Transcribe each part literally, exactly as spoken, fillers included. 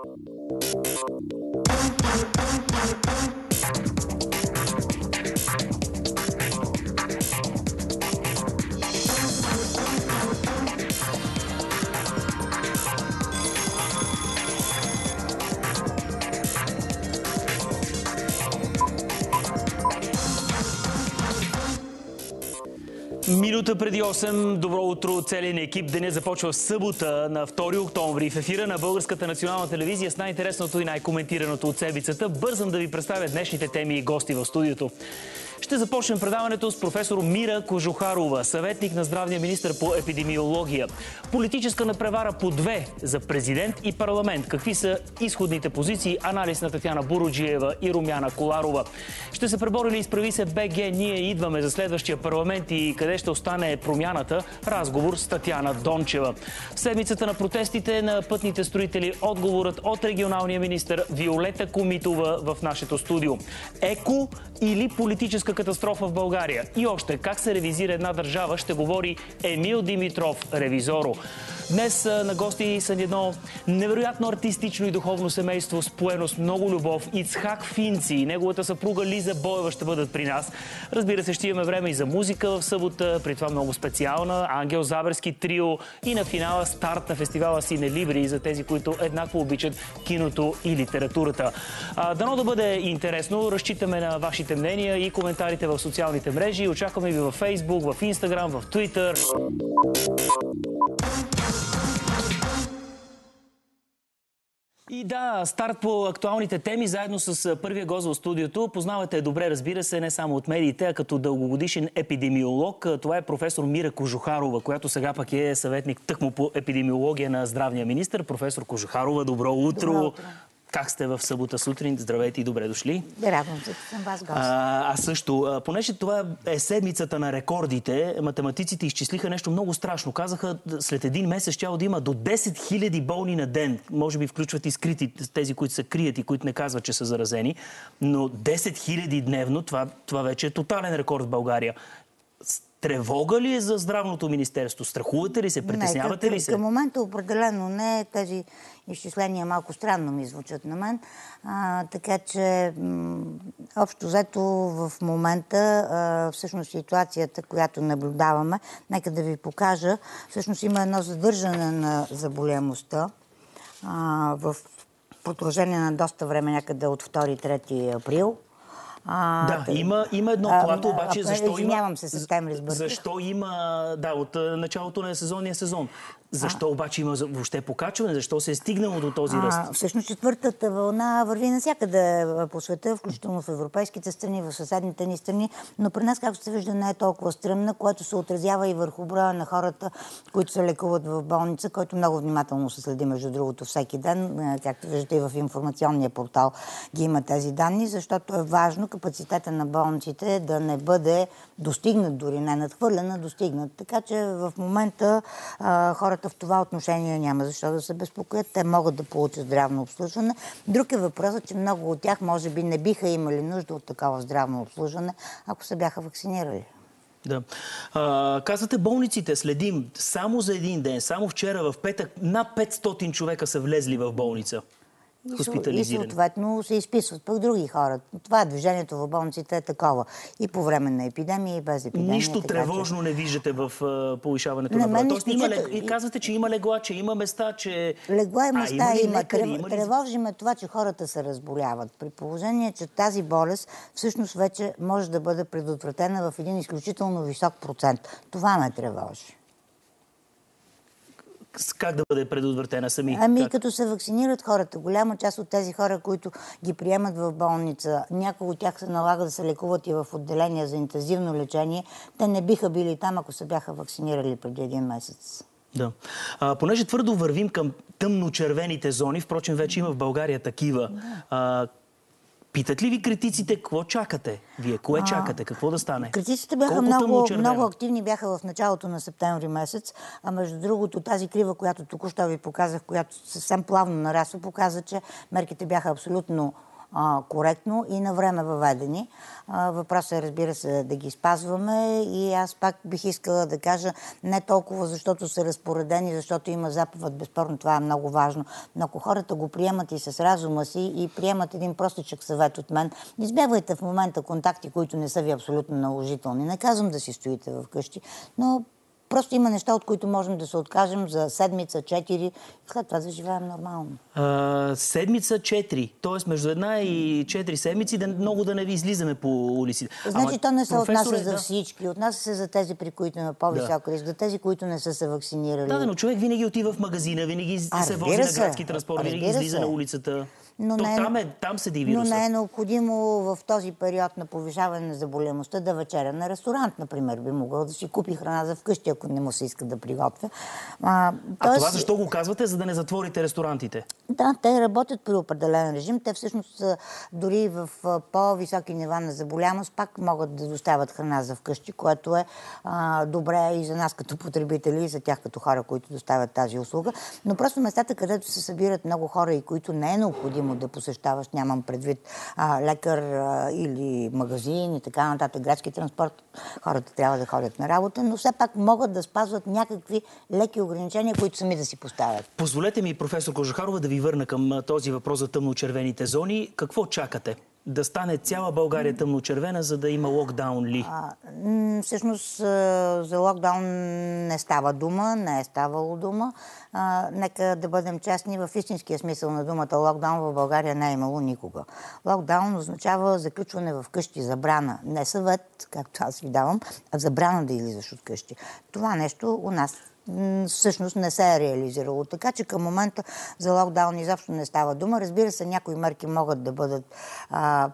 Минута преди осем. Добро утро, целият екип. Денят започва в събота на втори октомври в ефира на Българската национална телевизия с най-интересното и най-коментираното от седмицата. Бързам да ви представя днешните теми и гости в студиото. Ще започнем предаването с професор Мира Кожухарова, съветник на здравния министър по епидемиология. Политическа надпревара по две за президент и парламент. Какви са изходните позиции? Анализ на Татяна Буруджиева и Румяна Коларова. Ще се пребори ли изправи се БГ? Ние идваме за следващия парламент и къде ще остане промяната? Разговор с Татяна Дончева. В седмицата на протестите на пътните строители отговорът от регионалния министър Виолета Комитова в нашето студио. Еко или политическа катастрофа в България? И още как се ревизира една държава, ще говори Емил Димитров, ревизоро. Днес на гости са едно невероятно артистично и духовно семейство, споено с много любов. Ицхак Финци и неговата съпруга Лиза Боева ще бъдат при нас. Разбира се, ще имаме време и за музика в събота, при това много специална. Ангел Заберски трио и на финала старт на фестивала Сине Либри за тези, които еднакво обичат киното и литературата. А, дано да бъде интересно. Разчитаме на вашите мнения и коментарите в социалните мрежи. Очакваме ви във Фейсбук, в Инстаграм, в Твитър. И да, старт по актуалните теми, заедно с първия гост в студиото. Познавате добре, разбира се, не само от медиите, а като дългогодишен епидемиолог. Това е професор Мира Кожухарова, която сега пък е съветник тъкмо по епидемиология на здравния министър. Професор Кожухарова, добро утро! Добро утро. Как сте в събота сутрин? Здравейте и добре дошли. Радвам се, че съм вас гост. А, а също, понеже това е седмицата на рекордите, математиците изчислиха нещо много страшно. Казаха, след един месец щяло да има до десет хиляди болни на ден. Може би включват и скрити, тези, които се крият и които не казват, че са заразени. Но десет хиляди дневно, това, това вече е тотален рекорд в България. Тревога ли е за здравното министерство? Страхувате ли се? Притеснявате ли се? Към момента определено не. Тези изчисления малко странно ми звучат на мен. А, така че, общо взето в момента, а, всъщност ситуацията, която наблюдаваме, нека да ви покажа, всъщност има едно задържане на заболемостта а, в продължение на доста време, някъде от втори-трети април. А, да, тъй... има, има едно плато, обаче а, защо извинявам има... се, септември сбърках. Защо има... Да, от началото на сезонния сезон. Защо а... обаче има въобще покачване? Защо се е стигнало до този ръст? А, всъщност четвъртата вълна върви навсякъде по света, включително в европейските страни, в съседните ни страни, но при нас, както се вижда, не е толкова стръмна, което се отразява и върху броя на хората, които се лекуват в болница, който много внимателно се следи, между другото, всеки ден. Както виждате и в информационния портал ги има тези данни, защото е важно капацитета на болниците да не бъде достигнат, дори не надхвърлен, а достигнат. Така че в момента а, хората в това отношение няма защо да се безпокоят. Те могат да получат здравно обслужване. Друг е въпросът, че много от тях може би не биха имали нужда от такова здравно обслужване, ако се бяха вакцинирали. Да. А, казвате, болниците следим само за един ден. Само вчера в петък над петстотин човека са влезли в болница. И съответно се изписват пък други хора. Това е движението в болниците е такова. И по време на епидемия, и без епидемия. Нищо така, тревожно че... не виждате в uh, повишаването на броя. Тоест, има лег... и... Казвате, че има легла, че има места, че... Легла и места а, има. има. Лекари, Трев... има ли... Тревожиме това, че хората се разболяват. При положение, че тази болест всъщност вече може да бъде предотвратена в един изключително висок процент. Това ме тревожи. Как да бъде предотвратена сами? Ами как? Като се вакцинират хората, голяма част от тези хора, които ги приемат в болница, някои от тях се налага да се лекуват и в отделения за интензивно лечение, те не биха били там, ако се бяха вакцинирали преди един месец. Да. А, понеже твърдо вървим към тъмно-червените зони, впрочем вече има в България такива. Да. А, Питат ли ви критиците, какво чакате? Вие кое а, чакате? Какво да стане? Критиците бяха много, много активни, бяха в началото на септември месец, а между другото тази крива, която току-що ви показах, която съвсем плавно нарасва, показва, че мерките бяха абсолютно а, коректно и на време въведени. А, въпросът е, разбира се, да ги спазваме и аз пак бих искала да кажа не толкова защото са разпоредени, защото има заповед, безспорно това е много важно, но ако хората го приемат и с разума си и приемат един простичък съвет от мен, избягвайте в момента контакти, които не са ви абсолютно наложителни. Не казвам да си стоите вкъщи, но просто има неща, от които можем да се откажем за седмица, четири, и след това да живеем нормално. А, седмица, четири. Тоест между една и четири седмици да, много да не ви излизаме по улиците. Значи Ама, то не се отнася за да. всички. Отнася се за тези, при които има по-висок риск, за тези, които не са се вакцинирали. Да, но човек винаги отива в магазина, винаги А, се вози на се. градски транспорт, винаги излиза се. на улицата. Но То, не е, там, е, там седи вируса. Но не е необходимо в този период на повишаване на заболемостта да вечеря на ресторант, например. Би могъл да си купи храна за вкъщи, ако не му се иска да приготвя. А, а тоест... това защо го казвате? За да не затворите ресторантите? Да, те работят при определен режим. Те всъщност дори в по-високи нива на заболяемост пак могат да доставят храна за вкъщи, което е а, добре и за нас като потребители, и за тях като хора, които доставят тази услуга. Но просто местата, където се събират много хора и които не е необходимо да посещаваш, нямам предвид а, лекар а, или магазин и така нататък, градски транспорт, хората трябва да ходят на работа, но все пак могат да спазват някакви леки ограничения, които сами да си поставят. Позволете ми, професор Кожухарова, да ви върна към този въпрос за тъмночервените зони. Какво чакате? Да стане цяла България тъмночервена, за да има локдаун ли? А, всъщност за локдаун не става дума, не е ставало дума. А, нека да бъдем честни, в истинския смисъл на думата локдаун в България не е имало никога. Локдаун означава заключване в къщи, забрана. Не съвет, както аз ви давам, а забрана да излизаш от къщи. Това нещо у нас всъщност не се е реализирало. Така че към момента за локдаун изобщо не става дума. Разбира се, някои мерки могат да бъдат а,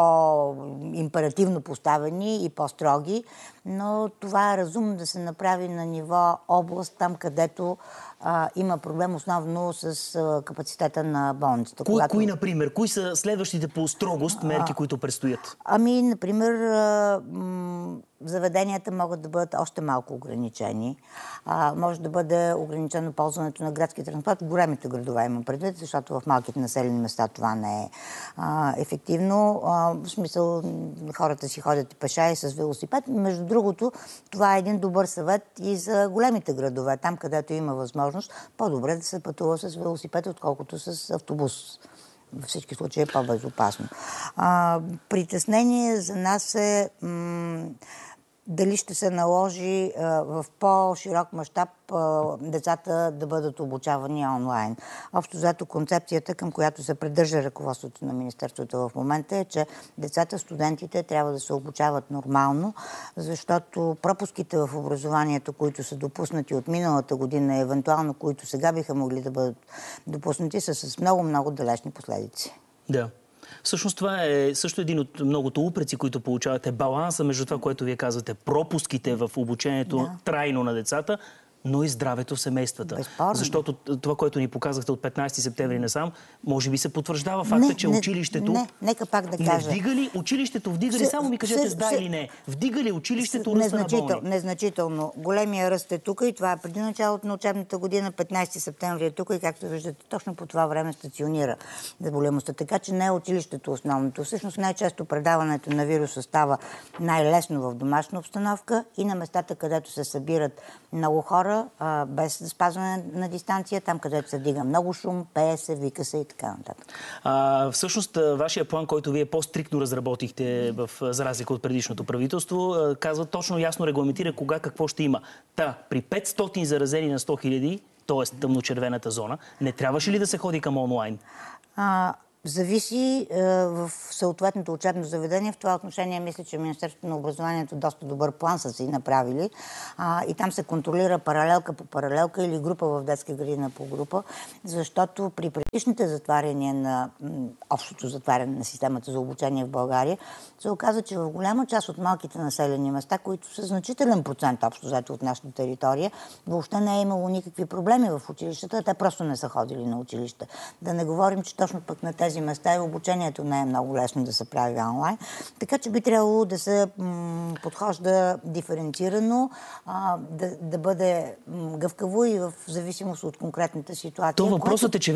по-императивно поставени и по-строги, но това е разумно да се направи на ниво област, там където а, има проблем основно с а, капацитета на болницата. Кои, когато... кои, например? Кои са следващите по строгост мерки, а, които предстоят? Ами, например, а, м- заведенията могат да бъдат още малко ограничени. А, може да бъде ограничено ползването на градски транспорт в големите градове, имам предвид, защото в малките населени места това не е а, ефективно. А, в смисъл, хората си ходят и пеша и с велосипед. Между другото, това е един добър съвет и за големите градове. Там, където има възможност, по-добре да се пътува с велосипед, отколкото с автобус. Във всички случаи е по-безопасно. А, притеснение за нас е м- дали ще се наложи а, в по-широк мащаб децата да бъдат обучавани онлайн. Общо взето концепцията, към която се придържа ръководството на Министерството в момента е, че децата, студентите трябва да се обучават нормално, защото пропуските в образованието, които са допуснати от миналата година, евентуално които сега биха могли да бъдат допуснати, са с много-много далечни последици. Да. Всъщност това е също един от многото упреци, които получавате. Баланса между това, което вие казвате, пропуските в обучението да. трайно на децата, но и здравето в семействата. Безспорно. Защото това, което ни показахте от петнайсети септември насам, може би се потвърждава факта, не, че не, училището... Не, нека пак да кажа. Не вдига ли училището? Вдига ли? Само ми кажете с да или не. Вдига ли училището ръста на болни? Незначително. Големия ръст е тук и това е преди началото на учебната година. петнайсети септември е тук и както виждате, точно по това време стационира заболемостта. Така че не е училището основното. Всъщност най-често предаването на вируса става най-лесно в домашна обстановка и на местата, където се събират много хора, а, без спазване на дистанция, там където се дига много шум, пее се, вика се и така нататък. А, всъщност, вашия план, който вие по-стриктно разработихте в, за разлика от предишното правителство, казва точно ясно регламентира кога какво ще има. Та, при петстотин заразени на сто хиляди, т.е. тъмночервената зона, не трябваше ли да се ходи към онлайн? А, Зависи е, в съответното учебно заведение. В това отношение мисля, че Министерството на образованието доста добър план са си направили. А, и там се контролира паралелка по паралелка или група в детска градина по група, защото при предишните затваряния на м, общото затваряне на системата за обучение в България се оказа, че в голяма част от малките населени места, които са значителен процент общо взето от нашата територия, въобще не е имало никакви проблеми в училищата, те просто не са ходили на училище. Да не говорим, че точно пък на тези места и обучението не е много лесно да се прави онлайн. Така че би трябвало да се м, подхожда диференцирано, а, да, да бъде м, гъвкаво и в зависимост от конкретната ситуация. То въпросът е, че вече има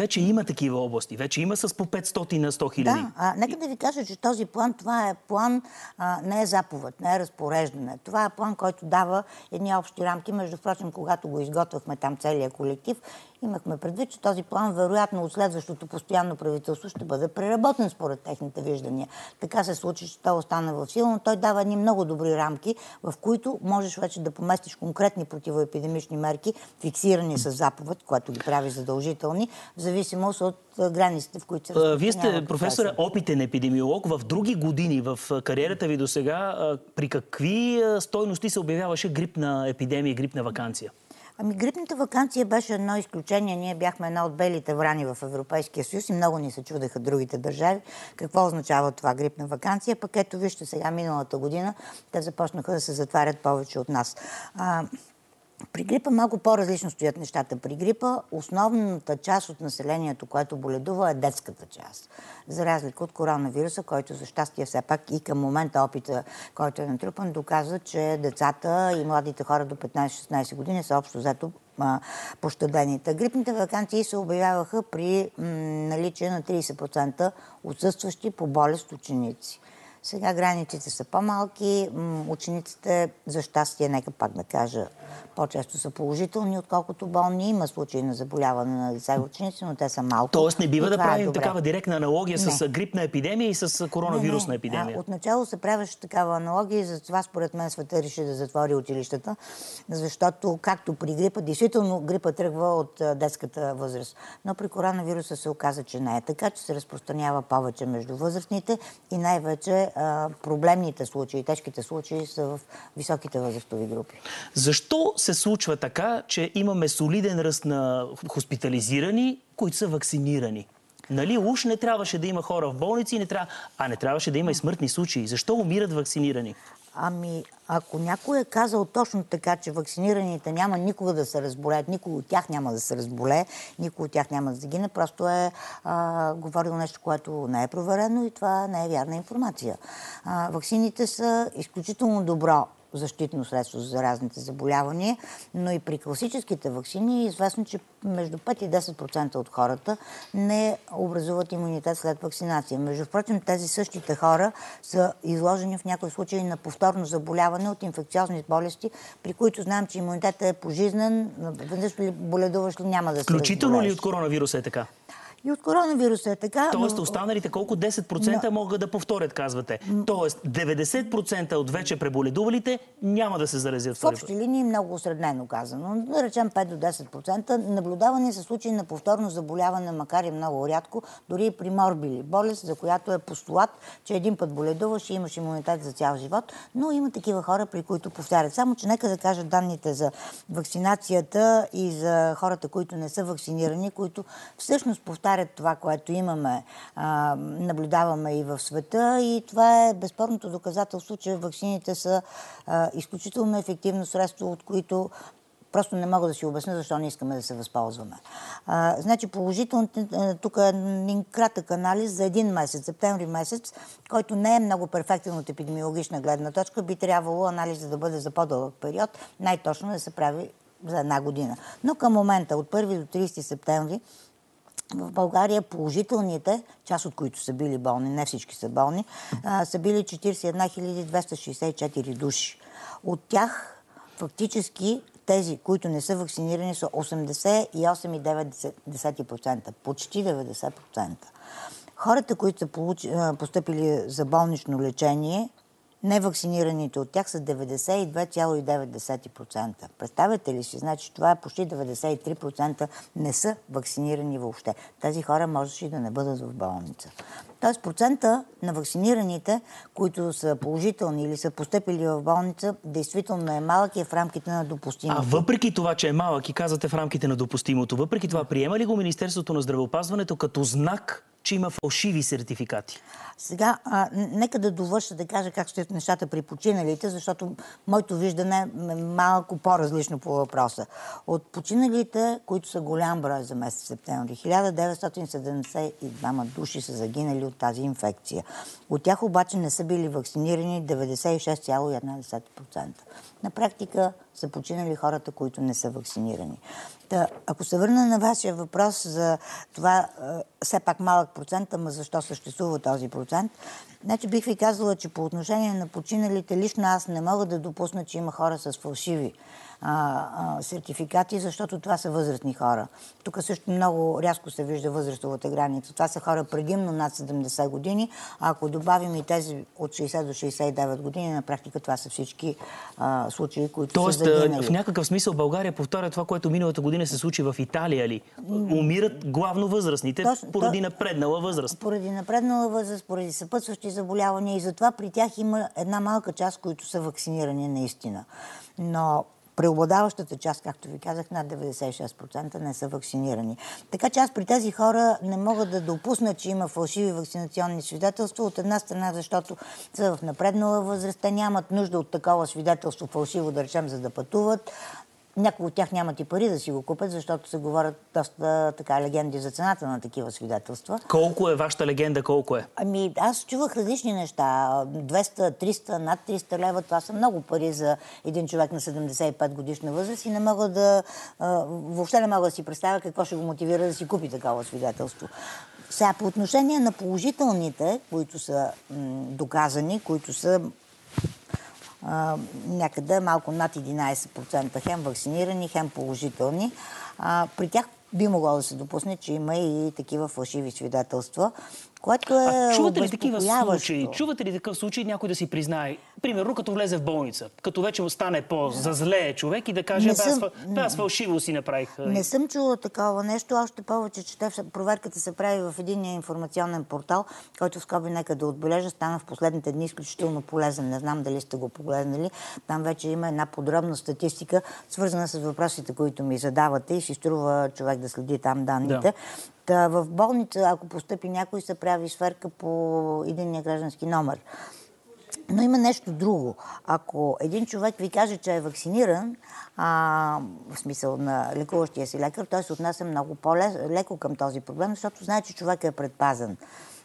такива области. Вече има с по петстотин на сто хиляди. Да, а, нека да ви кажа, че този план, това е план, а, не е заповед, не е разпореждане. Това е план, който дава едни общи рамки. Между впрочем, когато го изготвяхме там целият колектив, имахме предвид, че този план, вероятно, от следващото постоянно правителство ще бъде преработен според техните виждания. Така се случи, че той остана в сила, но той дава едни много добри рамки, в които можеш вече да поместиш конкретни противоепидемични мерки, фиксирани с заповед, което ги прави задължителни, в зависимост от границите, в които се разпространява. Вие сте, професор, опитен епидемиолог. В други години в кариерата ви досега при какви стойности се обявяваше грипна епидемия, грипна ваканция? Ами грипната ваканция беше едно изключение. Ние бяхме една от белите врани в Европейския съюз и много ни се чудеха другите държави. Какво означава това грипна ваканция? Пък ето вижте сега миналата година те започнаха да се затварят повече от нас. А, При грипа малко по-различно стоят нещата. При грипа основната част от населението, което боледува, е детската част. За разлика от коронавируса, който за щастие все пак и към момента опита, който е натрупан, доказва, че децата и младите хора до петнайсет-шестнайсет години са общо взето пощадените. Грипните ваканции се обявяваха при наличие на трийсет процента отсъстващи по болест ученици. Сега границите са по-малки, учениците, за щастие, нека пак да кажа, по-често са положителни, отколкото болни. Има случаи на заболяване на деца и ученици, но те са малко. Тоест не бива да правим е такава директна аналогия не. с грипна епидемия и с коронавирусна не, не. епидемия. Отначало се правеше такава аналогия и затова според мен света реши да затвори училищата, защото както при грипа, действително грипа тръгва от детската възраст. Но при коронавируса се оказа, че не е така, че се разпространява повече между възрастните и най-вече проблемните случаи, тежките случаи са в високите възрастови групи. Защо се случва така, че имаме солиден ръст на хоспитализирани, които са вакцинирани? Нали, уж не трябваше да има хора в болници, не трябва... а не трябваше да има и смъртни случаи. Защо умират вакцинирани? Ами, ако някой е казал точно така, че вакцинираните няма никога да се разболеят, никой от тях няма да се разболее, никой от тях няма да загине, просто е а, говорил нещо, което не е проверено и това не е вярна информация. А, ваксините са изключително добро защитно средство за заразните заболявания, но и при класическите ваксини е известно, че между пет и десет процента от хората не образуват имунитет след вакцинация. Между прочим, тези същите хора са изложени в някои случаи на повторно заболяване от инфекциозни болести, при които знаем, че имунитетът е пожизнен, веднъж ли боледуваш ли няма да се разболееш. Включително ли от коронавируса е така? И от коронавируса е така. Тоест но... останалите колко десет процента но... могат да повторят, казвате. Тоест деветдесет процента от вече преболедувалите няма да се заразят. В общи линии много осреднено казано. Да речем пет до десет процента. Наблюдавани са случаи на повторно заболяване, макар и много рядко, дори и при морбили. Болест, за която е постулат, че един път боледуваш и имаш имунитет за цял живот, но има такива хора, при които повтарят. Само, че нека да кажа данните за вакцинацията и за хората, които не са вакцинирани, които всъщност повтарят това, което имаме, а, наблюдаваме и в света, и това е безспорното доказателство, че ваксините са а, изключително ефективно средство, от които просто не мога да си обясня защо не искаме да се възползваме. А, значи положително, тук е един кратък анализ за един месец, септември месец, който не е много перфектен от епидемиологична гледна точка, би трябвало анализът да бъде за по-дълъг период, най-точно да се прави за една година. Но към момента, от първи до трийсети септември, в България положителните, част от които са били болни, не всички са болни, а, са били четирийсет и една хиляди двеста шейсет и четири души. От тях фактически тези, които не са вакцинирани, са осемдесет и осем цяло и девет процента, почти деветдесет процента. Хората, които са получи, постъпили за болнично лечение, невакцинираните от тях са деветдесет и две цяло и девет процента. Представете ли си? Значи това е почти деветдесет и три процента не са вакцинирани въобще. Тези хора можеше и да не бъдат в болница. Тоест процента на вакцинираните, които са положителни или са постъпили в болница, действително е малък и е в рамките на допустимото. А въпреки това, че е малък и казвате в рамките на допустимото, въпреки това приема ли го Министерството на здравеопазването като знак, че има фалшиви сертификати? Сега, а, нека да довърша да кажа как стоят нещата при починалите, защото моето виждане е малко по-различно по въпроса. От починалите, които са голям брой за месец септември, хиляда деветстотин седемдесет и двама души са загинали от тази инфекция. От тях обаче не са били вакцинирани деветдесет и шест цяло и една процента. На практика са починали хората, които не са вакцинирани. Та, ако се върна на вашия въпрос за това, все пак малък процент, ама защо съществува този процент, значи бих ви казала, че по отношение на починалите, лично аз не мога да допусна, че има хора с фалшиви а, а, сертификати, защото това са възрастни хора. Тук също много рязко се вижда възрастовата граница. Това са хора предимно над седемдесет години, а ако добавим и тези от шейсет до шейсет и девет години, на практика това са всички а, случаи, които Тоест, са загинали. в някакъв смисъл България повторя това, което миналата година се случи в Италия ли? Умират главно възрастните, Точно, поради то... напреднала възраст. Поради напреднала възраст, поради съпътстващи заболявания и затова при тях има една малка част, които са вакцинирани наистина. Но преобладаващата част, както ви казах, над деветдесет и шест процента не са вакцинирани. Така че аз при тези хора не мога да допусна, че има фалшиви вакцинационни свидетелства. От една страна, защото са в напреднала възраст, те нямат нужда от такова свидетелство фалшиво, да речем, за да пътуват. Някои от тях нямат и пари да си го купят, защото се говорят доста така легенди за цената на такива свидетелства. Колко е вашата легенда, колко е? Ами аз чувах различни неща. двеста, триста, над триста лева, това са много пари за един човек на седемдесет и пет годишна възраст и не мога да... Въобще не мога да си представя какво ще го мотивира да си купи такова свидетелство. Сега, по отношение на положителните, които са м, доказани, които са Uh, някъде малко над единайсет процента хем вакцинирани, хем положителни. Uh, при тях би могло да се допусне, че има и такива фалшиви свидетелства, което е а чувате ли такива случаи? обезпокояващо. Чувате ли такъв случай някой да си признае? Примерно, като влезе в болница, като вече му стане по-зазлее човек и да каже, Не бе, съм- аз, аз фалшиво си направих. Не съм чула такова нещо, още повече, че те, проверката се прави в единния информационен портал, който в скоби нека да отбележа, стана в последните дни изключително полезен. Не знам дали сте го погледнали. Там вече има една подробна статистика, свързана с въпросите, които ми задавате и си струва човек да следи там данните. Да. Та, в болница, ако постъпи някой, се прави сверка по единния граждански номер. Но има нещо друго. Ако един човек ви каже, че е вакциниран, а, в смисъл на лекуващия си лекар, той се отнася много по-леко към този проблем, защото знае, че човек е предпазен.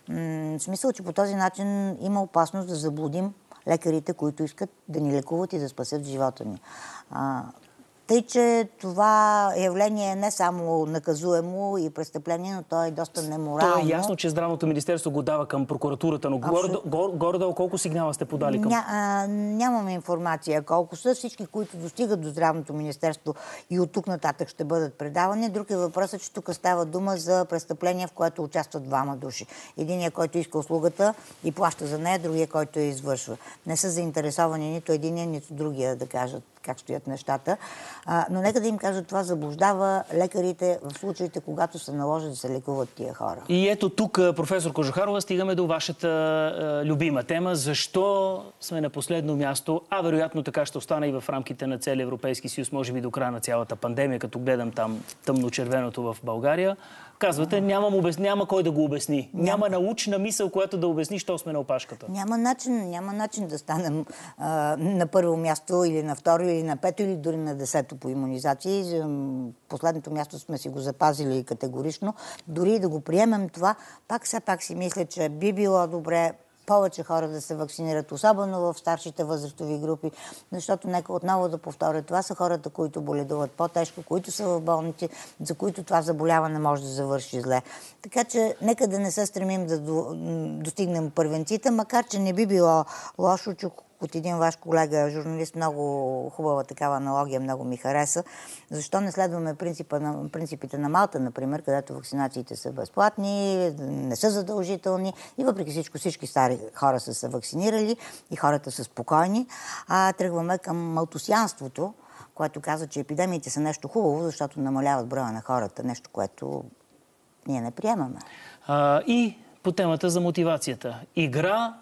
М- в смисъл, че по този начин има опасност да заблудим лекарите, които искат да ни лекуват и да спасят живота ни. А, Тъй, че това явление е не само наказуемо и престъпление, но то е доста неморално. То е ясно, че Здравното министерство го дава към прокуратурата, но горе-долу горе, горе колко сигнала сте подали към? Ня, а, нямаме информация колко са всички, които достигат до Здравното министерство и от тук нататък ще бъдат предавани. Друг е въпросът, че тук става дума за престъпление, в което участват двама души. Единият, който иска услугата и плаща за нея, другия, който я извършва. Не са заинтересовани нито единия, нито другия да кажат как стоят нещата. А, но нека да им кажа, това заблуждава лекарите в случаите, когато се наложи да се лекуват тия хора. И ето тук, професор Кожухарова, стигаме до вашата е, любима тема. Защо сме на последно място, а вероятно така ще остане и в рамките на целия Европейски съюз, може би до края на цялата пандемия, като гледам там тъмночервеното в България. Казвате, няма, обяс... няма кой да го обясни. Няма. няма научна мисъл, която да обясни, що сме на опашката. Няма начин, няма начин да станем а, на първо място или на второ, или на пето, или дори на десето по имунизации. Последното място сме си го запазили категорично. Дори да го приемем това, пак все пак си мисля, че би било добре повече хора да се вакцинират, особено в старшите възрастови групи, защото нека отново да повторя, това са хората, които боледуват по-тежко, които са в болници, за които това заболяване може да завърши зле. Така че нека да не се стремим да до, достигнем първенците, макар че не би било лошо, чух от един ваш колега, журналист, много хубава такава аналогия, много ми хареса. Защо не следваме принципа на, принципите на Малта, например, където вакцинациите са безплатни, не са задължителни и въпреки всичко всички стари хора са се вакцинирали и хората са спокойни, а тръгваме към малтусианството, което казва, че епидемиите са нещо хубаво, защото намаляват броя на хората, нещо, което ние не приемаме. А, и по темата за мотивацията. Игра,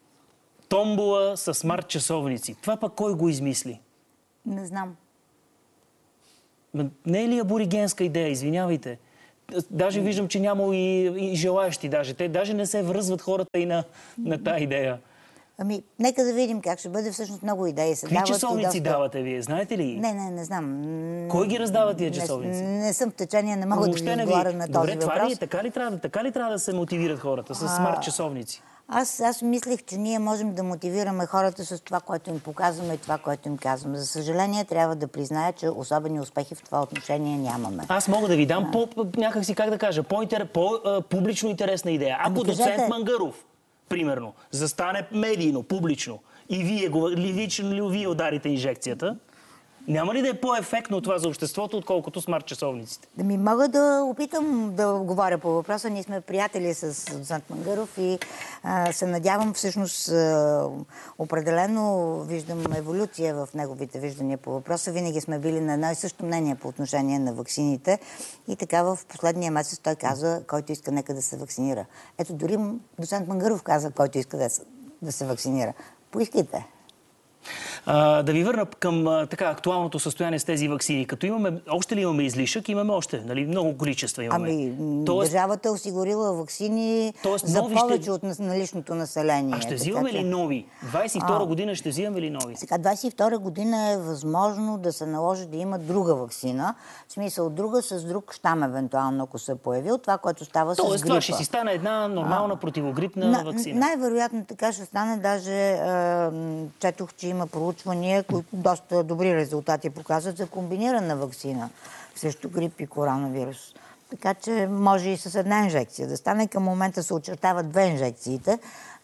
томбола с смарт часовници. Това пък кой го измисли? Не знам. Не е ли аборигенска идея? Извинявайте. Даже виждам, че няма и, и желаящи. Даже. Те даже не се връзват хората и на, на тази идея. Ами, нека да видим как ще бъде. Всъщност много идеи се Какви дават. часовници доста... давате вие? Знаете ли? Не, не, не знам. Кой ги раздава тия часовници? Не, не съм в течение, не мога Въобще да ви не отговоря ви... на Добре, този това въпрос. ли, така, ли трябва, така ли трябва да се мотивират хората с смарт часовници? Аз, аз мислех, че ние можем да мотивираме хората с това, което им показваме и това, което им казваме. За съжаление, трябва да призная, че особени успехи в това отношение нямаме. Аз мога да ви дам по, някакси, как да кажа, по-публично интересна идея. Ако Ами, доцент кажете... Мангаров, примерно, застане медийно, публично и вие, лично ли вие ударите инжекцията, няма ли да е по-ефектно това за обществото, отколкото смарт-часовниците? Да ми мога да опитам да говоря по въпроса. Ние сме приятели с доцент Мангаров и а, се надявам всъщност а, определено виждам еволюция в неговите виждания по въпроса. Винаги сме били на едно и също мнение по отношение на ваксините. И така в последния месец той каза, който иска нека да се вакцинира. Ето дори доцент Мангаров каза, който иска да, да се вакцинира. Поискайте. А, да ви върна към а, така актуалното състояние с тези ваксини. Като имаме, още ли имаме излишък? Имаме още, нали? Много количества имаме. Ами, Тоест... държавата е осигурила ваксини Тоест, за повече ще... от наличното население. А ще взимаме така, ли нови? двадесет и втора година ще взимаме ли нови? Сега, двадесет и втора година е възможно да се наложи да има друга ваксина. В смисъл друга с друг щам, евентуално, ако се е появил. Това, което става Тоест, с грипа. това ще си стане една нормална а, противогрипна на, ваксина. Най-вероятно така ще стане. Даже е, четох, че има проучвания, които доста добри резултати показват за комбинирана ваксина срещу грип и коронавирус. Така че може и с една инжекция да стане. Към момента се очертават две инжекциите,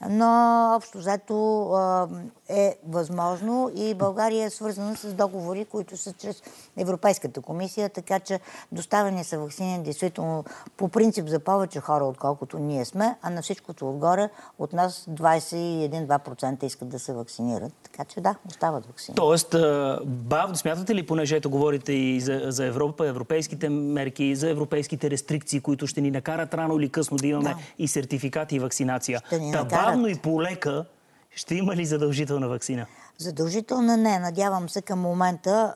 но общо взето е възможно и България е свързана с договори, които са чрез Европейската комисия, така че доставени са ваксини действително по принцип за повече хора, отколкото ние сме, а на всичкото отгоре от нас двадесет и един до два процента искат да се вакцинират. Така че да, остават ваксини. Тоест, бавно смятате ли, понеже ето говорите и за, за Европа, европейските мерки, за европейските рестрикции, които ще ни накарат рано или късно да имаме да. и сертификати и вакцинация. Та бавно и полека ще има ли задължителна ваксина? Задължителна не. Надявам се към момента,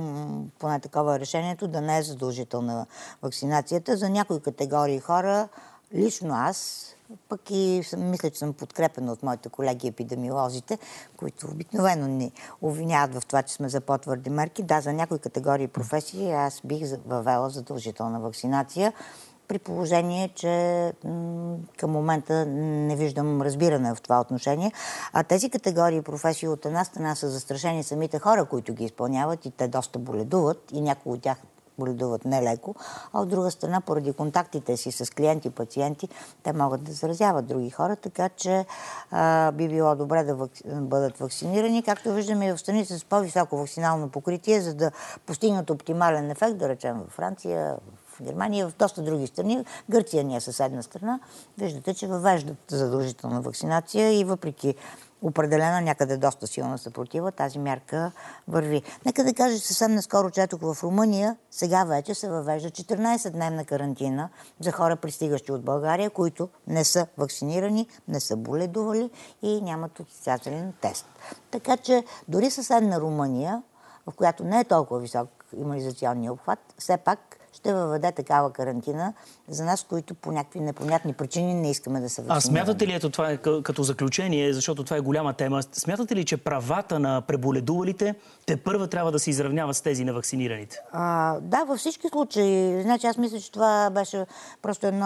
поне такова е решението, да не е задължителна вакцинацията. За някои категории хора, лично аз, пък и мисля, че съм подкрепена от моите колеги епидемиолозите, които обикновено ни обвиняват в това, че сме за по-твърди мерки. Да, за някои категории професии аз бих въвела задължителна вакцинация, при положение, че към момента не виждам разбиране в това отношение. А тези категории професии от една страна са застрашени самите хора, които ги изпълняват и те доста боледуват и някои от тях боледуват нелеко, а от друга страна, поради контактите си с клиенти и пациенти, те могат да заразяват други хора, така че а, би било добре да вак... бъдат вакцинирани. Както виждаме и в страните с по-високо вакцинално покритие, за да постигнат оптимален ефект, да речем във Франция, в Германия, в доста други страни. Гърция ни е съседна страна. Виждате, че въвеждат задължителна вакцинация и въпреки определена някъде доста силна съпротива, тази мярка върви. Нека да кажа, съвсем наскоро четох в Румъния, сега вече се въвежда четиринадесетдневна карантина за хора, пристигащи от България, които не са вакцинирани, не са боледували и нямат отрицателен тест. Така че дори съседна Румъния, в която не е толкова висок имунизационния обхват, все пак ще въведе такава карантина за нас, които по някакви непонятни причини не искаме да се вакцинираме. А смятате ли, ето това е като заключение, защото това е голяма тема, смятате ли, че правата на преболедувалите те първа трябва да се изравняват с тези на вакцинираните? А, да, във всички случаи. Значи аз мисля, че това беше просто едно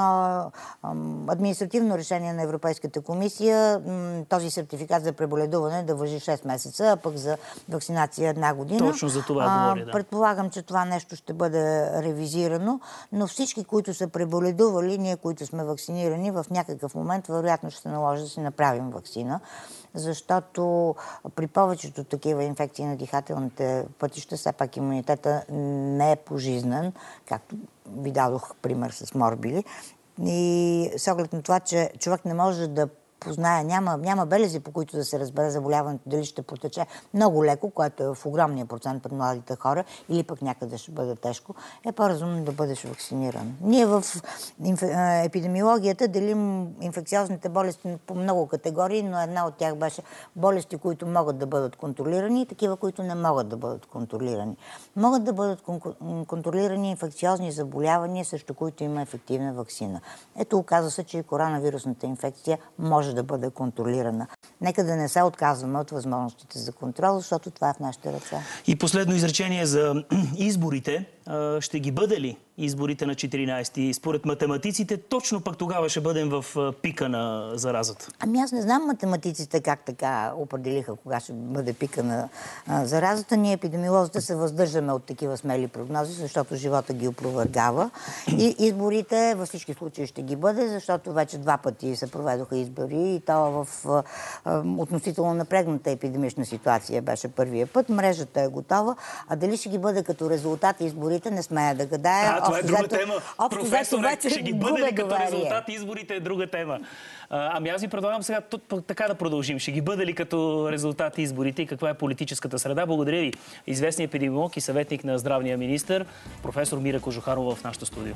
ам, административно решение на Европейската комисия. М, този сертификат за преболедуване да важи шест месеца, а пък за вакцинация една година. Точно за това говоря, да. Предполагам, че това нещо ще бъде ревизирано, но всички, които са преболедували, ние, които сме вакцинирани, в някакъв момент вероятно ще се наложи да си направим вакцина, защото при повечето такива инфекции на дихателните пътища все пак имунитета не е пожизнен, както ви дадох пример с морбили. И с оглед на това, че човек не може да познае, няма, няма белези, по които да се разбере заболяването, дали ще протече много леко, което е в огромния процент при младите хора, или пък някъде ще бъде тежко, е по-разумно да бъдеш вакциниран. Ние в епидемиологията делим инфекциозните болести по много категории, но една от тях беше болести, които могат да бъдат контролирани и такива, които не могат да бъдат контролирани. Могат да бъдат контролирани инфекциозни заболявания, срещу които има ефективна вакцина. Ето, оказва се, че и коронавирусната инфекция може да бъде контролирана. Нека да не се отказваме от възможностите за контрол, защото това е в нашите ръце. И последно изречение за изборите. Ще ги бъде ли изборите на четиринайсети. Според математиците, точно пък тогава ще бъдем в пика на заразата. Ами аз не знам математиците как така определиха кога ще бъде пика на а, заразата. Ние епидемиолозите се въздържаме от такива смели прогнози, защото живота ги опровергава. И изборите във всички случаи ще ги бъде, защото вече два пъти се проведоха избори и то в а, а, относително напрегната епидемична ситуация беше първия път. Мрежата е готова, а дали ще ги бъде като резултат изборите, не смея да гадая. А, това е друга тема. Професоре, ще ги бъде ли като резултат изборите е друга тема. А, ами аз ви предлагам сега така да продължим. Ще ги бъде ли като резултат изборите и каква е политическата среда? Благодаря ви. Известният епидемиолог и съветник на здравния министър, професор Мира Кожухарова в нашото студио.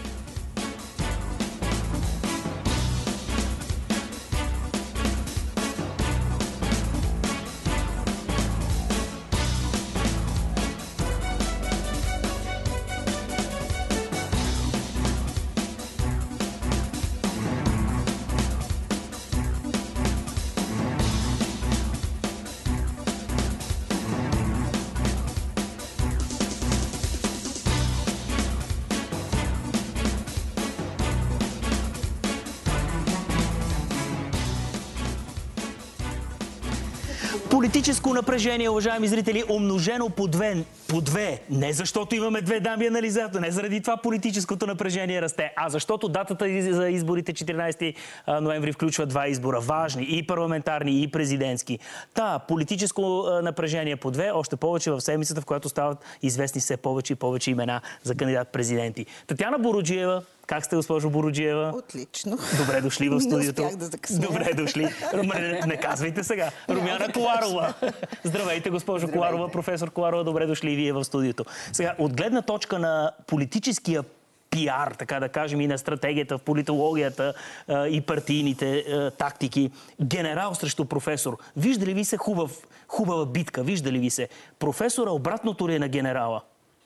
Политическо напрежение, уважаеми зрители, умножено по две. По две. Не защото имаме две дами анализатори, не заради това политическото напрежение расте, а защото датата за изборите четиринайсети ноември включва два избора. Важни, и парламентарни, и президентски. Та, политическо напрежение по две, още повече в седмицата, в която стават известни все повече и повече имена за кандидат-президенти. Татяна Буруджиева. Как сте, госпожо Буруджиева? Отлично. Добре дошли в студиото. Не успях да закъсня. Добре дошли. Не, не казвайте сега. Румяна Коларова. Здравейте, госпожо Здравейте. Коларова, професор Коларова. Добре дошли вие в студиото. Сега, от гледна точка на политическия пиар, така да кажем, и на стратегията в политологията и партийните тактики, генерал срещу професор. Вижда ли ви се хубав, хубава битка? Вижда ли ви се? Професора обратното ли е на генерала?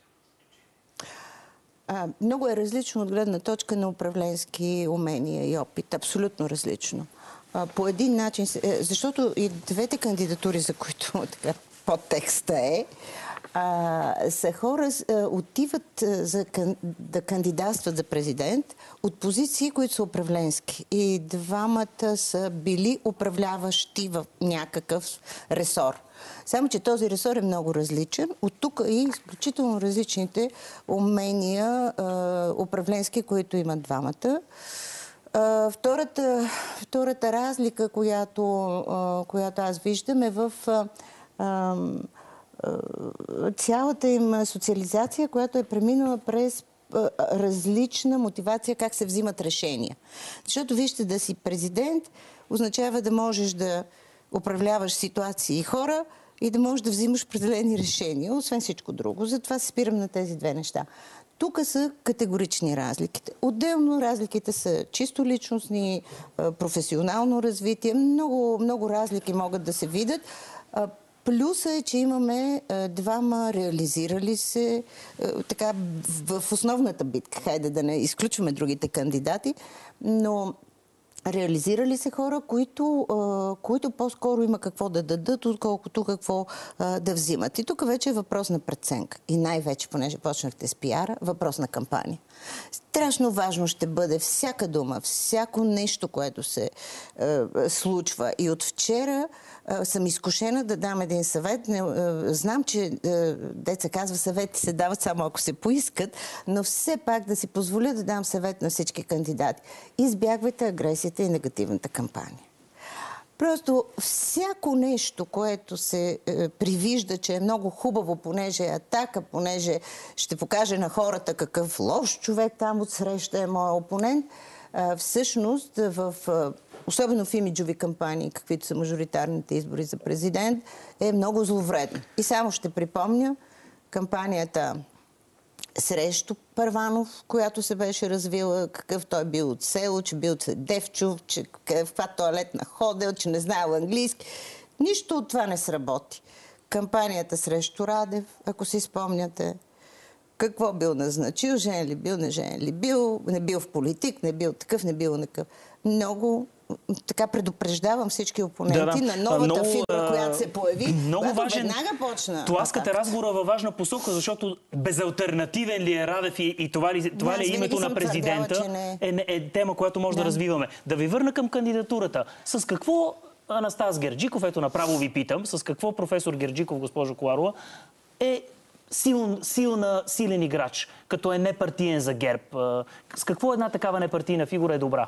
А, много е различно от гледна точка на управленски умения и опит. Абсолютно различно. А, по един начин, защото и двете кандидатури, за които така подтекста е, а, са хора, а, отиват а, за, да кандидатстват за президент от позиции, които са управленски. И двамата са били управляващи в някакъв ресор. Само че този ресор е много различен. От тук и изключително различните умения а, управленски, които имат двамата. А, втората, втората разлика, която, а, която аз виждам, е в а, а, цялата им социализация, която е преминала през а, различна мотивация как се взимат решения. Защото вижте, да си президент означава да можеш да управляваш ситуации и хора и да можеш да взимаш определени решения, освен всичко друго. Затова се спирам на тези две неща. Тук са категорични разликите. Отделно разликите са чисто личностни, професионално развитие. Много, много разлики могат да се видят. Плюса е, че имаме двама реализирали се така в основната битка. Хайде да не изключваме другите кандидати, но реализирали се хора, които, които по-скоро има какво да дадат, отколкото какво да взимат. И тук вече е въпрос на преценка. И най-вече, понеже почнахте с пиара, въпрос на кампания. Страшно важно ще бъде всяка дума, всяко нещо, което се е, случва. И от вчера е, съм изкушена да дам един съвет. Не, е, знам, че е, деца казва, съвети се дават само ако се поискат, но все пак да си позволя да дам съвет на всички кандидати. Избягвайте агресията и негативната кампания. Просто всяко нещо, което се е, привижда, че е много хубаво, понеже е атака, понеже ще покаже на хората какъв лош човек там отсреща е моя опонент, е, всъщност, в, е, особено в имиджови кампании, каквито са мажоритарните избори за президент, е много зловредно. И само ще припомня кампанията срещу Първанов, която се беше развила, какъв той бил от село, че бил Девчов, че в каква тоалетна ходил, че не знаел английски. Нищо от това не сработи. Кампанията срещу Радев, ако си спомняте, какво бил назначил, женен ли бил, не женен ли бил, не бил в политик, не бил такъв, не бил такъв. Много така предупреждавам всички опоненти Да, да. на новата Много, фигура, а, която се появи, много която важен. веднага почна. Тласкате атака. разговора във важна посока, защото безалтернативен ли е Радев и, и това ли, това Не, ли е аз името винаги на съм президента твърдяла, че не е, е тема, която може да. Да. да развиваме. Да ви върна към кандидатурата. С какво Анастас Герджиков, ето направо ви питам, с какво професор Герджиков, госпожо Коларова, е сил, силна, силен играч, като е непартиен за ГЕРБ? С какво една такава непартийна фигура е добра?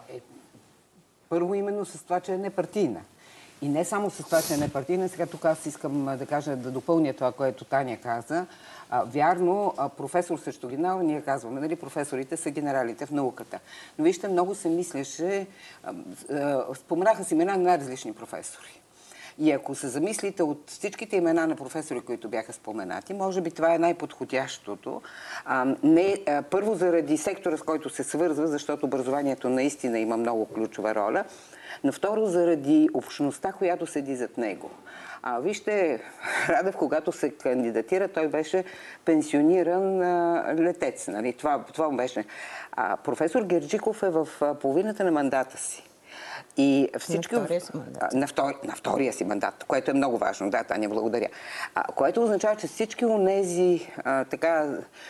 Първо именно с това, че е непартийна. И не само с това, че е непартийна. Сега тук аз искам да кажа, да допълня това, което Таня каза. А, вярно, а, професор срещу генерал, ние казваме, нали, професорите са генералите в науката. Но вижте, много се мислеше, а, а, споменаха си имена на най-различни професори. И ако се замислите от всичките имена на професори, които бяха споменати, може би това е най-подходящото. А, не, а, първо заради сектора, с който се свързва, защото образованието наистина има много ключова роля, но второ заради общността, която седи зад него. А, вижте, Радев, когато се кандидатира, той беше пенсиониран а, летец. Нали? Това, това беше. А, професор Герджиков е в а, половината на мандата си. И всички... На втория си мандат. На, втори, на втория си мандат, което е много важно. Да, Таня, благодаря. А, което означава, че всички онези а, така...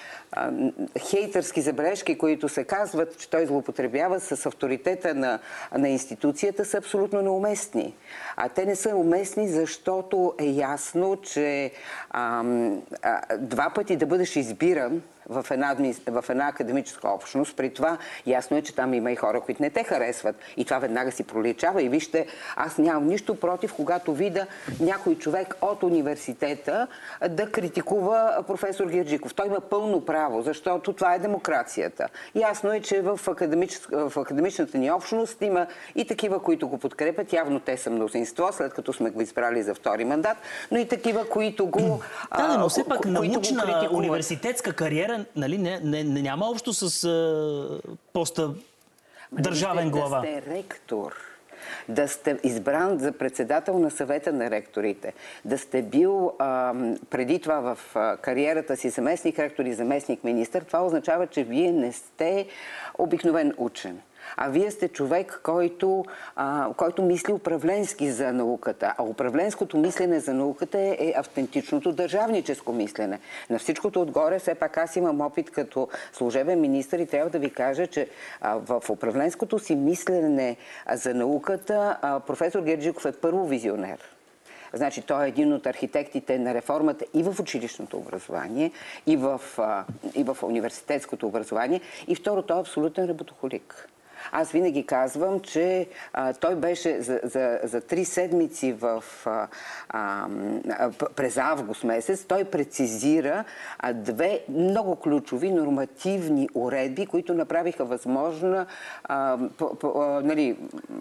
хейтърски забележки, които се казват, че той злоупотребява с авторитета на, на институцията, са абсолютно неуместни. А те не са уместни, защото е ясно, че а, а, два пъти да бъдеш избиран в една, в една академическа общност, при това ясно е, че там има и хора, които не те харесват. И това веднага си проличава. И вижте, аз нямам нищо против, когато видя някой човек от университета да критикува професор Герджиков. Той има пълно право, защото това е демокрацията. Ясно е, че в, академич... в академичната ни общност има и такива, които го подкрепят. Явно те са мнозинство, след като сме го избрали за втори мандат, но и такива, които го Да, но все пак научна го университетска кариера, нали, не, не, не, няма общо с а, поста държавен глава. Да сте ректор, да сте избран за председател на съвета на ректорите, да сте бил а, преди това в а, кариерата си заместник ректор и заместник министър, това означава, че вие не сте обикновен учен. А вие сте човек, който, а, който мисли управленски за науката. А управленското мислене за науката е, е автентичното държавническо мислене. На всичкото отгоре, все пак аз имам опит като служебен министър и трябва да ви кажа, че а, в управленското си мислене за науката а, професор Герджиков е първо визионер. Значи той е един от архитектите на реформата и в училищното образование, и в, а, и в университетското образование. И второ, той е абсолютен работохолик. Аз винаги казвам, че а, той беше за, за, за три седмици в, а, а, през август месец. Той прецизира а, две много ключови нормативни уредби, които направиха възможна а, по, по, а, нали,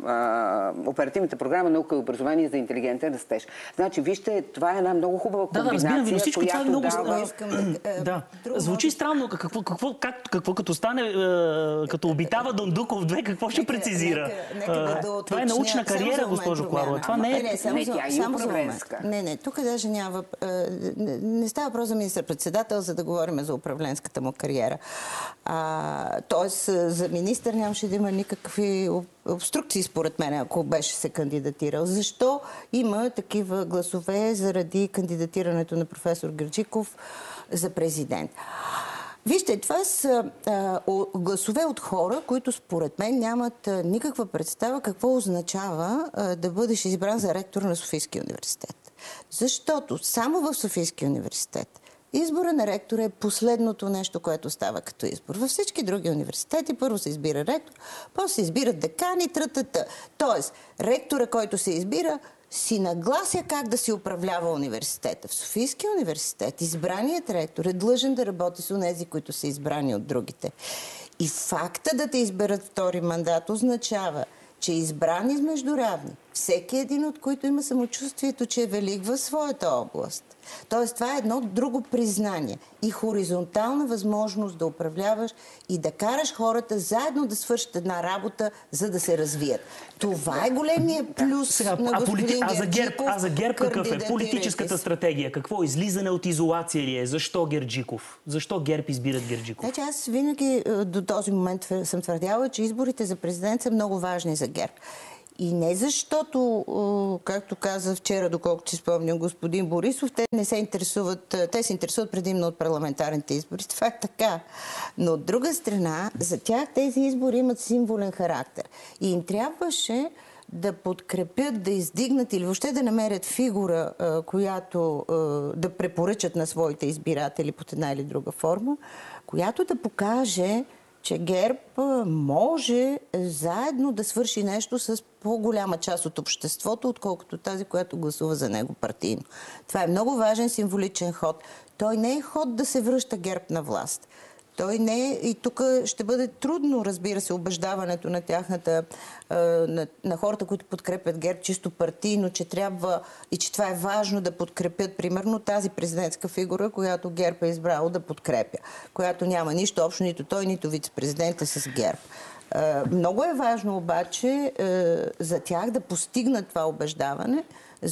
а, оперативната програма наука и образование за интелигентен растеж. Значи, вижте, това е една много хубава комбинация, да, да, разбирам ви, но всичко която това е много... дава... Да. Звучи странно. Какво, какво, как, какво като стане, е, като обитава Дондуков две, какво ще Нека, прецизира? нека, нека да а, това е научна кариера, госпожо Коларова. Това не е... Не, само не, за, тя е само за момент. управленска. Не, не, тук даже няма... Не, не става въпрос за министър-председател, за да говорим за управленската му кариера. А, тоест, за министър нямаше да има никакви обструкции, според мен, ако беше се кандидатирал. Защо има такива гласове заради кандидатирането на професор Герджиков за президент? Вижте, това са а, гласове от хора, които според мен нямат а, никаква представа какво означава а, да бъдеш избран за ректор на Софийския университет. Защото само в Софийския университет избора на ректора е последното нещо, което става като избор. Във всички други университети първо се избира ректор, после се избират декани, трътата. Тоест, ректора, който се избира, си наглася как да си управлява университета. В Софийския университет избраният ректор е длъжен да работи с онези, които са избрани от другите. И факта да те изберат втори мандат означава, че избран измежду равни, всеки един от които има самочувствието, че е велик в своята област. Тоест, това е едно друго признание и хоризонтална възможност да управляваш и да караш хората заедно да свършат една работа, за да се развият. Това е големия плюс Сега, на а, господин полити... а за ГЕРБ, а за ГЕРБ какъв е? Политическата се. стратегия. Какво? Излизане от изолация ли е? Защо Герджиков? Защо ГЕРБ избират Герджиков? Значи аз винаги до този момент съм твърдяла, че изборите за президент са много важни за ГЕРБ. И не защото, както каза вчера, доколкото си спомням господин Борисов, те не се интересуват, те се интересуват предимно от парламентарните избори. Това е така. Но от друга страна, за тях тези избори имат символен характер. И им трябваше да подкрепят, да издигнат или въобще да намерят фигура, която да препоръчат на своите избиратели под една или друга форма, която да покаже, че ГЕРБ може заедно да свърши нещо с по-голяма част от обществото, отколкото тази, която гласува за него партийно. Това е много важен символичен ход. Той не е ход да се връща ГЕРБ на власт. Той не е... И тук ще бъде трудно, разбира се, убеждаването на тяхната... На, на хората, които подкрепят ГЕРБ чисто партийно, че трябва и че това е важно да подкрепят, примерно, тази президентска фигура, която ГЕРБ е избрал да подкрепя, която няма нищо общо, нито той, нито вице-президента с ГЕРБ. Много е важно обаче за тях да постигнат това убеждаване,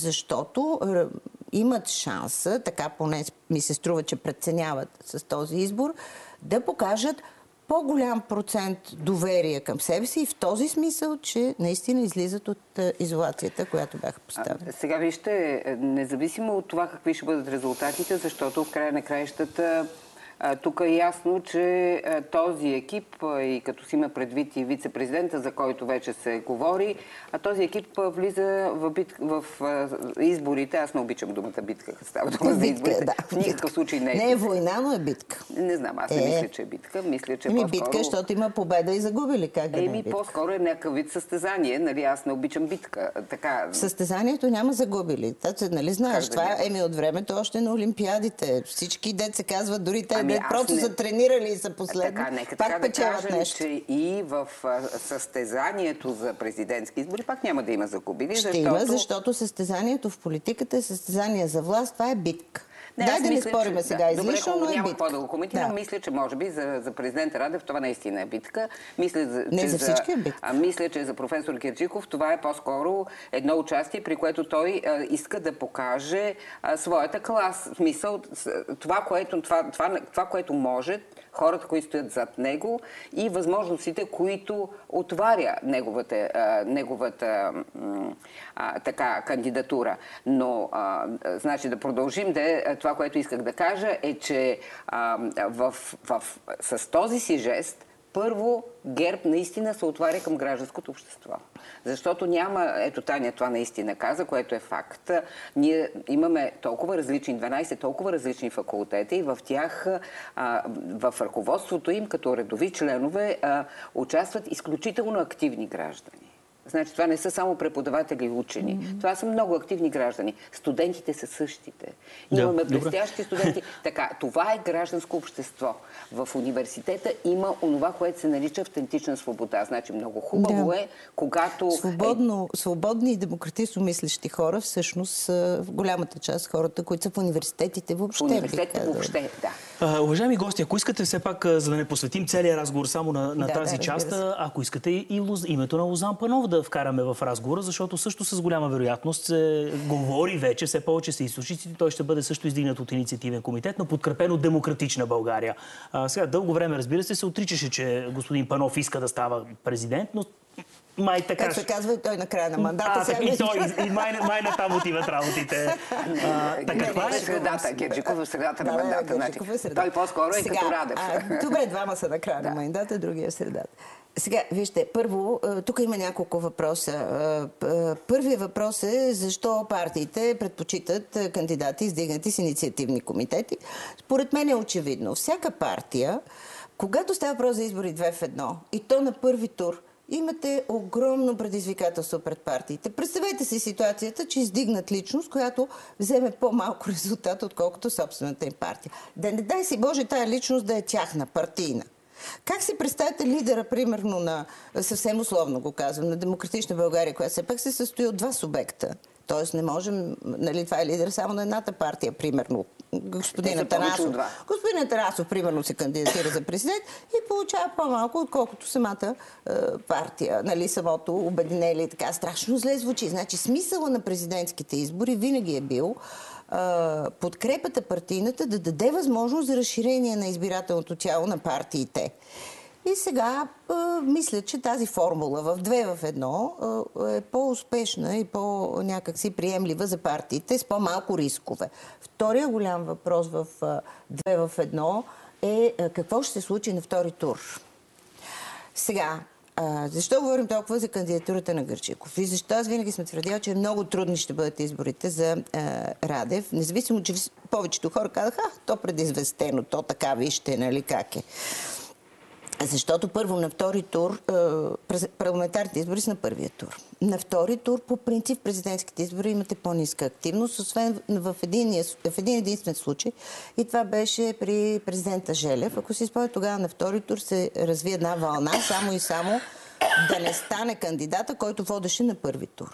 защото имат шанса, така поне ми се струва, че преценяват с този избор, да покажат по-голям процент доверие към себе си и в този смисъл, че наистина излизат от изолацията, която бяха поставени. Сега вижте, независимо от това какви ще бъдат резултатите, защото в края на краищата тук е ясно, че този екип, и като си има предвид и вице-президента, за който вече се говори, а този екип влиза в, бит... в изборите. Аз не обичам думата битка, става дума за изборите. Да, в никакъв случай не е. Не е война, но е битка. Не знам, аз не е... мисля, че е битка. Мисля, че Еми, по-скоро... битка, защото има победа и загубили. Как да Еми, не е битка? по-скоро е някакъв вид състезание. Нали, аз не обичам битка. Така... В състезанието няма загубили. Тато, нали знаеш, да това няма? Еми от времето още на Олимпиадите. Всички деца казват, дори те Ами, не просто не... са тренирали и са последни. Така, нека пак така печелят да кажем, нещо. че и в а, състезанието за президентски избори пак няма да има загубили. Ще защото... има, защото състезанието в политиката е състезание за власт. Това е битка. Не, Дай да не мисля, спориме че... сега да. излишно, Добре, но е няма битка. какво да го коментирам. Да. Мисля, че може би за, за президента Радев това наистина е битка. Мисля, за, Не, че за всички е битка. А, мисля, че за професор Кирджиков това е по-скоро едно участие, при което той а, иска да покаже а, своята клас. В смисъл, това, което, това, това, това, което може, хората, които стоят зад него и възможностите, които отваря неговата, а, неговата а, така, кандидатура. Но, а, значи, да продължим, да, това, което исках да кажа, е, че а, в, в, с този си жест първо, ГЕРБ наистина се отваря към гражданското общество. Защото няма, ето Таня това наистина каза, което е факт. Ние имаме толкова различни, дванайсет толкова различни факултета и в тях, а, в ръководството им, като редови членове, а, участват изключително активни граждани. Значи това не са само преподаватели и учени. Mm-hmm. Това са много активни граждани. Студентите са същите. Да, Имаме добре. блестящи студенти. Така, това е гражданско общество. В университета има онова, което се нарича автентична свобода. Значи много хубаво Да. е, когато... Свободно, свободни и демократично мислещи хора всъщност са в голямата част хората, които са в университетите въобще. В университетите бих казала. въобще, да. А, уважаеми гости, ако искате все пак, а, за да не посветим целия разговор само на, на Да, тази да, част, разбира се. ако искате и Луз, името на Лозан Панов да вкараме в разговора, защото също с голяма вероятност се говори вече, все повече са източниците, той ще бъде също издигнат от инициативен комитет, но подкрепен от Демократична България. А, сега, дълго време, разбира се, се отричаше, че господин Панов иска да става президент, но май така... Как се казва, той на края на мандата. А, сега так, и, не той, знам. и, и май, май на там отиват работите. А, така, Не, това не, е... в средата, Герджиков в средата на Да, да, мандата. Значи, Герджиков е средата. той по-скоро е Сега, като Радев. А, добре, двама са на края на мандата, другия е в средата. Сега, вижте, първо, тук има няколко въпроса. Първият въпрос е защо партиите предпочитат кандидати, издигнати с инициативни комитети. Според мен е очевидно. Всяка партия, когато става въпрос за избори две в едно, и то на първи тур, имате огромно предизвикателство пред партиите. Представете си ситуацията, че издигнат личност, която вземе по-малко резултат, отколкото собствената им партия. Да не дай си Боже тая личност да е тяхна, партийна. Как си представяте лидера, примерно на, съвсем условно го казвам, на Демократична България, която все пак се състои от два субекта? Тоест не можем, нали, това е лидер само на едната партия, примерно. Господин Атанасов. Господин Атанасов, примерно, се кандидатира за президент и получава по-малко, отколкото самата е, партия, нали, самото обединение и така. Страшно зле звучи. Значи смисъла на президентските избори винаги е бил е, подкрепата партийната да даде възможност за разширение на избирателното тяло на партиите. И сега а, мисля, че тази формула в две в едно а, е по-успешна и по-някакси приемлива за партиите с по-малко рискове. Втория голям въпрос в а, две в едно е а, какво ще се случи на втори тур. Сега, а, защо говорим толкова за кандидатурата на Герджиков? И защо аз винаги съм твърдяла, че много трудни ще бъдат изборите за а, Радев, независимо, че повечето хора казаха, а, то предизвестено, то така, вижте, нали как е. Защото първо на втори тур, парламентарните избори са на първия тур. На втори тур, по принцип, в президентските избори имате по-ниска активност, освен в един, в един единствен случай. И това беше при президента Желев. Ако си спомня, тогава на втори тур се разви една вълна, само и само да не стане кандидата, който водеше на първи тур.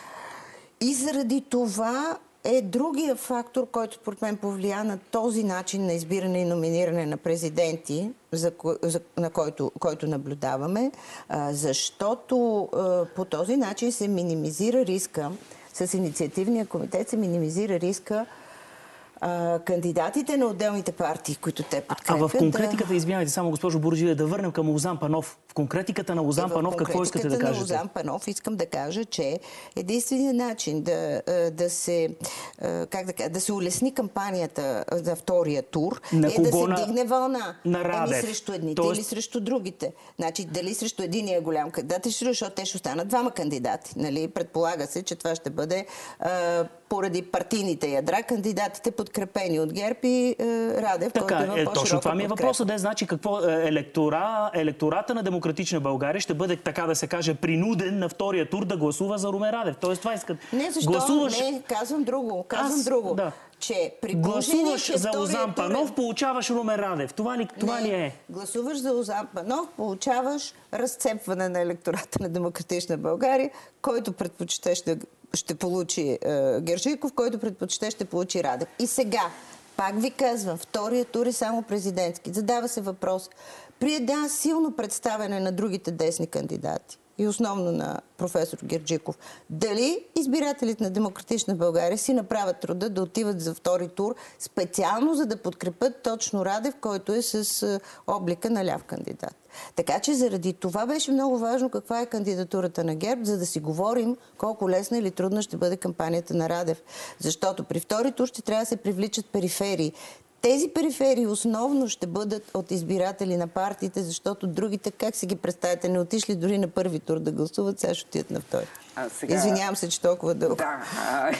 И заради това е другия фактор, който според мен повлия на този начин на избиране и номиниране на президенти, за, за, на който, който наблюдаваме, а, защото а, по този начин се минимизира риска, с инициативния комитет се минимизира риска а, кандидатите на отделните партии, които те подкрепят. А в конкретиката, да... извинявайте, само госпожо Буруджиева, да върнем към Лозан Панов. В конкретиката на Лозан Панов какво искате да кажете? В конкретиката на Лозан Панов искам да кажа, че единственият начин да, да, се, как да, кажа, да се улесни кампанията за втория тур на е да се на... дигне вълна. На Радев. Еми срещу едните Тоест... или срещу другите. Значи дали срещу единия голям кандидат, защото те ще останат двама кандидати. Нали? Предполага се, че това ще бъде а, поради партийните ядра кандидатите подкрепени от ГЕРБ и а, Радев, така, който има е, по-широка точно това ми е подкрепа. въпросът. Да, значи какво електора, електората на Демократична България ще бъде, така да се каже, принуден на втория тур да гласува за Румен Радев. Тоест това искат. Не, защо? Гласуваш... Не, казвам друго. Казвам Аз... друго. Да. Че при гласуваш че за Лозан Панов, получаваш Румен Радев. Това ли, това не, ли е? Гласуваш за Лозан Панов, получаваш разцепване на електората на Демократична България, който предпочете ще, ще получи е, Герджиков, който предпочете ще получи Радев. И сега, пак ви казвам, втория тур е само президентски. Задава се въпрос. При една силно представяне на другите десни кандидати и основно на професор Герджиков, дали избирателите на Демократична България си направят труда да отиват за втори тур специално за да подкрепят точно Радев, който е с облика на ляв кандидат. Така че заради това беше много важно каква е кандидатурата на ГЕРБ, за да си говорим колко лесна или трудна ще бъде кампанията на Радев. Защото при втори тур ще трябва да се привличат периферии. Тези периферии основно ще бъдат от избиратели на партиите, защото другите, как си ги представяте, не отишли дори на първи тур да гласуват, сега ще отидат на втори. А, сега... Извинявам се, че толкова дълго. Да. А,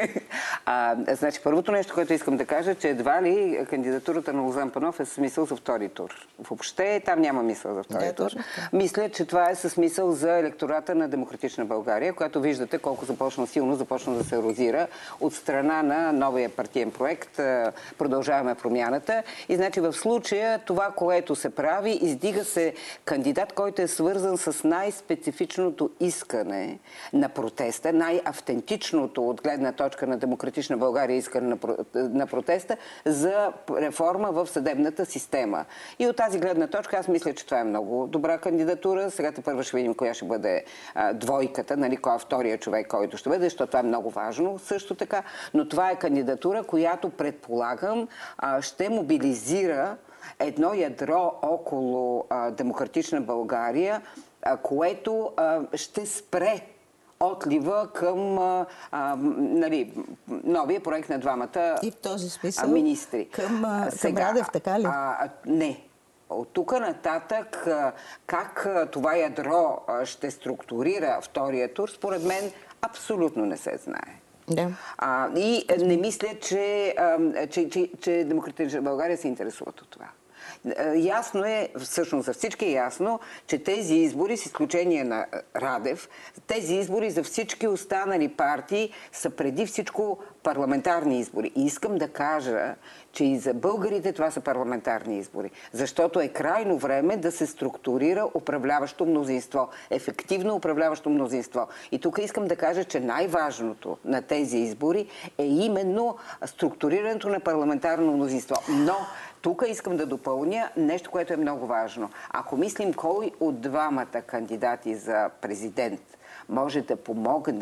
а, значи, първото нещо, което искам да кажа, че едва ли кандидатурата на Лозан Панов е с смисъл за втори тур. Въобще там няма мисъл за втори да, тур. Мисля, че това е със смисъл за електората на Демократична България, която виждате колко започна силно, започна да се ерозира от страна на новия партиен проект Продължаваме промяната. И значи в случая това, което се прави, издига се кандидат, който е свързан с най-специфичното искане на протеста, най-автентичното от гледна точка на Демократична България искане на протеста за реформа в съдебната система. И от тази гледна точка аз мисля, че това е много добра кандидатура. Сега първо ще видим коя ще бъде а, двойката, нали, кой е втория човек, който ще бъде, защото това е много важно също така. Но това е кандидатура, която предполагам а, ще мобилизира едно ядро около а, Демократична България, а, което а, ще спре отлива към а, а, нали, новия проект на двамата и в този смисъл, а, министри. Към, а, Сега, към Радев, така ли? А, не. От тук нататък как това ядро ще структурира втория тур, според мен абсолютно не се знае. Да. А, и не мисля, че, а, че, че, че Демократична България се интересуват от това. Ясно е, всъщност за всички е ясно, че тези избори, с изключение на Радев, тези избори за всички останали партии са преди всичко парламентарни избори. И искам да кажа, че и за българите това са парламентарни избори. Защото е крайно време да се структурира управляващо мнозинство. Ефективно управляващо мнозинство. И тук искам да кажа, че най-важното на тези избори е именно структурирането на парламентарно мнозинство. Но тук искам да допълня нещо, което е много важно. Ако мислим кой от двамата кандидати за президент може да помогне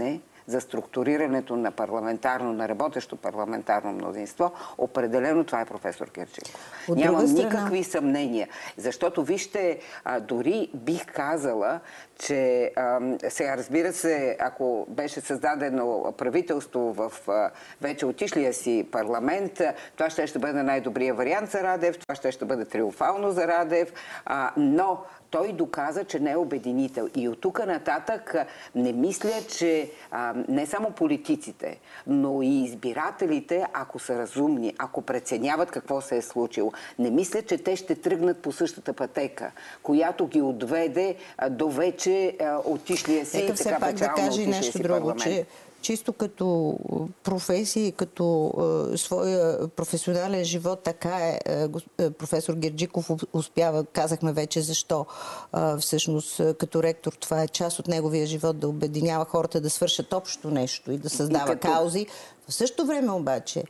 за структурирането на парламентарно, на работещо парламентарно мнозинство, определено това е професор Герджиков. Нямам страна... никакви съмнения. Защото вижте, а, дори бих казала, че а, сега разбира се, ако беше създадено правителство в а, вече отишлия си парламент, това ще, ще бъде най-добрия вариант за Радев, това ще, ще бъде триумфално за Радев, а, но той доказа, че не е обединител. И от тук нататък не мисля, че а, не само политиците, но и избирателите, ако са разумни, ако преценяват какво се е случило, не мисля, че те ще тръгнат по същата пътека, която ги отведе а, до вече а, отишлия си Нека и така пак да кажа нещо друго, че чисто като професия и като е, своя професионален живот, така е, е професор Герджиков успява, казахме вече защо е, всъщност като ректор това е част от неговия живот, да обединява хората да свършат общо нещо и да създава като... каузи. В същото време обаче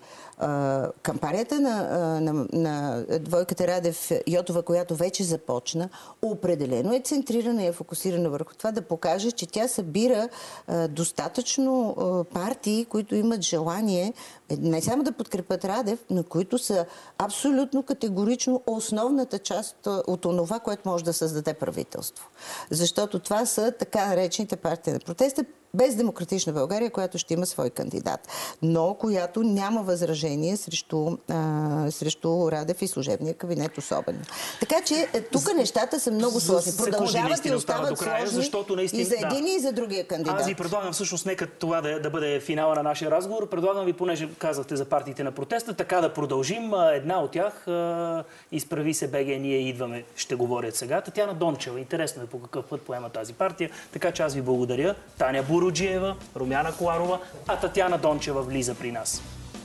кампанията на, на, на двойката Радев-Йотова, която вече започна, определено е центрирана и е фокусирана върху това да покаже, че тя събира достатъчно партии, които имат желание не само да подкрепят Радев, но които са абсолютно категорично основната част от онова, което може да създаде правителство. Защото това са така наречените партии на протеста, без Демократична България, която ще има свой кандидат, но която няма възражение срещу, а, срещу Радев и служебния кабинет особено. Така че тук нещата са много сложни. Продължават и остават края, сложни защото наистина, и за един да. И за другия кандидат. Аз ви предлагам всъщност, нека това да, да бъде финала на нашия разговор. Предлагам ви, понеже казахте за партиите на протеста, така да продължим. Една от тях, Изправи се БГ, ние идваме, ще говорят сега. Татяна Дончева. Интересно е по какъв път поема тази партия. Така че аз ви благодаря. Таня Буруджиева, Румяна Коларова, а Татяна Дончева влиза при нас.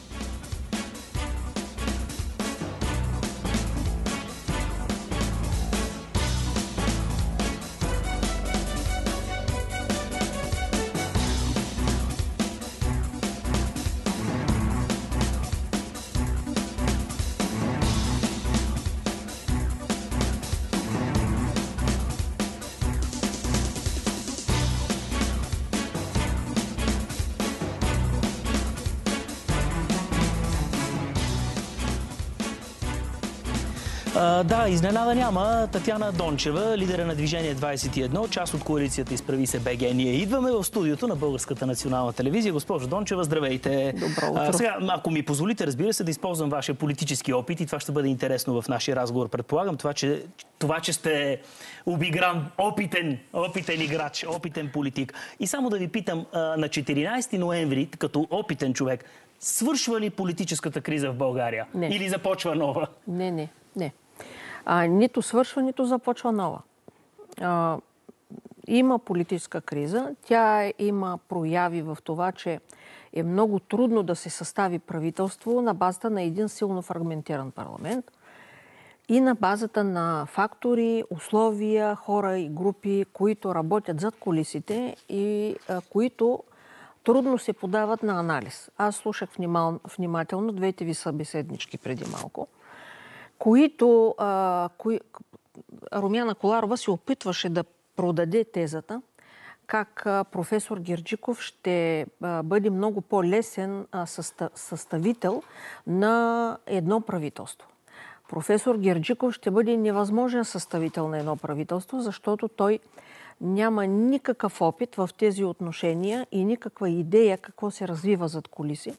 Uh, да, изненада няма. Татяна Дончева, лидера на Движение двайсет и едно, част от коалицията Изправи се БГ. Ние идваме в студиото на Българската национална телевизия. Госпожо Дончева, здравейте. Добро утро. Uh, сега, ако ми позволите, разбира се, да използвам вашия политически опит и това ще бъде интересно в нашия разговор. Предполагам това, че, това, че сте обигран, опитен, опитен играч, опитен политик. И само да ви питам, uh, на четиринайсети ноември, като опитен човек, свършва ли политическата криза в България? Не. Или започва нова? Не, не, не. А, нито свършва, нито започва нова. А, има политическа криза. Тя има прояви в това, че е много трудно да се състави правителство на базата на един силно фрагментиран парламент и на базата на фактори, условия, хора и групи, които работят зад кулисите и а, които трудно се подават на анализ. Аз слушах внимал, внимателно двете ви събеседнички преди малко, които а, кои... Румяна Коларова се опитваше да продаде тезата как а, професор Герджиков ще а, бъде много по-лесен а, състав... съставител на едно правителство. Професор Герджиков ще бъде невъзможен съставител на едно правителство, защото той няма никакъв опит в тези отношения и никаква идея какво се развива зад кулиси.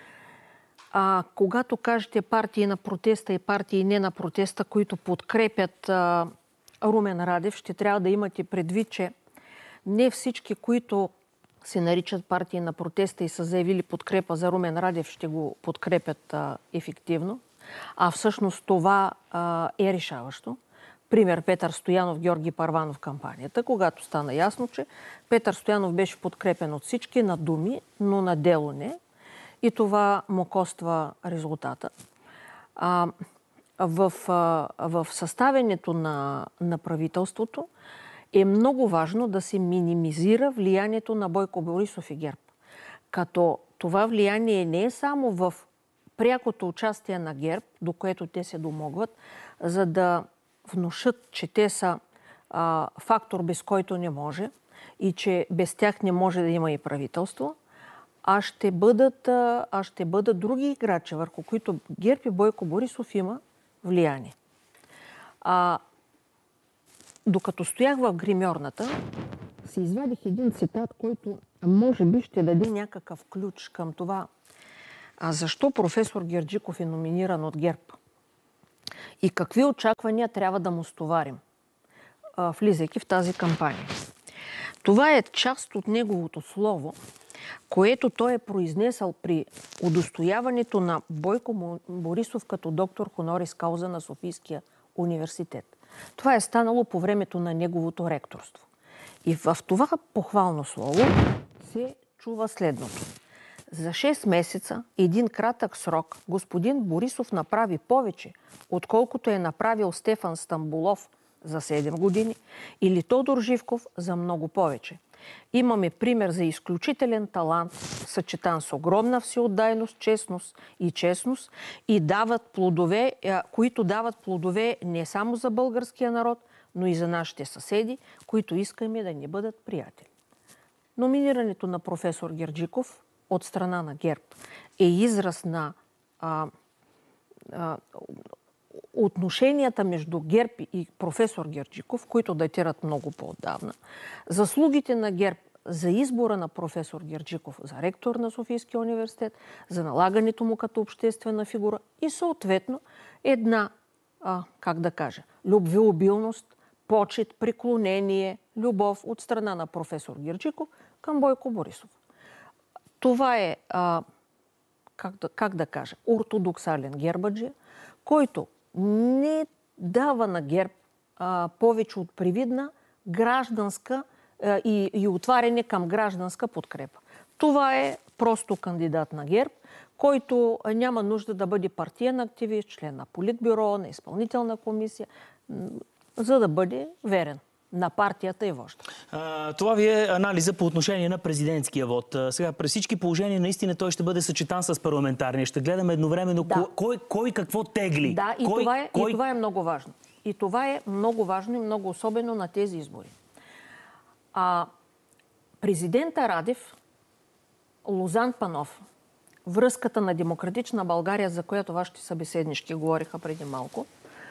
А, когато кажете партии на протеста и партии не на протеста, които подкрепят а, Румен Радев, ще трябва да имате предвид, че не всички, които се наричат партии на протеста и са заявили подкрепа за Румен Радев, ще го подкрепят а, ефективно. А всъщност това а, е решаващо. Пример Петър Стоянов, Георги Първанов в кампанията, когато стана ясно, че Петър Стоянов беше подкрепен от всички на думи, но на дело не. И това му коства резултата. А, в, а, в съставянето на, на правителството е много важно да се минимизира влиянието на Бойко Борисов и ГЕРБ. Като това влияние не е само в прякото участие на ГЕРБ, до което те се домогват, за да внушат, че те са а, фактор, без който не може и че без тях не може да има и правителство, а ще бъдат, а ще бъдат други играчи, върху които ГЕРБ и Бойко Борисов има влияние. А, докато стоях в гримьорната, си извадих един цитат, който може би ще даде някакъв ключ към това. А защо професор Герджиков е номиниран от ГЕРБ? И какви очаквания трябва да му стоварим, влизайки в тази кампания? Това е част от неговото слово, което той е произнесъл при удостояването на Бойко Борисов като доктор хонорис кауза на Софийския университет. Това е станало по времето на неговото ректорство. И в това похвално слово се чува следното. За шест месеца, един кратък срок, господин Борисов направи повече, отколкото е направил Стефан Стамболов за седем години или Тодор Живков за много повече. Имаме пример за изключителен талант, съчетан с огромна всеотдайност, честност и честност, и дават плодове, които дават плодове не само за българския народ, но и за нашите съседи, които искаме да ни бъдат приятели. Номинирането на професор Герджиков от страна на ГЕРБ е израз на а, а, отношенията между ГЕРБ и професор Герджиков, които датират много по-отдавна. Заслугите на ГЕРБ за избора на професор Герджиков за ректор на Софийския университет, за налагането му като обществена фигура и съответно една, а, как да кажа, любвеобилност, почет, преклонение, любов от страна на професор Герджиков към Бойко Борисов. Това е, а, как, да, как да кажа, ортодоксален гербаджия, който не дава на ГЕРБ а, повече от привидна гражданска а, и, и отваряне към гражданска подкрепа. Това е просто кандидат на ГЕРБ, който няма нужда да бъде партиен активист, член на Политбюро, на изпълнителна комисия, за да бъде верен на партията и вожда. Това ви е анализа по отношение на президентския вод. Сега, при всички положения, наистина той ще бъде съчетан с парламентарния. Ще гледаме едновременно да. кой, кой какво тегли. Да, и, кой, това е, кой... и това е много важно. И това е много важно и много особено на тези избори. А, президента Радев, Лозан Панов, връзката на демократична България, за която вашите събеседнички говориха преди малко,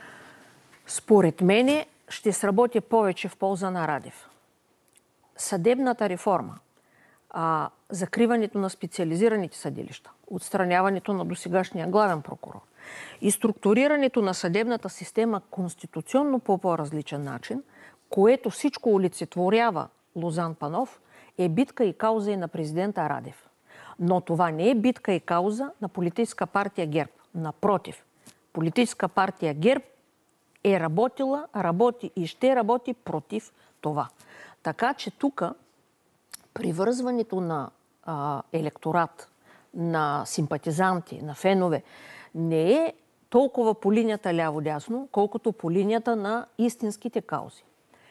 според мене ще сработи повече в полза на Радев. Съдебната реформа, а, закриването на специализираните съдилища, отстраняването на досегашния главен прокурор и структурирането на съдебната система конституционно по по-различен начин, което всичко олицетворява Лозан Панов, е битка и кауза и на президента Радев. Но това не е битка и кауза на политическа партия ГЕРБ. Напротив, политическа партия ГЕРБ е работила, работи и ще работи против това. Така че тук привързването на а, електорат, на симпатизанти, на фенове не е толкова по линията ляво-дясно, колкото по линията на истинските каузи.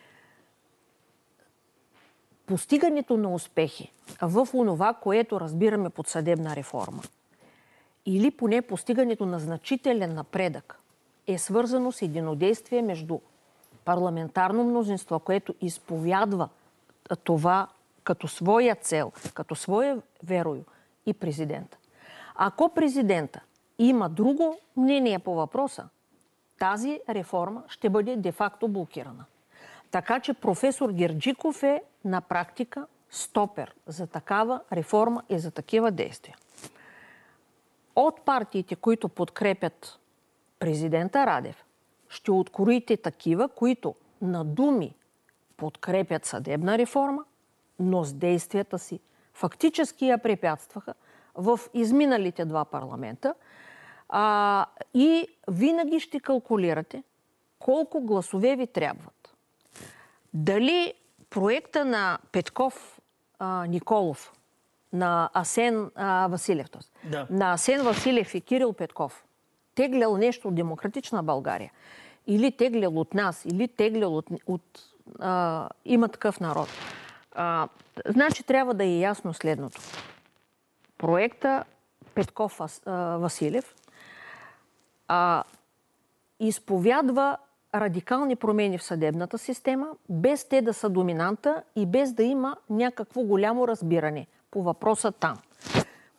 Постигането на успехи в онова, което разбираме под съдебна реформа, или поне постигането на значителен напредък, е свързано с единодействие между парламентарно мнозинство, което изповядва това като своя цел, като своя верою, и президента. Ако президента има друго мнение по въпроса, тази реформа ще бъде де-факто блокирана. Така че професор Герджиков е на практика стопер за такава реформа и за такива действия. От партиите, които подкрепят президента Радев, ще откроите такива, които на думи подкрепят съдебна реформа, но с действията си фактически я препятстваха в изминалите два парламента, а, и винаги ще калкулирате колко гласове ви трябват. Дали проекта на Петков а, Николов, на Асен а, Василев, да. на Асен Василев и Кирил Петков теглял нещо от Демократична България, или теглял от нас, или теглял от, от а, Има такъв народ. А, значи трябва да е ясно следното. Проекта Петков а, Василев а, изповядва радикални промени в съдебната система, без те да са доминанта и без да има някакво голямо разбиране по въпроса там.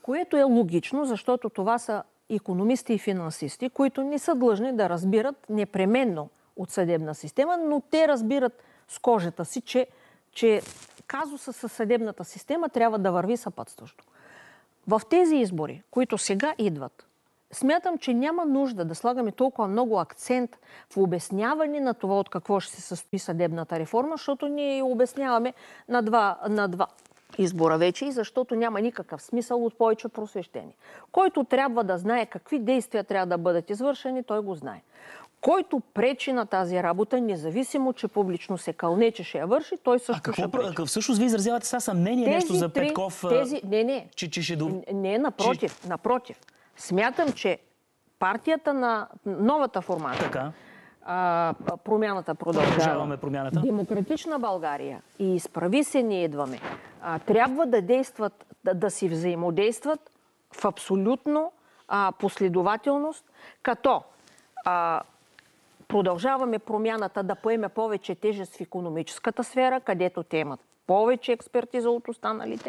Което е логично, защото това са икономисти и финансисти, които не са длъжни да разбират непременно от съдебна система, но те разбират с кожата си, че, че казуса със съдебната система трябва да върви съпътстващо. В тези избори, които сега идват, смятам, че няма нужда да слагаме толкова много акцент в обясняване на това от какво ще се състои съдебната реформа, защото ние я обясняваме на два, на два избора вече и защото няма никакъв смисъл от повече просвещение. Който трябва да знае какви действия трябва да бъдат извършени, той го знае. Който пречи на тази работа, независимо, че публично се кълне, че ще я върши, той също а какво, ще пречи. А всъщност ви изразявате сега съмнение тези нещо за три, Петков? Тези, не, не. Че, че ще... Не, напротив, че... напротив. Смятам, че партията на новата формация, така. А, промяната продължава. Продължаваме промяната. Демократична България и Изправи се ние идваме. А, трябва да действат, да, да си взаимодействат в абсолютно а, последователност, като а, продължаваме промяната да поеме повече тежест в икономическата сфера, където те имат повече експертиза от останалите.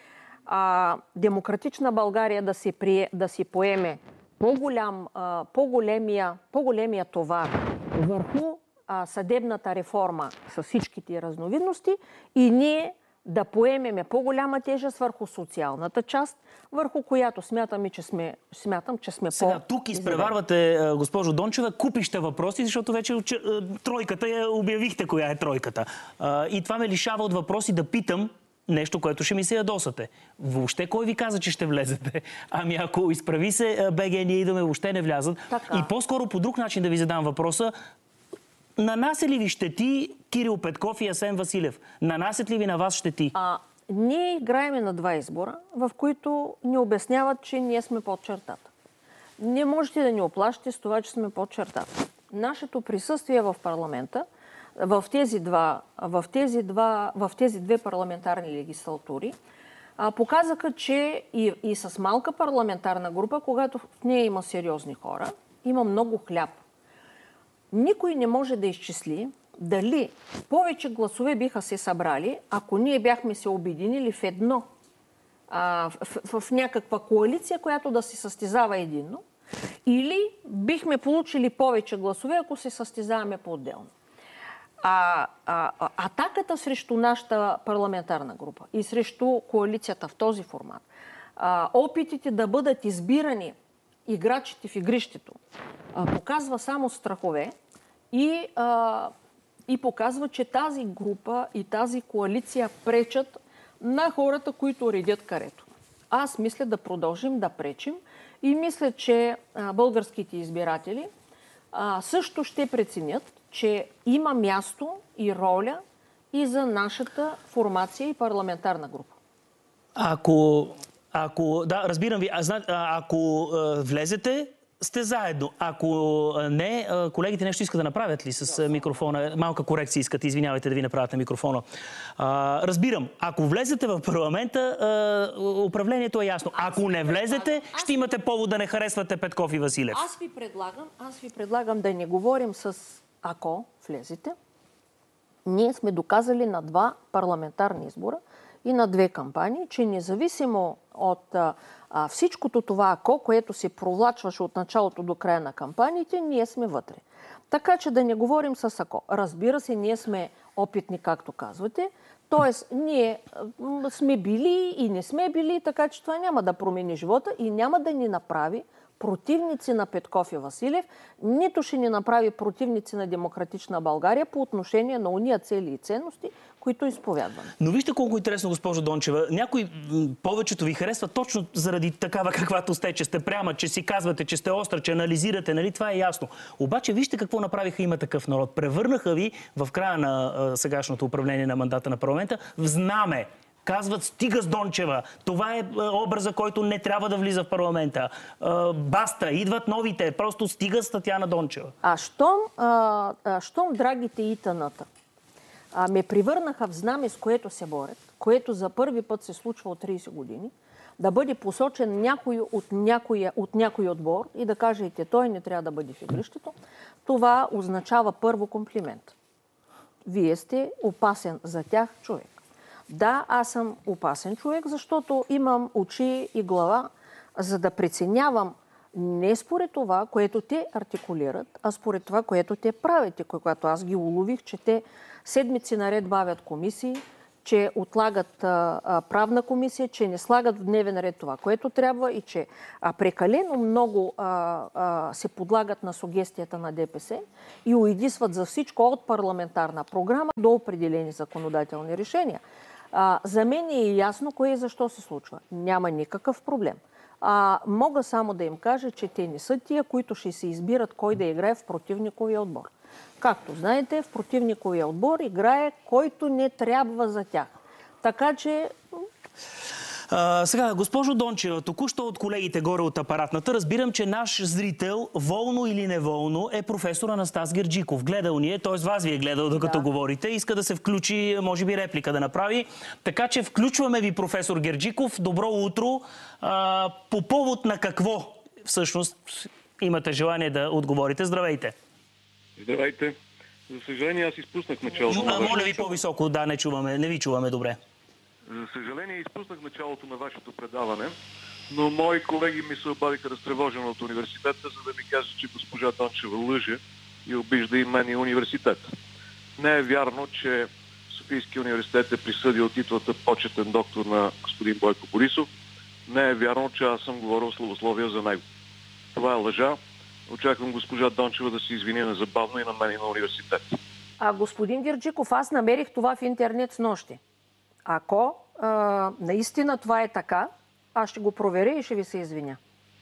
А, Демократична България да си, прие, да си поеме по-голям, а, по-големия, по-големия товар върху а, съдебната реформа с всичките разновидности и ние да поемеме по-голяма тежест върху социалната част, върху която смятаме, че сме, смятам, че сме Сега, по... тук изпреварвате, госпожо Дончева, купища въпроси, защото вече тройката я обявихте коя е тройката. И това ме лишава от въпроси да питам нещо, което ще ми се ядосате. Въобще кой ви каза, че ще влезете? Ами ако Изправи се БГ, ние идваме, въобще не влязат. Така. И по-скоро по друг начин да ви задам въпроса. Нанасят ли ви щети Кирил Петков и Асен Василев? Нанасят ли ви на вас щети? А, ние играеме на два избора, в които ни обясняват, че ние сме под чертата. Не можете да ни оплашите с това, че сме под чертата. Нашето присъствие в парламента, в тези, два, в тези, два, в тези две парламентарни легислатури, а, показаха, че и, и с малка парламентарна група, когато в нея има сериозни хора, има много хляб. Никой не може да изчисли дали повече гласове биха се събрали, ако ние бяхме се обединили в едно, а, в, в, в някаква коалиция, която да се състезава единно, или бихме получили повече гласове, ако се състезаваме по-отделно. А, а, а атаката срещу нашата парламентарна група и срещу коалицията в този формат, а, опитите да бъдат избирани играчите в игрището, а, показва само страхове и, а, и показва, че тази група и тази коалиция пречат на хората, които редят карето. Аз мисля да продължим да пречим и мисля, че а, българските избиратели а, също ще преценят, че има място и роля и за нашата формация и парламентарна група. Ако, ако да, разбирам ви, а, ако а, влезете, сте заедно. Ако не, колегите нещо искат да направят ли с микрофона? Малка корекция искат, извинявайте да ви направят на микрофона. А, разбирам, ако влезете в парламента, а, управлението е ясно. Ако не влезете, ще имате повод да не харесвате Петков и Василев. Аз ви предлагам, аз ви предлагам да не говорим с ако влезете. Ние сме доказали на два парламентарни избора и на две кампании, че независимо от а, а, всичкото това ако, което се провлачваше от началото до края на кампаниите, ние сме вътре. Така че да не говорим с ако. Разбира се, ние сме опитни, както казвате. Тоест, ние м, сме били и не сме били, така че това няма да промени живота и няма да ни направи противници на Петков и Василев, нито ще ни направи противници на Демократична България по отношение на уния цели и ценности, които изповядваме. Но вижте колко интересно, госпожо Дончева. Някой повечето ви харесва точно заради такава каквато сте, че сте пряма, че си казвате, че сте остра, че анализирате, нали? Това е ясно. Обаче вижте какво направиха Има такъв народ. Превърнаха ви в края на а, сегашното управление на мандата на парламента в знаме. Казват, стига с Дончева. Това е образа, който не трябва да влиза в парламента. Баста, идват новите. Просто стига с Татяна Дончева. А щом, а, а, щом драгите итаната а, ме превърнаха в знаме, с което се борят, което за първи път се случва от трийсет години, да бъде посочен някой от някой, от някой отбор и да кажете, той не трябва да бъде в игрището, това означава първо комплимент. Вие сте опасен за тях човек. Да, аз съм опасен човек, защото имам очи и глава, за да преценявам не според това, което те артикулират, а според това, което те правят. И когато аз ги улових, че те седмици наред бавят комисии, че отлагат а, а, правна комисия, че не слагат в дневен ред това, което трябва и че а, прекалено много а, а, се подлагат на сугестията на ДПС и уедисват за всичко от парламентарна програма до определени законодателни решения. А, за мен е ясно кое и защо се случва. Няма никакъв проблем. А, мога само да им кажа, че те не са тия, които ще се избират кой да играе в противниковия отбор. Както знаете, в противниковия отбор играе който не трябва за тях. Така че... А, сега, госпожо Дончева, току-що от колегите горе от апаратната разбирам, че наш зрител, волно или неволно, е професор Анастас Герджиков. Гледал ни е, т.е. вас ви е гледал докато да. говорите. Иска да се включи, може би реплика да направи. Така че включваме ви, професор Герджиков. Добро утро. А, по повод на какво всъщност имате желание да отговорите? Здравейте. Здравейте. За съжаление, аз изпуснах началото на вашето... Моля ви по-високо, да, не чуваме, не ви чуваме добре. За съжаление, изпуснах началото на вашето предаване, но мои колеги ми се обадиха разтревожено от университета, за да ми кажат, че госпожа Дончева лъже и обижда и мен и университета. Не е вярно, че Софийския университет е присъдил титлата почетен доктор на господин Бойко Борисов. Не е вярно, че аз съм говорил славословия за него. Това е лъжа. Очаквам госпожа Дончева да се извини незабавно и на мен и на университет. А господин Герджиков, аз намерих това в интернет с нощи. Ако а, наистина това е така, аз ще го проверя и ще ви се извиня.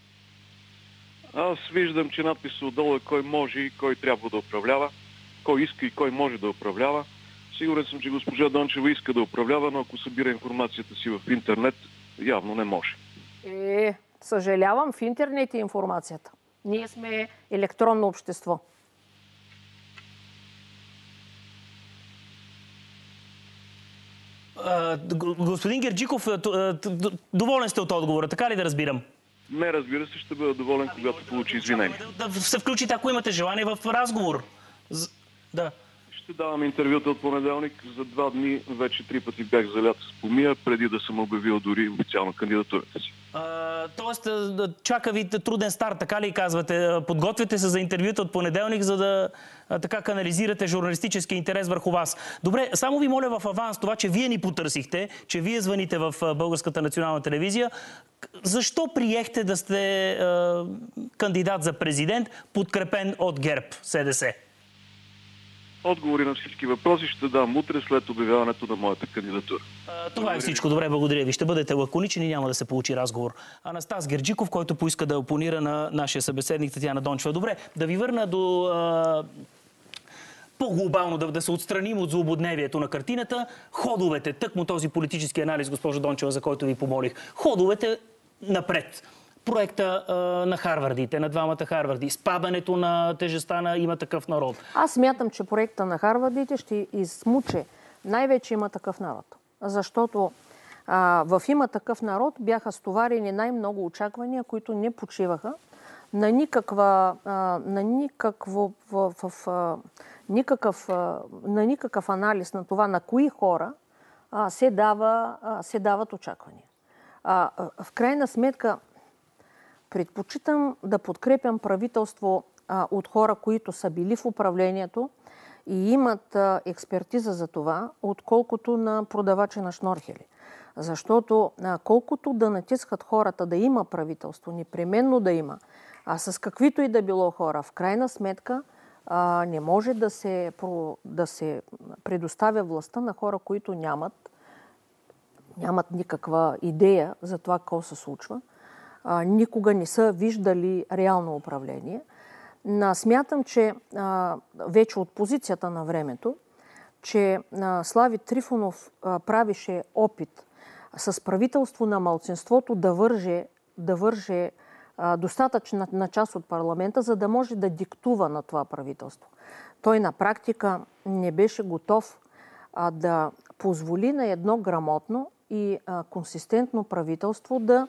Аз виждам, че надписът отдолу е кой може и кой трябва да управлява, кой иска и кой може да управлява. Сигурен съм, че госпожа Дончева иска да управлява, но ако събира информацията си в интернет, явно не може. Е, съжалявам, в интернет е информацията. Ние сме електронно общество. А, господин Герджиков, доволен сте от отговора, така ли да разбирам? Не, разбира се, ще бъда доволен, когато получи извинение. Да, да се включите, ако имате желание, в разговор. Да. Ще давам интервюта от понеделник. За два дни вече три пъти бях залят с помия, преди да съм обявил дори официално кандидатурата си. А, тоест, чака ви труден старт, така ли казвате? Подготвяте се за интервюта от понеделник, за да така канализирате журналистически интерес върху вас. Добре, само ви моля в аванс това, че вие ни потърсихте, че вие звъните в Българската национална телевизия. Защо приехте да сте а, кандидат за президент, подкрепен от ГЕРБ СДС? Отговори на всички въпроси ще дам утре след обявяването на моята кандидатура. А, това е всичко. Добре, благодаря ви. Ще бъдете лаконичен и няма да се получи разговор. Анастас Герджиков, който поиска да опонира на нашия събеседник Татяна Дончева. Добре, да ви върна до... А... по-глобално да, да се отстраним от злободневието на картината. Ходовете, тъкмо този политически анализ, госпожо Дончева, за който ви помолих. Ходовете напред. Проекта а, на Харвардите, на двамата Харварди, спадането на тежестта на Има такъв народ. Аз смятам, че проекта на Харвардите ще измуче най-вече Има такъв народ. Защото а, в Има такъв народ бяха стоварени най-много очаквания, които не почиваха на никаква, а, на никакво, в, в, в, никакъв, а, на никакъв анализ на това на кои хора а, се, дава, а, се дават очаквания. А, в крайна сметка, предпочитам да подкрепям правителство а, от хора, които са били в управлението и имат а, експертиза за това, отколкото на продавачи на шнорхели. Защото а, колкото да натискат хората да има правителство, непременно да има, а с каквито и да било хора, в крайна сметка а, не може да се, да се предоставя властта на хора, които нямат, нямат никаква идея за това какво се случва. А, никога не са виждали реално управление. А, смятам, че а, вече от позицията на времето, че а, Слави Трифонов а, правише опит с правителство на малцинството да върже, да върже а, достатъчна на част от парламента, за да може да диктува на това правителство. Той на практика не беше готов а, да позволи на едно грамотно и а, консистентно правителство да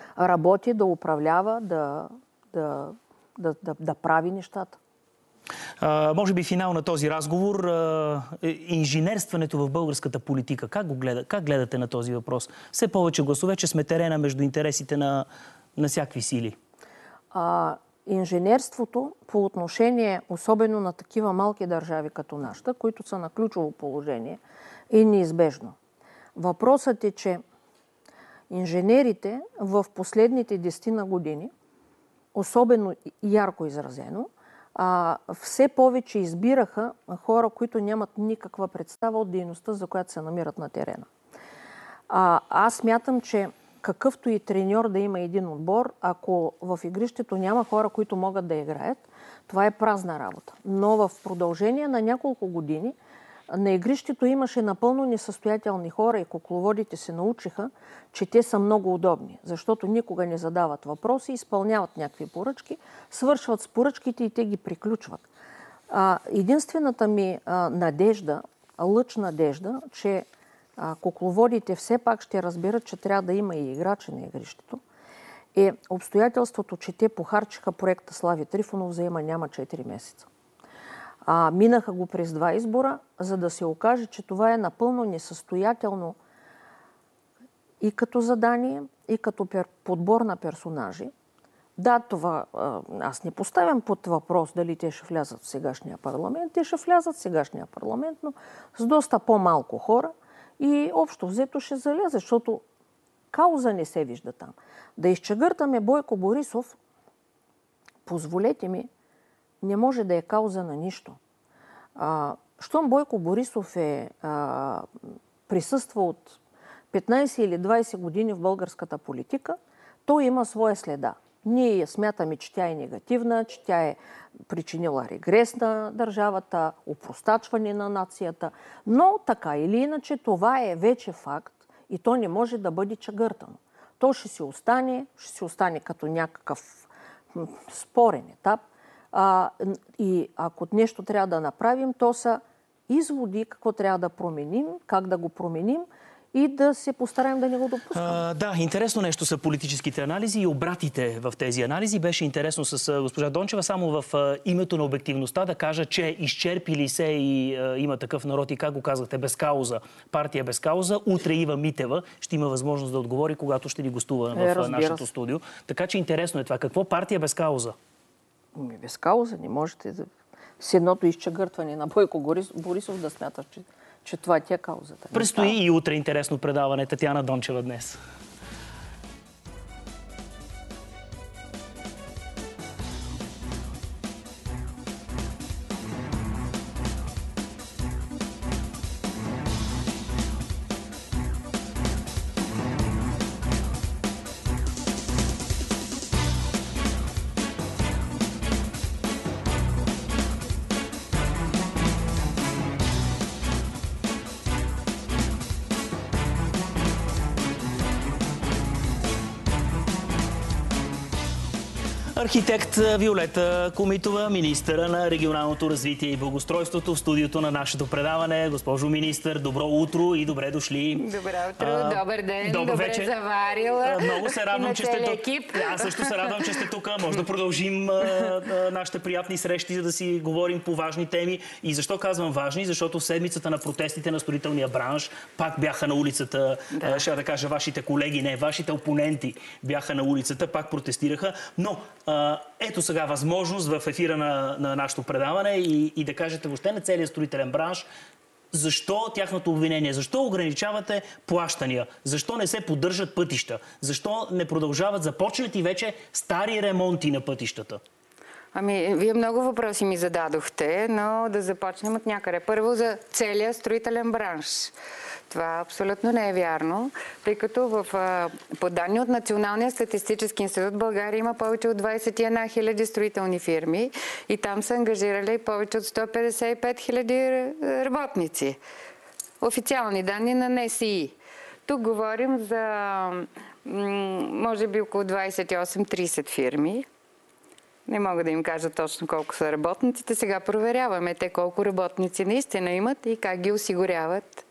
работи, да управлява, да, да, да, да, да прави нещата. А, може би финал на този разговор. А, инженерстването в българската политика. Как го гледа, как гледате на този въпрос? Все повече гласове, че сме терена между интересите на, на всякакви сили. А, инженерството по отношение, особено на такива малки държави като нашата, които са на ключово положение, е неизбежно. Въпросът е, че инженерите в последните десетина години, особено ярко изразено, а, все повече избираха хора, които нямат никаква представа от дейността, за която се намират на терена. А, аз смятам, че какъвто и треньор да има един отбор, ако в игрището няма хора, които могат да играят, това е празна работа. Но в продължение на няколко години на игрището имаше напълно несъстоятелни хора и кукловодите се научиха, че те са много удобни, защото никога не задават въпроси, изпълняват някакви поръчки, свършват с поръчките и те ги приключват. А, единствената ми а, надежда, лъч надежда, че а, кукловодите все пак ще разберат, че трябва да има и играчи на игрището, е обстоятелството, че те похарчиха проекта Слави Трифонов за има няма четири месеца. А, минаха го през два избора, за да се окаже, че това е напълно несъстоятелно и като задание, и като пер... подбор на персонажи. Да, това а, аз не поставям под въпрос дали те ще влязат в сегашния парламент. Те ще влязат в сегашния парламент, но с доста по-малко хора и общо взето ще залезе, защото кауза не се вижда там. Да изчегъртаме Бойко Борисов, позволете ми, не може да е кауза на нищо. А, щом Бойко Борисов е а, присъства от петнайсет или двайсет години в българската политика, той има своя следа. Ние смятаме, че тя е негативна, че тя е причинила регрес на държавата, опростачване на нацията, но така или иначе това е вече факт и то не може да бъде чегъртано. То ще си остане, ще си остане като някакъв спорен етап. А, и ако нещо трябва да направим, то са изводи какво трябва да променим, как да го променим и да се постараем да не го допускаме. А, да, интересно нещо са политическите анализи и обратите в тези анализи. Беше интересно с госпожа Дончева само в а, името на обективността да кажа, че изчерпили се и а, има такъв народ и как го казахте, без кауза. Партия без кауза. Утре Ива Митева ще има възможност да отговори, когато ще ни гостува Е, в нашето студио. Така че интересно е това. Какво партия без кауза? Ми без кауза не можете да... С едното изчегъртване на Бойко Борисов да смяташ, че, че това ти е каузата. Предстои и утре интересно предаване. Татяна Дончева днес. Архитект Виолета Комитова, министъра на регионалното развитие и благоустройството в студиото на нашето предаване. Госпожо министър, добро утро и добре дошли. Добро утро, а, добър ден, добър добре вечер. заварила. Много се радвам, че сте тук. Екип. Аз също се радвам, че сте тук. Може да продължим а, а, нашите приятни срещи, за да си говорим по важни теми. И защо казвам важни? Защото в седмицата на протестите на строителния бранш пак бяха на улицата, да. а, ще да кажа, вашите колеги, не, вашите опоненти бяха на улицата, пак протестираха. Но ето сега възможност в ефира на, на нашето предаване и, и да кажете въобще на целия строителен бранш защо тяхното обвинение, защо ограничавате плащания, защо не се поддържат пътища, защо не продължават започнати вече стари ремонти на пътищата. Ами, вие много въпроси ми зададохте, но да започнем от някъде. Първо за целия строителен бранш. Това абсолютно не е вярно, тъй като в, по данни от Националния статистически институт България има повече от двайсет и една хиляди строителни фирми и там са ангажирали повече от сто петдесет и пет хиляди работници. Официални данни на Н С И. Тук говорим за може би около двайсет и осем трийсет фирми. Не мога да им кажа точно колко са работниците. Сега проверяваме те колко работници наистина имат и как ги осигуряват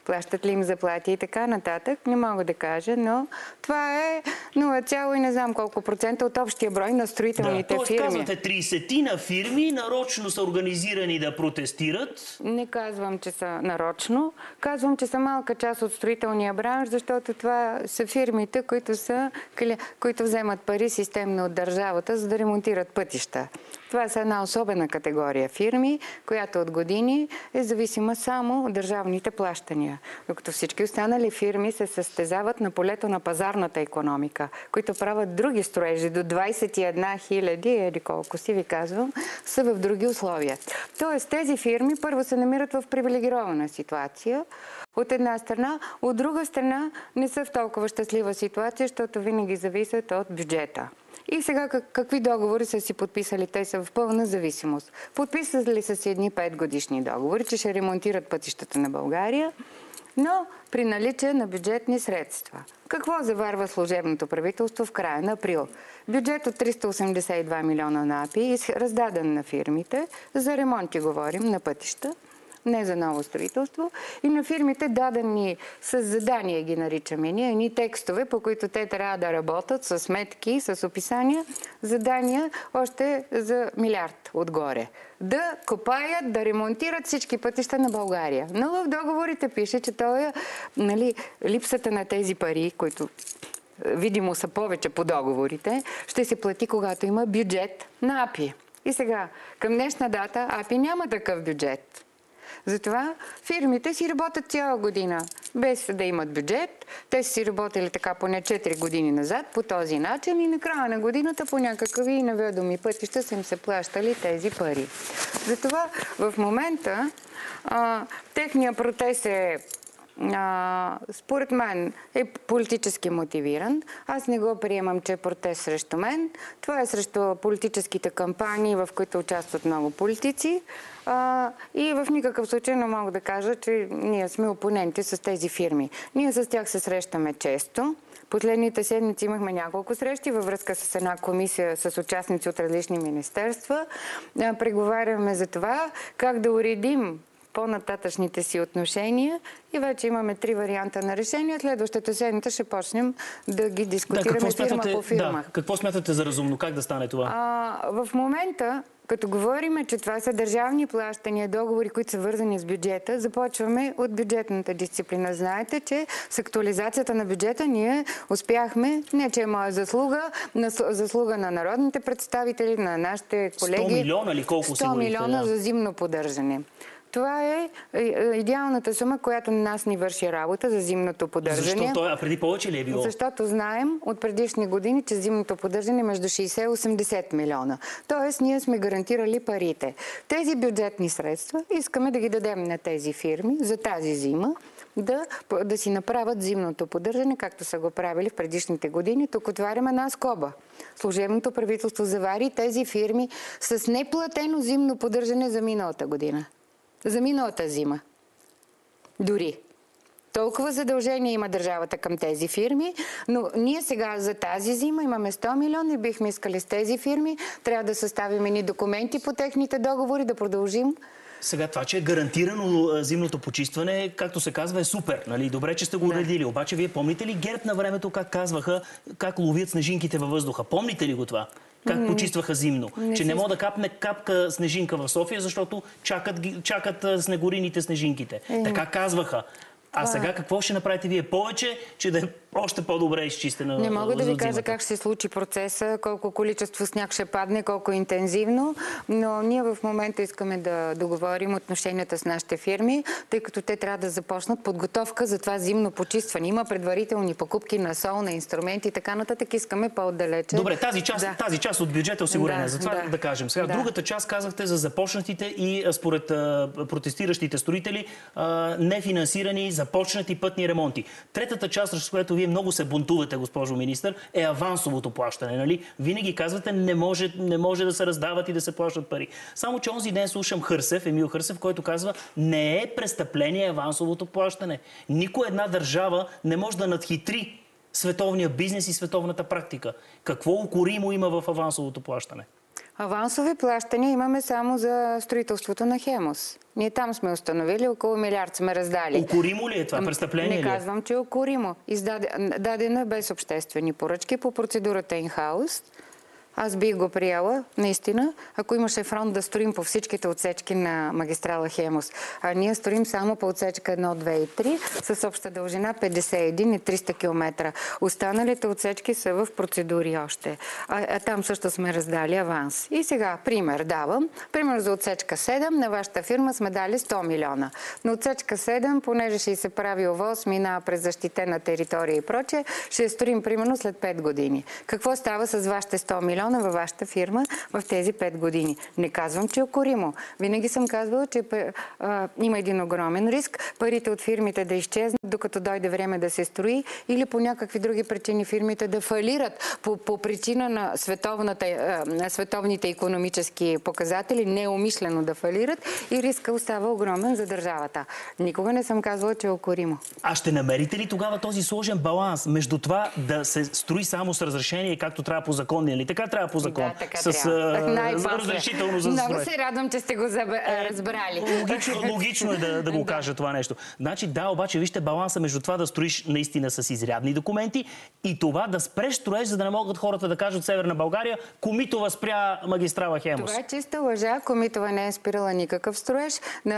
плащат ли им заплати и така нататък, не мога да кажа, но това е нула цяло и не знам колко процента от общия брой на строителните да, фирми. Казвате, тридесетина фирми нарочно са организирани да протестират. Не казвам, че са нарочно. Казвам, че са малка част от строителния бранш, защото това са фирмите, които, са, които вземат пари системно от държавата, за да ремонтират пътища. Това са една особена категория фирми, която от години е зависима само от държавните плащания. Докато всички останали фирми се състезават на полето на пазарната икономика, които правят други строежи до двадесет и една хиляди, еди колко си ви казвам, са в други условия. Тоест тези фирми първо се намират в привилегирована ситуация, от една страна, от друга страна не са в толкова щастлива ситуация, защото винаги зависят от бюджета. И сега какви договори са си подписали? Те са в пълна зависимост. Подписали са си едни петгодишни договори, че ще ремонтират пътищата на България, но при наличие на бюджетни средства. Какво заварва служебното правителство в края на април? Бюджет от триста осемдесет и два милиона на АПИ, раздаден на фирмите, за ремонти говорим, на пътища, не за ново строителство, и на фирмите дадени с задания, ги наричаме ние, едни текстове, по които те трябва да работят с сметки, с описания, задания още за милиард отгоре. Да копаят, да ремонтират всички пътища на България. Но в договорите пише, че това е, нали, липсата на тези пари, които видимо са повече по договорите, ще се плати, когато има бюджет на АПИ. И сега, към днешна дата, АПИ няма такъв бюджет. Затова фирмите си работят цяла година, без да имат бюджет. Те са си работили така поне четири години назад по този начин и на края на годината по някакви неведоми пътища са им се плащали тези пари. Затова в момента а, техният протест е А, според мен е политически мотивиран. Аз не го приемам, че е протест срещу мен. Това е срещу политическите кампании, в които участват много политици. А, и в никакъв случай не мога да кажа, че ние сме опоненти с тези фирми. Ние с тях се срещаме често. Последните седмици имахме няколко срещи във връзка с една комисия с участници от различни министерства. А, преговаряме за това как да уредим по-нататъчните си отношения и вече имаме три варианта на решения. Следващата седмица ще почнем да ги дискутираме да, фирма смятате, по фирма. Да, какво смятате за разумно? Как да стане това? А, в момента, като говорим, че това са държавни плащания, договори, които са вързани с бюджета, започваме от бюджетната дисциплина. Знаете, че с актуализацията на бюджета ние успяхме, не че е моя заслуга, на заслуга на народните представители, на нашите колеги. сто милиона или колко сто милиона за зимно поддържане. Това е идеалната сума, която на нас ни върши работа за зимното поддържане. Защо? А преди повече ли е било? Защото знаем от предишни години, че зимното поддържане е между шейсет и осемдесет милиона. Тоест, ние сме гарантирали парите. Тези бюджетни средства искаме да ги дадем на тези фирми за тази зима, да, да си направят зимното поддържане, както са го правили в предишните години. Тук отваряме една скоба. Служебното правителство завари тези фирми с неплатено зимно поддържане за миналата година. За миналата зима. Дори. Толкова задължения има държавата към тези фирми, но ние сега за тази зима имаме сто милиона и бихме искали с тези фирми. Трябва да съставим едни документи по техните договори, да продължим. Сега това, че е гарантирано зимното почистване, както се казва, е супер. Нали? Добре, че сте го уредили. Да. Обаче, вие помните ли ГЕРБ на времето как казваха, как ловят снежинките във въздуха? Помните ли го това? Как mm-hmm. почистваха зимно? Не че не може да капне капка снежинка в София, защото чакат, чакат снегорините снежинките. Mm-hmm. Така казваха. А сега какво ще направите вие повече, че да е още по-добре изчистена? Не мога да ви кажа как ще се случи процеса, колко количество сняг ще падне, колко интензивно, но ние в момента искаме да договорим отношенията с нашите фирми, тъй като те трябва да започнат подготовка за това зимно почистване. Има предварителни покупки на сол, на инструменти и така нататък. Искаме по-отдалече. Добре, тази част, да. тази част от бюджета е осигурена. Да, за това да, да кажем. Сега да. Другата част казахте за започнатите и според а, протестиращите строители а, нефинансирани започнати пътни ремонти. Третата част, с която вие много се бунтувате, госпожо министър, е авансовото плащане. Нали? Винаги казвате, не може, не може да се раздават и да се плащат пари. Само че онзи ден слушам Хърсев, Емил Хърсев, който казва, не е престъпление авансовото плащане. Никоя една държава не може да надхитри световния бизнес и световната практика. Какво укоримо има в авансовото плащане? Авансови плащания имаме само за строителството на Хемус. Ние там сме установили, около милиард сме раздали. Укоримо ли е това? Престъпление ли е? Не казвам, че е укоримо. Издаде, дадено е без обществени поръчки по процедурата in-house. Аз бих го приела, наистина, ако имаше фронт да строим по всичките отсечки на магистрала Хемус. А ние строим само по отсечка едно, две и три с обща дължина петдесет и един и триста километра. Останалите отсечки са в процедури още. А, а там също сме раздали аванс. И сега, пример давам. Пример за отсечка седем на вашата фирма сме дали сто милиона. На отсечка седем, понеже ще се прави ОВОС, минава през защитена територия и прочее, ще я строим примерно след пет години. Какво става с вашите сто милиона във вашата фирма в тези пет години? Не казвам, че е укоримо. Винаги съм казвала, че а, има един огромен риск парите от фирмите да изчезнат, докато дойде време да се строи, или по някакви други причини фирмите да фалират по, по причина на, а, на световните икономически показатели, неумишлено да фалират, и риска остава огромен за държавата. Никога не съм казвала, че е укоримо. А ще намерите ли тогава този сложен баланс между това да се строи само с разрешение, както трябва по закон, или така трябва по закон? Да, така с а, разрешително за Много строеж. се радвам, че сте го заб... разбрали. Логично, логично е да, да го кажа това нещо. Значи да, обаче вижте баланса между това да строиш наистина с изрядни документи и това да спреш строеж, за да не могат хората да кажат от Северна България: Комитова спря магистрала Хемус. Това е чиста лъжа. Комитова не е спирала никакъв строеж.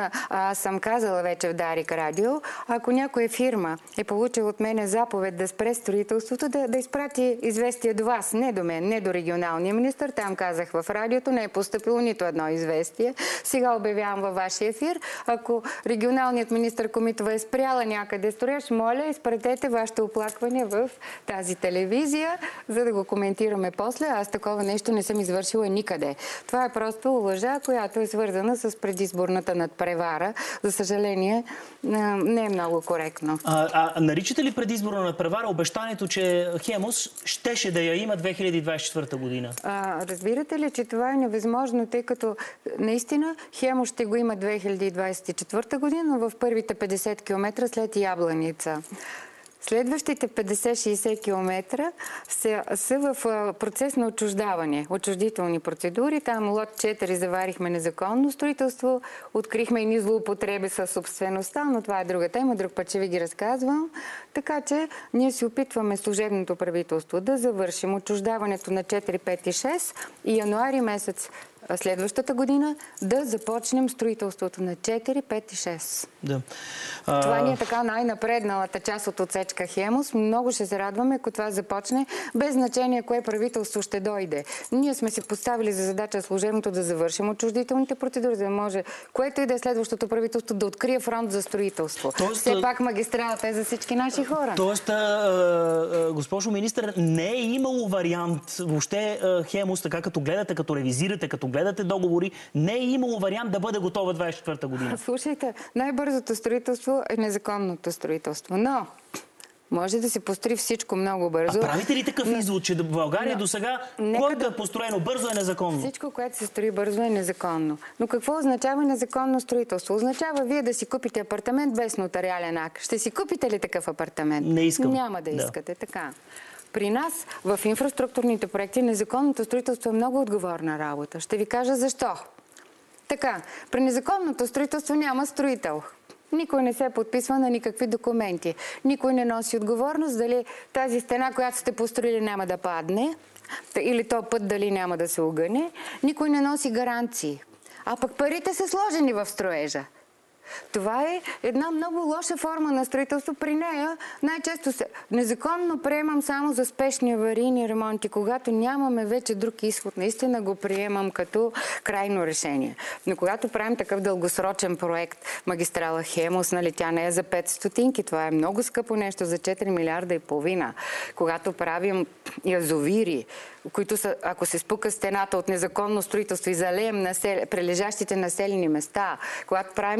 Аз съм казала вече в Дарик Радио, ако някоя фирма е получила от мене заповед да спре строителството, да, да изпрати известие до вас, не до мен, не до регионалния министър. Там казах в радиото, не е поступило нито едно известие. Сега обявявам във вашия ефир. Ако регионалният министър Комитова е спряла някъде строеж, моля, изпратете вашите оплаквания в тази телевизия, за да го коментираме после. Аз такова нещо не съм извършила никъде. Това е просто лъжа, която е свързана с предизборната надпревара. За съжаление, не е много коректно. А, а наричате ли предизборна надпревара обещанието, че Хемус щеше да я има две хиляди двадесет и четвърта година? А, разбирате ли, че това е невъзможно, тъй като наистина Хемус ще го има две хиляди двадесет и четвърта година, но в първите петдесет километра след Ябланица. Следващите петдесет-шейсет километра са, са в процес на отчуждаване, отчуждителни процедури. Там лот четири заварихме незаконно строителство, открихме и злоупотреби със собствеността, но това е друга тема, друг път ще ви ги разказвам. Така че ние се опитваме служебното правителство да завършим отчуждаването на четири, пет и шест и януари месец следващата година да започнем строителството на четири, пет и шест. Да. А... Това ни е така най-напредналата част от отсечка Хемус. Много ще се радваме, ако това започне, без значение кое правителство ще дойде. Ние сме си поставили за задача служебното да завършим отчуждителните процедури, за да може което и да е следващото правителство да открие фронт за строителство. Тоест... Все пак магистралата е за всички наши хора. Тоест, а, госпожо министър, не е имало вариант въобще Хемус, така като гледате, като ревизирате, като гледате договори, не е имало вариант да бъде готова двадесет и четвърта година. Слушайте, най-бързото строителство е незаконното строителство, но може да се построи всичко много бързо. А правите ли такъв извод, че в България но... до сега, Нека което да... е построено бързо, е незаконно? Всичко, което се строи бързо, е незаконно. Но какво означава незаконно строителство? Означава вие да си купите апартамент без нотариален акт. Ще си купите ли такъв апартамент? Не искам. Няма да искате, да. Така. При нас в инфраструктурните проекти незаконното строителство е много отговорна работа. Ще ви кажа защо. Така, при незаконното строителство няма строител. Никой не се подписва на никакви документи. Никой не носи отговорност дали тази стена, която сте построили, няма да падне, или то път дали няма да се огъне. Никой не носи гаранции. А пък парите са сложени в строежа. Това е една много лоша форма на строителство. При нея най-често се незаконно приемам само за спешни аварийни ремонти. Когато нямаме вече друг изход, наистина го приемам като крайно решение. Но когато правим такъв дългосрочен проект, магистрала Хемус, нали, тя не е за пет стотинки, това е много скъпо нещо, за четири милиарда и половина. Когато правим язовири, които са, ако се спука стената от незаконно строителство и залеем насел... прилежащите населени места, когато правим сгради,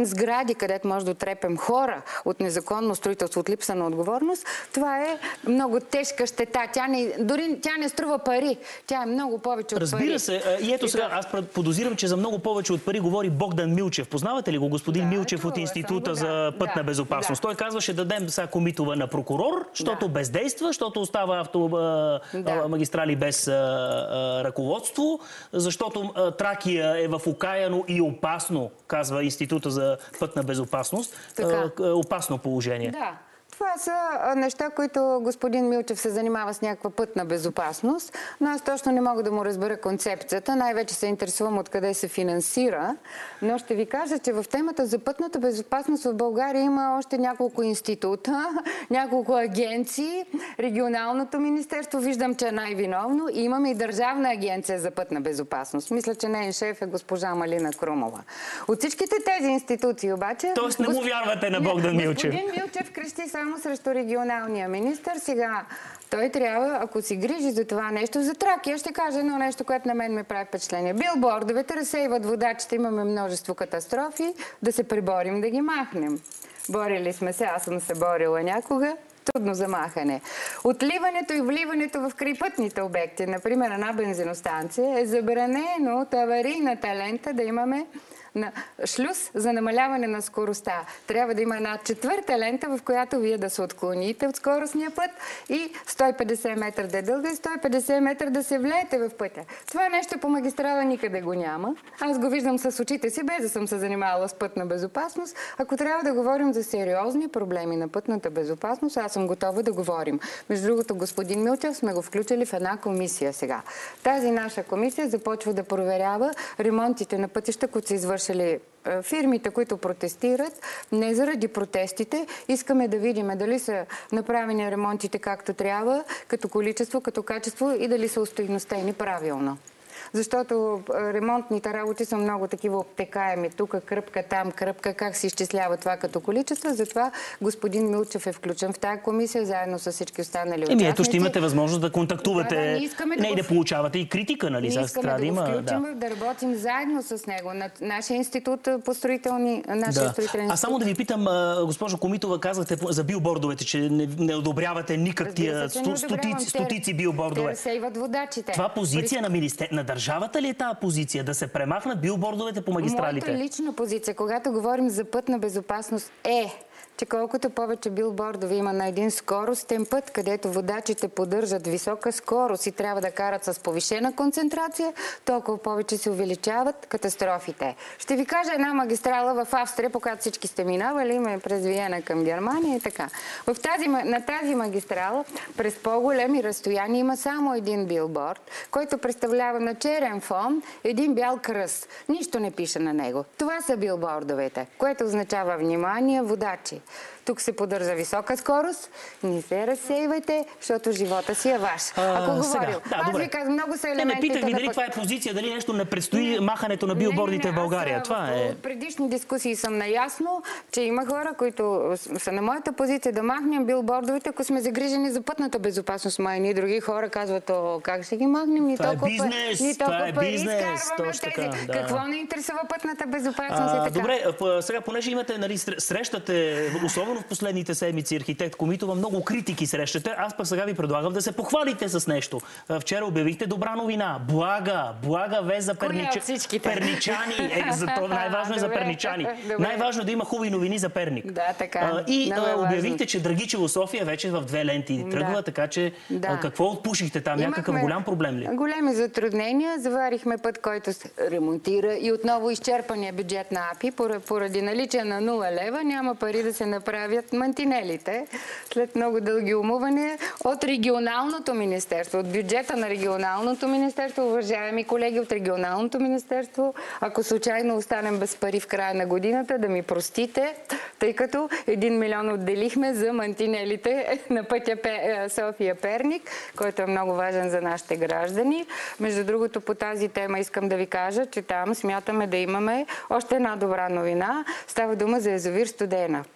сгради, където може да отрепем хора от незаконно строителство, от липса на отговорност, това е много тежка щета. Тя не, дори тя не струва пари. Тя е много повече от Разбира пари. Разбира се. И ето сега, аз подозирам, че за много повече от пари говори Богдан Милчев. Познавате ли го, господин Да, Милчев чува, от Института го, за да. пътна Да, безопасност? да. Той казваше, дадем сега Комитова на прокурор, защото Да. бездейства, защото остава автомагистрали Да. без а, а, ръководство, защото а, Тракия е в окаяно и опасно, казва Института за пътна безопасност. Така. А, опасно положение. Да. Това са а, неща, които господин Милчев се занимава с някаква пътна безопасност, но аз точно не мога да му разбера концепцията. Най-вече се интересувам откъде се финансира, но ще ви кажа, че в темата за пътната безопасност в България има още няколко института, няколко агенции, регионалното министерство, виждам, че е най-виновно, и имаме и Държавна агенция за пътна безопасност. Мисля, че нейн шеф е госпожа Малина Крумова. От всичките тези институции обаче... Тоест не му вярвате на Богдан Милчев. Господин Милчев крещи само срещу регионалния министър. Сега той трябва, ако си грижи за това нещо, за Тракия, ще кажа едно нещо, което на мен ме прави впечатление. Билбордовете разсейват водачите, имаме множество катастрофи, да се приборим да ги махнем. Борили сме се, аз съм се борила някога. Трудно за махане. Отливането и вливането в крайпътните обекти, например една бензиностанция, е забранено от аварийната лента да имаме на шлюз за намаляване на скоростта. Трябва да има една четвърта лента, в която вие да се отклоните от скоростния път и сто и петдесет метра да е дълга и сто и петдесет метра да се влеете в пътя. Това нещо по магистрала никъде го няма. Аз го виждам с очите си, без да съм се занимавала с пътна безопасност. Ако трябва да говорим за сериозни проблеми на пътната безопасност, аз съм готова да говорим. Между другото, господин Милчев сме го включили в една комисия сега. Тази наша комисия започва да проверява ремонтите на пътища, които са извършени фирмите, които протестират, не заради протестите. Искаме да видим дали са направени ремонтите както трябва, като количество, като качество и дали са остойностени правилно. Защото ремонтните работи са много такива обтекаеми. Тук кръпка, там кръпка, как се изчислява това като количество. Затова господин Милчев е включен в тази комисия, заедно с всички останали участници. Еми ето ще имате възможност да контактувате, да, да, не, да не да и да го... получавате и критика, нали? Ние искаме да, да има, го включим, да. да работим заедно с него. На нашия институт по строителни, нашия Да. строителен институт. А само да ви питам, госпожо Комитова, казахте за билбордовете, че не, не одобрявате никак тия сто, стотици, стотици билбордове. Те разсейват водачите. Това позиция При... на, министер... на държавата ли е тази позиция? Да се премахнат билбордовете по магистралите? Моята лична позиция, когато говорим за пътна безопасност, е, че колкото повече билбордове има на един скоростен път, където водачите поддържат висока скорост и трябва да карат с повишена концентрация, толкова повече се увеличават катастрофите. Ще ви кажа една магистрала в Австрия, по която всички сте минавали, има през Виена към Германия и така. В тази, на тази магистрала през по-големи разстояния има само един билборд, който представлява на черен фон един бял кръст. Нищо не пише на него. Това са билбордовете, което означава внимание, водачи. Тук се поддържа висока скорост, не се разсейвайте, защото живота си е ваш. Ако говорим, сега, да, аз добре. ви казвам, много са Не, елементите. не питах ви да дали път... това е позиция, дали нещо не предстои не, махането на билбордите не, не, не. в България. Аз, това в, е... в предишни дискусии съм наясно, че има хора, които са на моята позиция да махнем билбордовете, ако сме загрижени за пътната безопасност. Май ни други хора казват, о, как ще ги махнем? Ни това толкова, е бизнес, ни толкова това е пари бизнес, изкарваме точно тези. така, да. Какво не интересува пътната безопасност А, и така? добре, сега, понеже имате, нали, срещате, особено в последните седмици, архитект Комитова, много критики срещате. Аз пък сега ви предлагам да се похвалите с нещо. Вчера обявихте добра новина. Блага, блага вест за пернич... перничани. Е, за то най-важно е за перничани. Най-важно е да има хубави новини за Перник. Да, така. А, и много а, е обявихте, важно. че Драгичево София вече в две ленти тръгва, Да. така че Да. а, какво отпушихте там? Някакъв Имахме голям проблем ли? Големи затруднения. Заварихме път, който се ремонтира и отново изчерпания бюджет на АПИ. Поради наличие на нула лева няма пари да се направят мантинелите. След много дълги умувания от регионалното министерство, от бюджета на регионалното министерство, уважаеми колеги от регионалното министерство, ако случайно останем без пари в края на годината, да ми простите, тъй като един милион отделихме за мантинелите на пътя София-Перник, който е много важен за нашите граждани. Между другото, по тази тема искам да ви кажа, че там смятаме да имаме още една добра новина. Става дума за язовир Студена.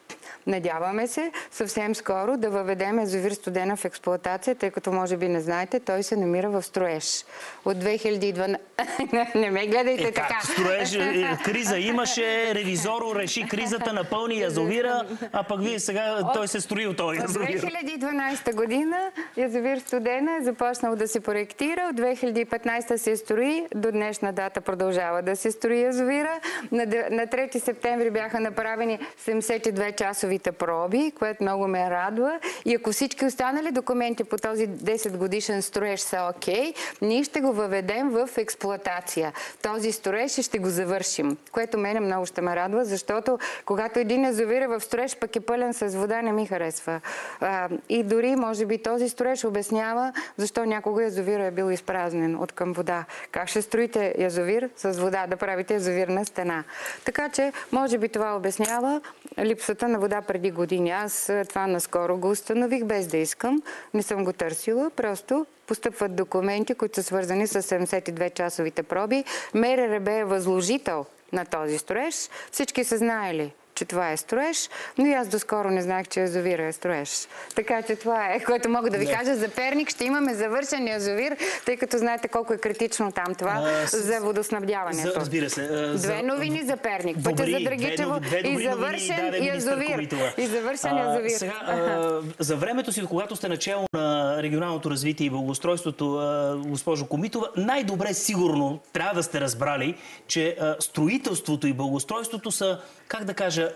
Надяваме се съвсем скоро да въведем язовир Студена в експлоатация, тъй като може би не знаете, той се намира в строеж. От две хиляди и дванадесета... Не ме гледайте е, така. Как? Строеж, е, криза имаше, ревизоро реши кризата, напълни язовира, а пък вие сега От... той се строи от този язовир. От две хиляди и дванадесета година язовир Студена е започнал да се проектира, от две хиляди и петнадесета се строи, до днешна дата продължава да се строи язовира. На трети септември бяха направени седемдесет и две часовите проби, което много ме радва. И ако всички останали документи по този десет годишен строеж са окей, ние ще го въведем в експлоатация. Този строеж и ще го завършим, което мене много ще ме радва, защото когато един язовир е в строеж, пък е пълен с вода, не ми харесва. А, и дори, може би, този строеж обяснява защо някога язовир е бил изпразнен от към вода. Как ще строите язовир с вода, да правите язовирна стена? Така че, може би това обяснява липсата на вода преди години. Аз това наскоро го установих без да искам. Не съм го търсила. Просто постъпват документи, които са свързани с седемдесет и две часовите проби. МРРБ е възложител на този строеж. Всички са знаели, че това е строеж, но и аз доскоро не знаех, че язовира е строеж. Така че това е, което мога да ви кажа. За Перник ще имаме завършен язовир, тъй като знаете колко е критично там това а, с... за водоснабдяването. За, разбира се. А, две новини за Перник. Пътя за Драгичево и завършен язовир. И завършен язовир. Сега, а, за времето си, когато сте начало на регионалното развитие и благоустройството, а, госпожо Комитова, най-добре сигурно трябва да сте разбрали, че а, строителството и благоустройството са, как да кажа,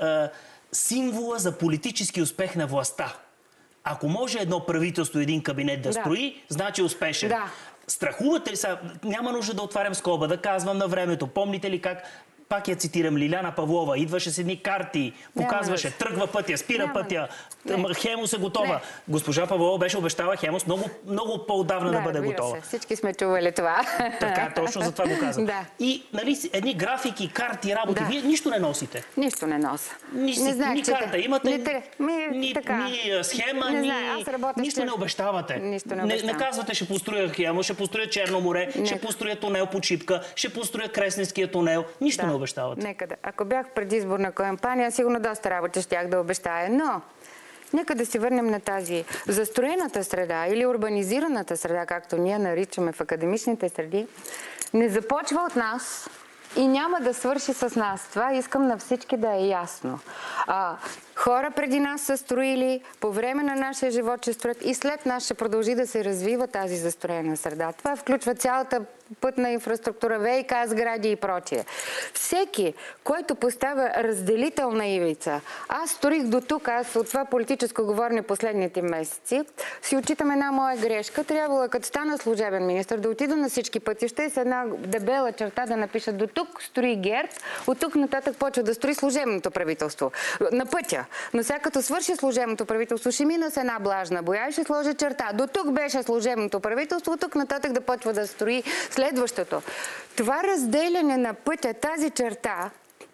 символа за политически успех на властта. Ако може едно правителство, един кабинет да, да. строи, значи успешен. Да. Страхувате ли са? Няма нужда да отварям скоба, да казвам на времето. Помните ли как, пак я цитирам, Лиляна Павлова, идваше с едни карти, показваше, Няма. тръгва пътя, спира Няма. пътя, не. Хемос е готова. Не. Госпожа Павлова беше обещала Хемос много, много по-отдавна да, да бъде готова. Се. Всички сме чували това. Така, точно за това го казвам. Да. И нали, едни графики, карти, работи, да. Вие нищо не носите. Нищо не нося. Ни, не знаех, ни карта имате, не, ми, ни, така. ни схема, не ни... знае, нищо ще... не обещавате. Нищо не, не, не казвате, ще построя Хемос, ще построя Черно море, не. ще построя тунел по Чипка, ще построя Кресненския тунел. Нищо да. не обещавате. Нека да. Ако бях в предизборна кампания, сигурно доста работа щях да обещая, но нека да се върнем на тази застроената среда или урбанизираната среда, както ние наричаме в академичните среди, не започва от нас и няма да свърши с нас. Това искам на всички да е ясно. А, хора преди нас са строили, по време на нашия живот ще строят и след нас ще продължи да се развива тази застроена среда. Това включва цялата пътна инфраструктура, ВиК, сгради и прочие. Всеки, който поставя разделителна ивица, аз строих до тук, аз от това политическо говорене последните месеци, си отчитам една моя грешка. Трябвало, като стана служебен министър, да отида на всички пътища и с една дебела черта да напиша до тук строи ГЕРБ, от тук нататък почва да строи служебното правителство. На пътя. Но сега като свърши служебното правителство, ще мина с една влажна боя и ще сложи черта. До тук беше служебното правителство, от тук нататък да почва да строи следващото. Това разделяне на пътя, тази черта,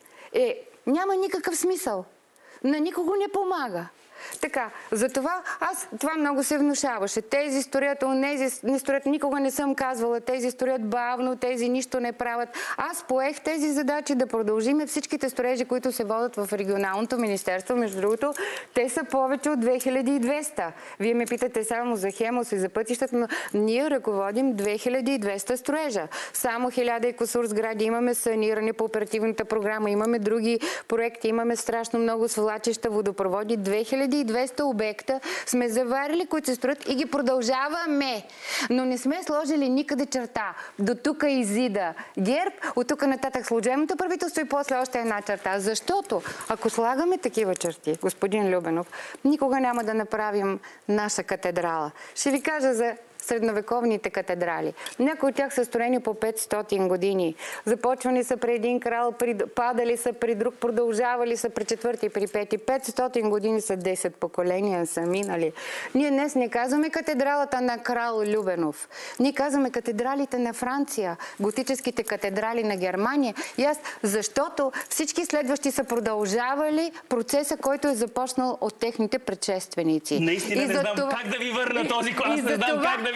е, няма никакъв смисъл. На никого не помага. Така, затова аз това много се внушаваше. Тези строят, онези не строят, никога не съм казвала, тези строят бавно, тези нищо не правят. Аз поех тези задачи да продължиме всичките строежи, които се водят в регионалното министерство. Между другото, те са повече от две хиляди и двеста. Вие ме питате само за Хемос и за пътищата, но ние ръководим две хиляди и двеста строежа. Само хиляда и кусур сгради имаме саниране по оперативната програма, имаме други проекти, имаме страшно много свлачища, водопроводи, две хиляди и двеста обекта сме заварили, които се строят и ги продължаваме. Но не сме сложили никъде черта. До тук изида ГЕРБ, от тук нататък служебното правителство и после още една черта. Защото ако слагаме такива черти, господин Любенов, никога няма да направим наша катедрала. Ще ви кажа за средновековните катедрали. Някои от тях са строени по петстотин години. Започвани са при един крал, падали са при друг, продължавали са при четвърти, при пети. петстотин години са десет поколения са минали. Ние днес не казваме катедралата на крал Любенов. Ние казваме катедралите на Франция, готическите катедрали на Германия. И аз, защото всички следващи са продължавали процеса, който е започнал от техните предшественици. Наистина и не знам това... как да ви върна този клас, не знам това... как да ви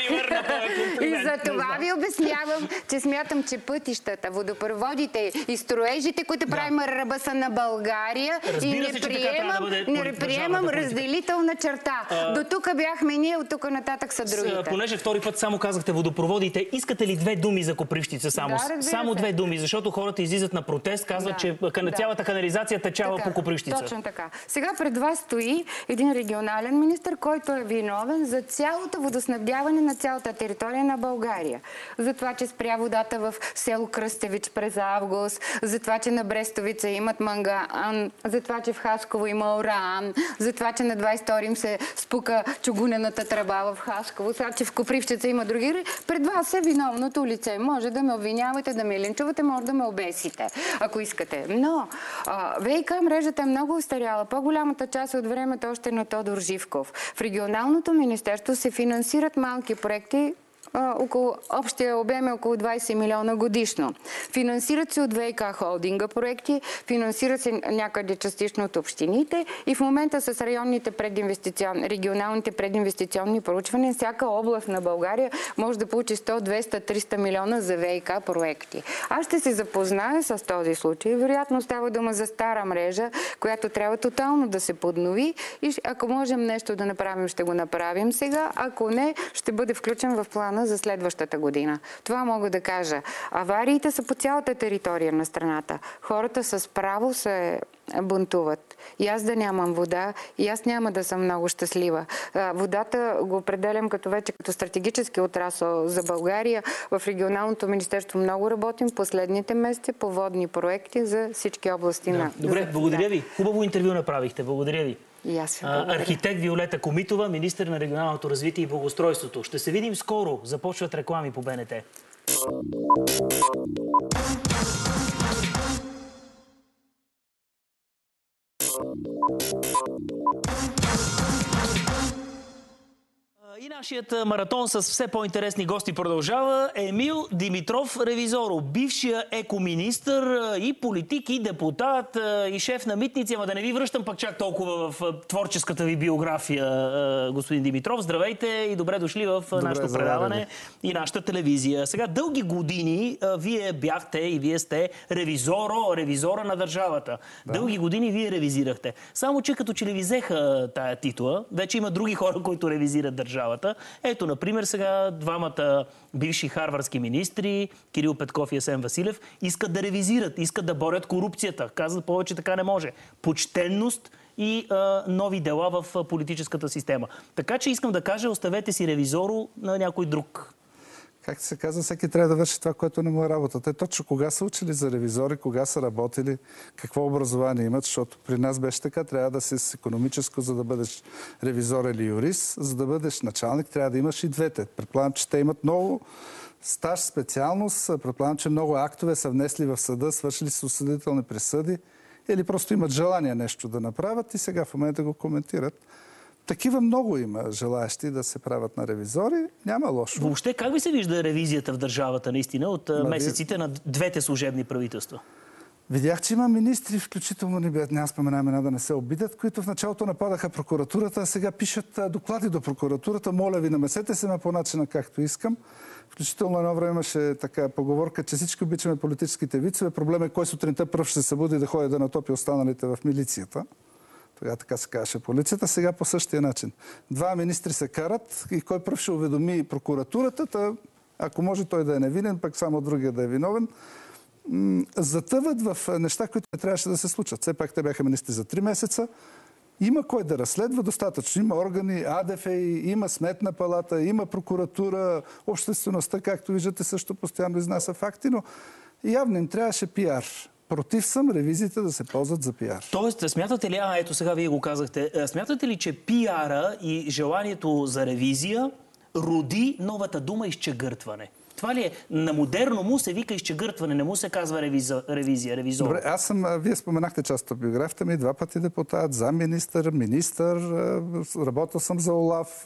ми върна този комплимент. И за това ви обяснявам, че смятам, че пътищата, водопроводите и строежите, които да. правим ръбъса на България, Разбира и не се, приемам, да не приемам разделителна черта. А... До тук бяхме ние, от тук нататък са другите. Понеже втори път само казахте водопроводите, искате ли две думи за Копривщица само? Да, само две думи, защото хората излизат на протест, казват, да. че да. цялата канализация течава така, по Копривщица. Точно така. Сега пред вас стои един регионален министър, който е виновен за цялото водоснабдяване на цялата територия на България. За това, че спря водата в село Кръстевич през август, за това, че на Брестовица имат манган, за това, че в Хасково има уран, за това, че на двадесет и втори им се спука чугунената тръба в Хасково, сега, че в Копривщица има други. Пред вас е виновното лице. Може да ме обвинявате, да ме линчувате, може да ме обесите, ако искате. Но ВиК мрежата е много устаряла. По-голямата част от времето още е на Тодор Живков. В регионалното министерство се финансират малки проекти, около, общия обем е около двадесет милиона годишно. Финансират се от ВиК холдинга проекти, финансират се някъде частично от общините и в момента с районните прединвестиционни, регионалните прединвестиционни проучвания, всяка област на България може да получи сто, двеста, триста милиона за ВиК проекти. Аз ще се запозная с този случай. Вероятно става дума за стара мрежа, която трябва тотално да се поднови и ако можем нещо да направим, ще го направим сега. Ако не, ще бъде включен в плана за следващата година. Това мога да кажа. Авариите са по цялата територия на страната. Хората с право се бунтуват. И аз да нямам вода, и аз няма да съм много щастлива. Водата го определям като вече като стратегически отрасъл за България. В регионалното министерство много работим последните месеци по водни проекти за всички области да. на... Добре, благодаря ви. Хубаво интервю направихте. Благодаря ви. И аз ви благодаря. Архитект Виолета Комитова, министър на регионалното развитие и благоустройството. Ще се видим скоро. Започват реклами по БНТ. И нашият маратон с все по-интересни гости продължава. Емил Димитров Ревизоро, бившия екоминистър и политик, и депутат, и шеф на митници. Ама да не ви връщам пак чак толкова в творческата ви биография, господин Димитров. Здравейте и добре дошли в добре, нашето предаване и нашата телевизия. Сега дълги години вие бяхте и вие сте ревизоро, ревизора на държавата. Да. Дълги години вие ревизирахте. Само че като че ли ви взеха тая титла, вече има други хора, които ревизират държавата. Ето, например, сега двамата бивши харвардски министри, Кирил Петков и Асен Василев, искат да ревизират, искат да борят корупцията. Казват, повече така не може. Почтенност и а, нови дела в политическата система. Така че искам да кажа, оставете си ревизоро на някой друг. Както се казва, всеки трябва да върши това, което не му е работа. Те точно кога са учили за ревизори, кога са работили, какво образование имат, защото при нас беше така, трябва да си с икономическо, за да бъдеш ревизор или юрист, за да бъдеш началник, трябва да имаш и двете. Предполагам, че те имат много стаж, специалност, предполагам, че много актове са внесли в съда, свършили с осъдителни присъди или просто имат желание нещо да направят и сега в момента го коментират. Такива много има желаящи да се правят на ревизори. Няма лошо. Въобще как ви се вижда ревизията в държавата наистина от Ма, месеците на двете служебни правителства? Видях, че има министри, включително не бе, няма споменавам една да не се обидят, които в началото нападаха прокуратурата, а сега пишат доклади до прокуратурата. Моля ви, намесете се ме по начина както искам. Включително едно време имаше така поговорка, че всички обичаме политическите вицове. Проблем е кой сутринта пръв ще се събуди да ходи да натопи останалите в милицията. Тогава така се казваше полицията, сега по същия начин. Два министри се карат и кой пръв ще уведоми прокуратурата, та, ако може той да е невинен, пък само другия да е виновен. Затъват в неща, които не трябваше да се случат. Все пак те бяха министри за три месеца. Има кой да разследва достатъчно. Има органи, АДФ, има Сметна палата, има прокуратура, обществеността, както виждате, също постоянно изнася факти, но явно им трябваше пиар. Против съм ревизиите да се ползват за пиар. Тоест, смятате ли, а ето сега вие го казахте, смятате ли, че пиара и желанието за ревизия роди новата дума изчегъртване? Това ли е? На модерно му се вика изчегъртване, не му се казва ревизия, ревизия ревизор. Добре, аз съм, вие споменахте част от биографията ми, два пъти депутат, замминистър, министър, работил съм за ОЛАФ.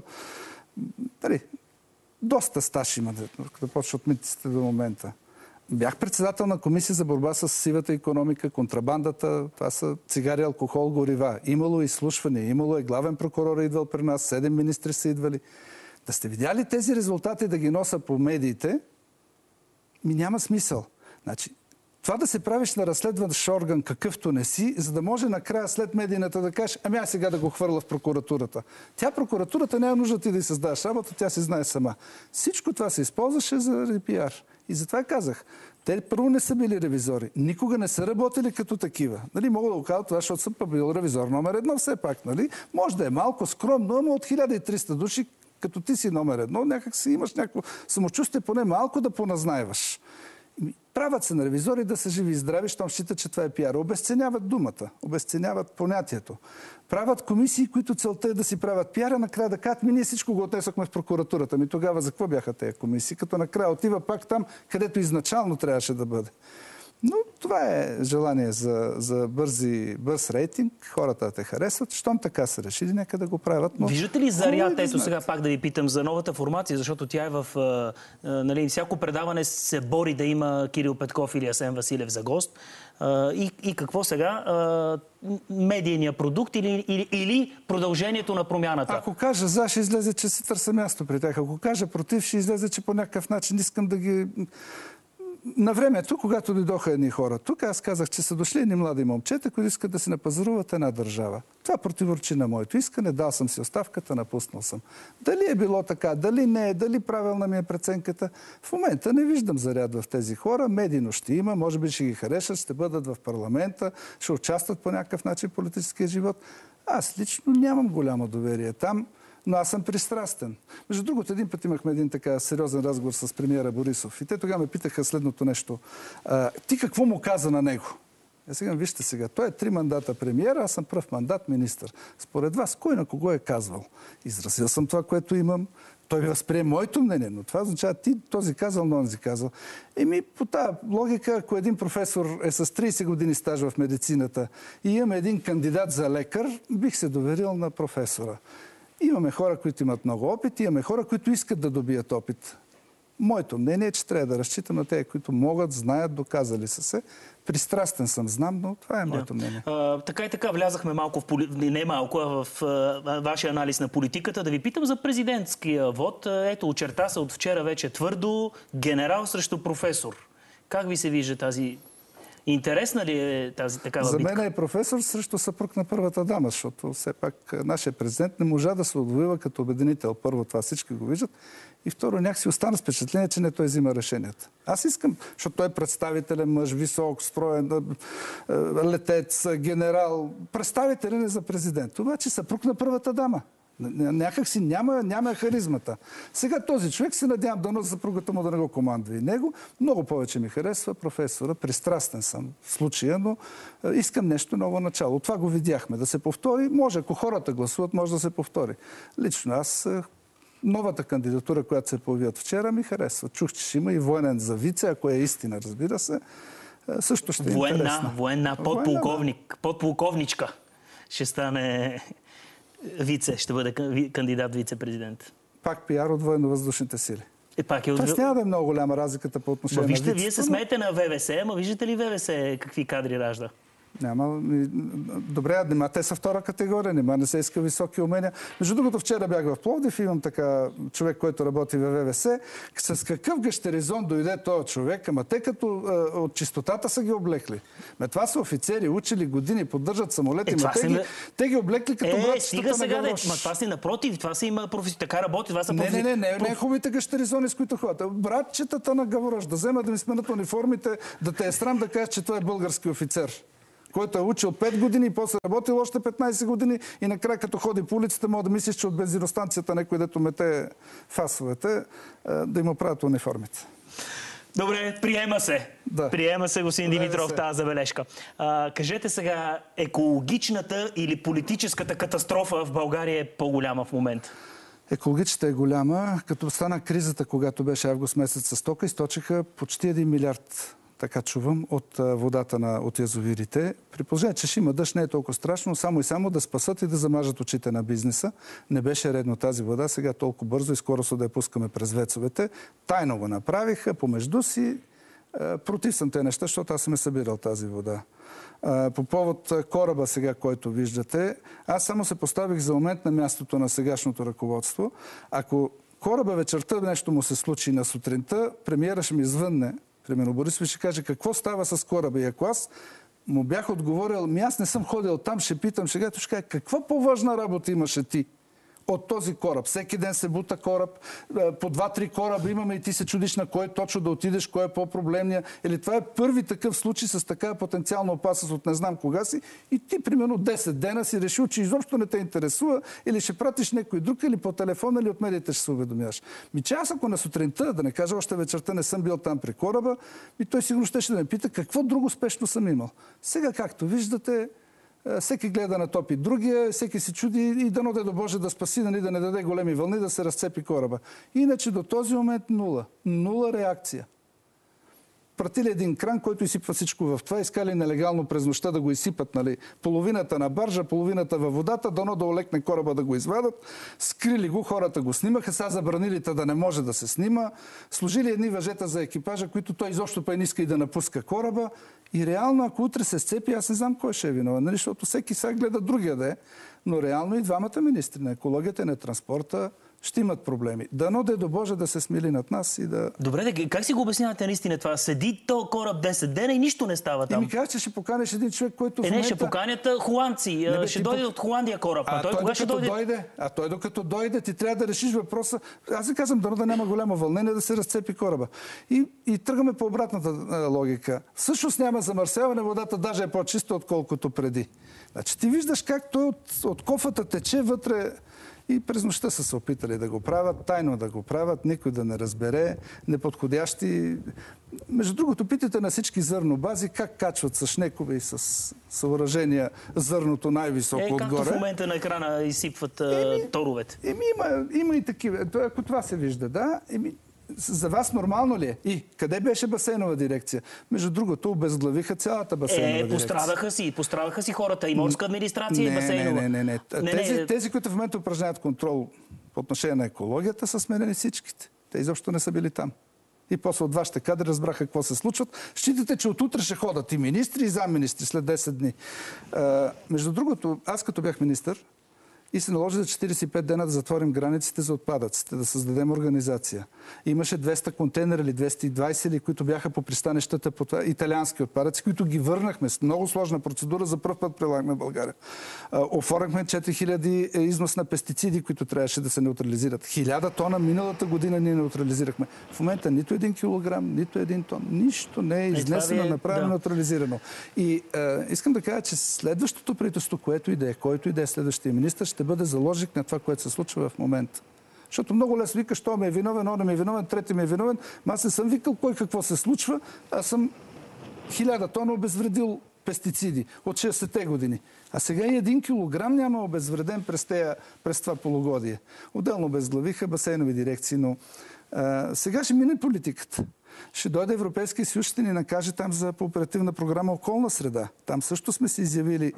Дали, доста стаж има, като почва от митниците до момента. Бях председател на комисия за борба с сивата икономика, контрабандата, това са цигари, алкохол, горива. Имало изслушване, имало е главен прокурор е идвал при нас, седем министри са идвали. Да сте видяли тези резултати да ги носа по медиите, ми няма смисъл. Значи, това да се правиш на разследващ орган какъвто не си, за да може накрая след медийната да кажеш, ами аз сега да го хвърля в прокуратурата. Тя прокуратурата няма нужда ти да й създаваш работа, тя си знае сама. Всичко това се използваше за пиар. И затова казах, те първо не са били ревизори. Никога не са работили като такива. Нали, мога да го кажа това, защото съм бил ревизор номер едно все пак. Нали? Може да е малко скромно, но от хиляда и триста души, като ти си номер едно, някак си имаш някакво самочувствие, поне малко да поназнайваш. Правят се на ревизори да са живи и здрави, щом считат, че това е пиар. Обезценяват думата, обезценяват понятието. Правят комисии, които целта е да си правят пиара, накрая да кажат, ми ние всичко го отнесохме в прокуратурата. Ми тогава за какво бяха тези комисии? Като накрая отива пак там, където изначално трябваше да бъде. Но това е желание за, за бързи, бърз рейтинг. Хората те харесват. Щом така са решили, нека да го правят. Но... Виждате ли заряд, ето сега пак да ви питам за новата формация, защото тя е в... А, а, нали, всяко предаване се бори да има Кирил Петков или Асен Василев за гост. А, и, и какво сега? А, медийния продукт или, или, или продължението на промяната? Ако кажа за, ще излезе, че си търся място при тях. Ако кажа против, ще излезе, че по някакъв начин искам да ги... На времето, когато дойдоха едни хора тук, аз казах, че са дошли едни млади момчета, които искат да си напазаруват една държава. Това противоречи на моето искане. Дал съм си оставката, напуснал съм. Дали е било така, дали не е, дали правилна ми е преценката, в момента не виждам заряд в тези хора. Медийно ще има, може би ще ги харесат, ще бъдат в парламента, ще участват по някакъв начин в политическия живот. Аз лично нямам голямо доверие там. Но аз съм пристрастен. Между другото, един път имахме един така сериозен разговор с премиера Борисов. И те тогава ме питаха следното нещо. А, ти какво му каза на него? Я сега, вижте сега, той е три мандата премиера, аз съм пръв мандат министър. Според вас, кой на кого е казвал? Изразил съм това, което имам. Той ви възприе моето мнение, но това означава ти този казал, но онзи казал. Еми, по тази логика, ако един професор е с трийсет години стаж в медицината и имаме един кандидат за лекар, бих се доверил на професора. Имаме хора, които имат много опит, имаме хора, които искат да добият опит. Моето мнение е, че трябва да разчитам на тези, които могат, знаят, доказали са се. Пристрастен съм, знам, но това е моето мнение. А, така и така влязахме малко в поли... не малко, а в а, вашия анализ на политиката. Да ви питам за президентския вод. Ето, очерта се от вчера вече твърдо генерал срещу професор. Как ви се вижда тази... Интересна ли е тази такава За битка? мен е професор срещу съпруг на първата дама, защото все пак нашия президент не можа да се отвоюва като обединител. Първо, това всички го виждат. И второ, някакси остана с впечатление, че не той взима решенията. Аз искам, защото той е представителен мъж, висок, строен, летец, генерал. Представителен е за президент. Обаче съпруг на първата дама. Някак си няма, няма харизмата. Сега този човек се надявам да носи съпругата му да не го командва и него. Много повече ми харесва професора. Пристрастен съм в случая, но искам нещо ново начало. Това го видяхме. Да се повтори, може, ако хората гласуват, може да се повтори. Лично аз новата кандидатура, която се появи от вчера, ми харесва. Чух, че ще има и военен за вице, ако е истина, разбира се. Също ще е военна, интересна. Военна, подполковник, да. Подполковничка ще стане... Вице, ще бъде кандидат вице-президент. Пак пиар от военно-въздушните сили. Е, пак е от... Това няма да е много голяма разликата по отношение ма, вижте, на вицето. Вие се смеете на ВВС, ама виждате ли ВВС какви кадри ражда? Няма. Добре, нема те са втора категория, нема не се иска високи умения. Между другото, вчера бях в Пловдив, имам така човек, който работи в ВВС. С какъв гащеризон дойде този човек, ама те като а, от чистотата са ги облекли. Ме това са офицери, учили години, поддържат самолети, е, ма те, си... ги, те ги облекли като е, братчетата на сега, Гаврош. Ма това си напротив, това си има професи... така работи, това са не, професи... не, не, не, не, Проф... не хубавите гащеризони, с които ходят. Братчетата на Гаврош, да вземат да ми сменят униформите, да те е срам да кажеш, че той е български офицер, който е учил пет години и после работил още петнайсет години и накрая като ходи по улицата, може да мислиш, че от бензиностанцията някой, дето мете фасовете, да им оправят униформите. Добре, приема се. Да. Приема се, господин Димитров, тази забележка. А, кажете сега, екологичната или политическата катастрофа в България е по-голяма в момента? Екологичната е голяма. Като стана кризата, когато беше август месец с тока, източиха почти един милиард, така чувам, от водата на, от язовирите. При положение, че ще има дъжд, не е толкова страшно, само и само да спасат и да замажат очите на бизнеса. Не беше редно тази вода, сега толкова бързо и скоро са да я пускаме през вецовете. Тайно го направиха помежду си. Против съм те неща, защото аз съм е събирал тази вода. По повод кораба сега, който виждате, аз само се поставих за момент на мястото на сегашното ръководство. Ако кораба вечерта нещо му се случи на сутринта, премиера ще ми звънне, примерно Борисов, ще каже какво става с кораба. И ако аз му бях отговорил, ми аз не съм ходил там, ще питам, ще кажа, каква по-важна работа имаше ти от този кораб? Всеки ден се бута кораб, по два-три кораба имаме и ти се чудиш на кой точно да отидеш, кой е по-проблемния. Или това е първи такъв случай с такава потенциална опасност от не знам кога си и ти примерно десет дена си решил, че изобщо не те интересува или ще пратиш някой друг или по телефона или от медиите ще се уведомяваш. Ми че аз ако на сутринта, да не кажа още вечерта, не съм бил там при кораба, ми той сигурно ще, ще да ме пита какво друго спешно съм имал. Сега, както виждате, всеки гледа на топи другия, всеки се чуди и дано да Боже да спаси, нали, да не даде големи вълни, да се разцепи кораба. Иначе до този момент нула. Нула реакция. Пратили един кран, който изсипва всичко в това. Искали нелегално през нощта да го изсипат. Нали, половината на баржа, половината във водата, дано да олекне кораба да го извадат. Скрили го, хората го снимаха. Сега забранили да не може да се снима. Сложили едни въжета за екипажа, които той изобщо па не иска и да напуска кораба. И реално, ако утре се сцепи, аз не знам кой ще е виновен, нали? Защото всеки сега гледа другия да е. Но реално и двамата министри на екологията и на транспорта ще имат проблеми. Дано да е до Боже да се смили над нас и да... Добре, как си го обяснявате наистина това? Седи то кораб десет дена и нищо не става там. И ми казва, че ще поканеш един човек, който е, в момента... Не, ще поканят холандци. Не, бе, ще дойде по... от Холандия кораб. А, а той, той кога ще дойде? дойде? А той докато дойде, ти трябва да решиш въпроса. Аз ви казвам, дано да няма голямо вълнение да се разцепи кораба. И, и тръгваме по обратната а, логика. Всъщност няма замърсяване, водата даже е по-чиста, отколкото преди. Значи ти виждаш как той от, от кофата тече вътре. И през нощта са се опитали да го правят, тайно да го правят, никой да не разбере, неподходящи. Между другото, питайте на всички зърнобази как качват с шнекове и с съоръжения зърното най-високо е, отгоре. Както в момента на екрана изсипват еми, торовете. Еми, има, има и такива. Ако това се вижда, да. Еми, за вас нормално ли е? И къде беше басейнова дирекция? Между другото, обезглавиха цялата басейнова е, дирекция. Пострадаха си, пострадаха си хората. И морска администрация, не, и басейнова. Не, не, не. не. Тези, не. тези, които в момента упражняват контрол по отношение на екологията, са сменени всичките. Те изобщо не са били там. И после от вашите кадри разбраха какво се случват. Считате, че от утре ще ходят и министри, и замминистри след десет дни. А, между другото, аз като бях министър, и се наложи за четиридесет и пет дена да затворим границите за отпадъците, да създадем организация. Имаше двеста контейнера или двеста и двайсет, или, които бяха по пристанищата, по това, италиански отпадъци, които ги върнахме с много сложна процедура, за пръв път прилагаме в България. Оформихме четири хиляди износ на пестициди, които трябваше да се неутрализират. хиляда тона миналата година ние неутрализирахме. В момента нито един килограм, нито един тон. Нищо не е изнесено, е, направено, да. неутрализирано. И е, искам да кажа, че следващото правителство, което и да е, който и да е следващия министър, ще бъде заложник на това, което се случва в момента. Защото много лесно викаш, той ми е виновен, он ми е виновен, трети ми е виновен. Аз не съм викал кой какво се случва. Аз съм хиляда тона обезвредил пестициди от шейсетте години. А сега и един килограм няма обезвреден през, тея, през това полугодие. Отделно обезглавиха басейнови дирекции, но а, сега ще мине политиката. Ще дойде Европейския съюз, ще ни накаже там за по оперативна програма Околна среда. Там също сме се изявили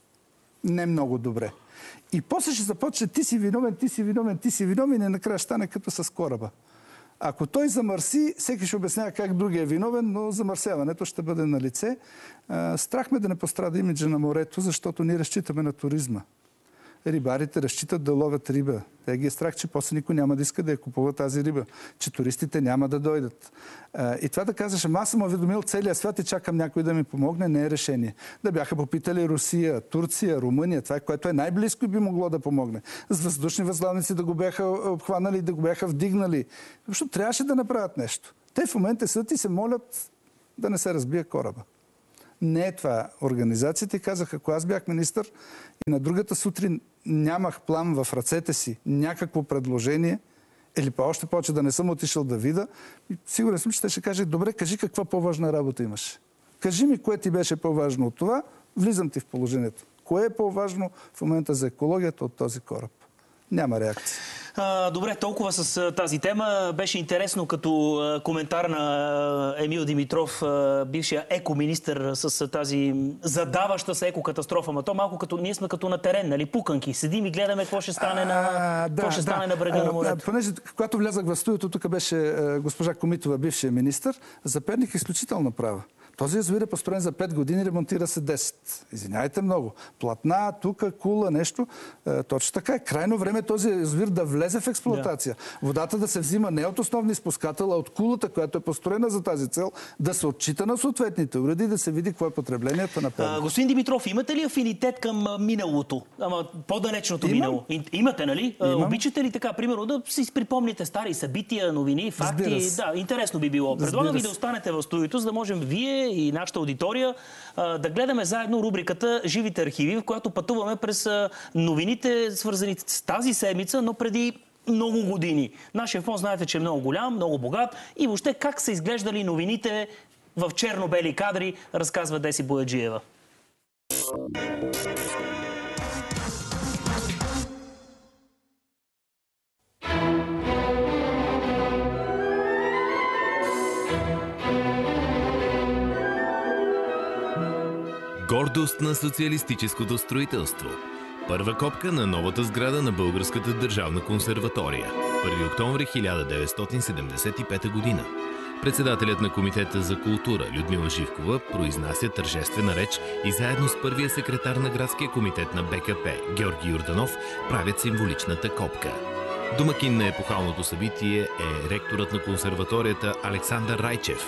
не много добре. И после ще започне ти си виновен, ти си виновен, ти си виновен и накрая стане като с кораба. Ако той замърси, всеки ще обяснява как другия е виновен, но замърсяването ще бъде на лице. Страх ме да не пострада имиджа на морето, защото ние разчитаме на туризма. Рибарите разчитат да ловят риба. Те ги е страх, че после никой няма да иска да я купува тази риба, че туристите няма да дойдат. И това да казваш, ама аз съм уведомил целия свят и чакам някой да ми помогне, не е решение. Да бяха попитали Русия, Турция, Румъния, това, което е най-близко и би могло да помогне. С въздушни възглавници да го бяха обхванали, да го бяха вдигнали. Защото трябваше да направят нещо. Те в момента седят и се молят да не се разбие кораба. Не е това. Организациите казаха, ако аз бях министър и на другата сутрин нямах план в ръцете си, някакво предложение, или па още повече да не съм отишъл да видя, сигурен съм, че те ще каже, добре, кажи каква по-важна работа имаш. Кажи ми, кое ти беше по-важно от това, влизам ти в положението. Кое е по-важно в момента за екологията от този кораб? Няма реакция. А, добре, толкова с тази тема. Беше интересно като а, коментар на Емил Димитров, а, бившия екоминистър, с тази задаваща се екокатастрофа. Ма то малко като ние сме като на терен, нали, пуканки. Седим и гледаме какво ще стане на, а, да, ще да. стане на брега а, на морето. Понеже, когато влязах в студиото, тук беше а, госпожа Комитова, бившия министър, за Перник изключително права. Този язовир е построен за пет години, ремонтира се десет. Извинявайте много. Платна, тука, кула, нещо. Е, точно така е. Крайно време този язовир да влезе в експлоатация. Да. Водата да се взима не от основни спускател, а от кулата, която е построена за тази цел, да се отчита на съответните уреди, да се види какво е потреблението на пълно. Господин Димитров, имате ли афинитет към миналото? Ама по-далечното Имам. минало? Имате, нали? Имам. Обичате ли така, примерно, да си припомните стари събития, новини, факти? Да, интересно би било. Предлагам ви да останете в студиото, за да можем вие и нашата аудитория да гледаме заедно рубриката Живите архиви, в която пътуваме през новините, свързани с тази седмица, но преди много години. Нашия фонд, знаете, че е много голям, много богат и въобще как са изглеждали новините в черно-бели кадри, разказва Деси Бояджиева. Гордост на социалистическото строителство. Първа копка на новата сграда на Българската държавна консерватория. първи октомври хиляда деветстотин седемдесет и пета година. Председателят на Комитета за култура Людмила Живкова произнася тържествена реч и заедно с първия секретар на градския комитет на Б К П Георги Йорданов правят символичната копка. Домакин на епохалното събитие е ректорът на консерваторията Александър Райчев.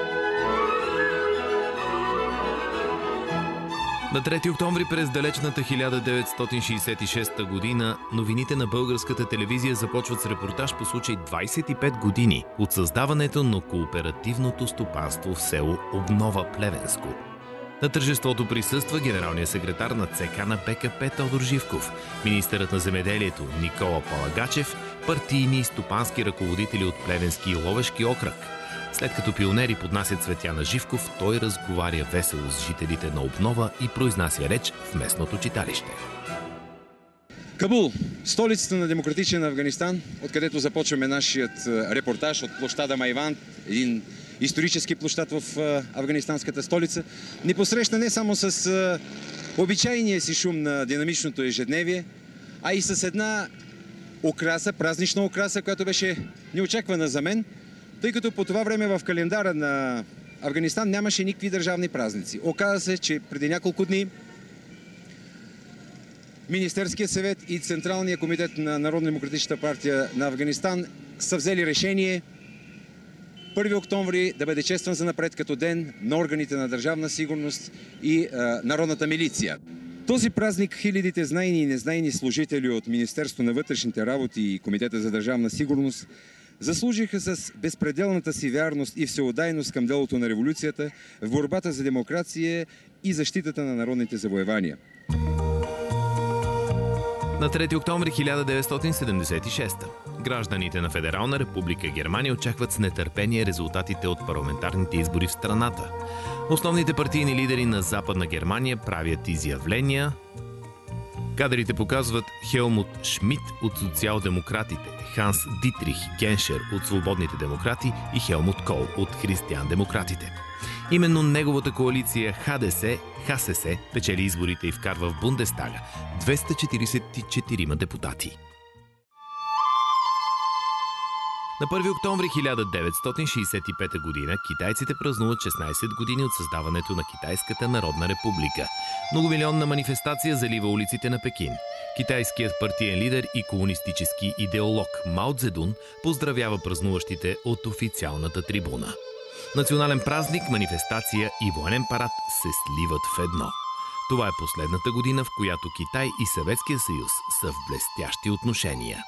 На трети октомври през далечната хиляда деветстотин шейсет и шеста година новините на българската телевизия започват с репортаж по случай двайсет и пет години от създаването на кооперативното стопанство в село Обнова Плевенско. На тържеството присъства генералният секретар на Ц К на Б К П Тодор Живков, министърът на земеделието Никола Палагачев, партийни и стопански ръководители от Плевенски и Ловешки окръг. След като пионери поднасят цветя на Живков, той разговаря весело с жителите на Обнова и произнася реч в местното читалище. Кабул, столицата на демократичен Афганистан, откъдето започваме нашият репортаж от площада Майван, един исторически площад в афганистанската столица, ни посрещна не само с обичайния си шум на динамичното ежедневие, а и с една украса, празнична украса, която беше неочаквана за мен, тъй като по това време в календара на Афганистан нямаше никакви държавни празници. Оказа се, че преди няколко дни Министерският съвет и Централния комитет на Народно-демократичната партия на Афганистан са взели решение първи октомври да бъде честван занапред като ден на органите на държавна сигурност и а, народната милиция. Този празник хилядите знайни и незнайни служители от Министерство на вътрешните работи и Комитета за държавна сигурност заслужиха с безпределната си вярност и всеотдайност към делото на революцията в борбата за демокрация и защитата на народните завоевания. На трети октомври хиляда деветстотин седемдесет и шеста гражданите на Федерална република Германия очакват с нетърпение резултатите от парламентарните избори в страната. Основните партийни лидери на Западна Германия правят изявления. Кадрите показват Хелмут Шмидт от социал-демократите, Ханс Дитрих Геншер от свободните демократи и Хелмут Кол от християн-демократите. Именно неговата коалиция Х Д С Х С С печели изборите и вкарва в Бундестага двеста четиридесет и четирима депутати. На първи октомври хиляда деветстотин шейсет и пета година китайците празнуват шестнайсет години от създаването на Китайската народна република. Многомилионна манифестация залива улиците на Пекин. Китайският партиен лидер и комунистически идеолог Мао Цзедун поздравява празнуващите от официалната трибуна. Национален празник, манифестация и военен парад се сливат в едно. Това е последната година, в която Китай и Съветския съюз са в блестящи отношения.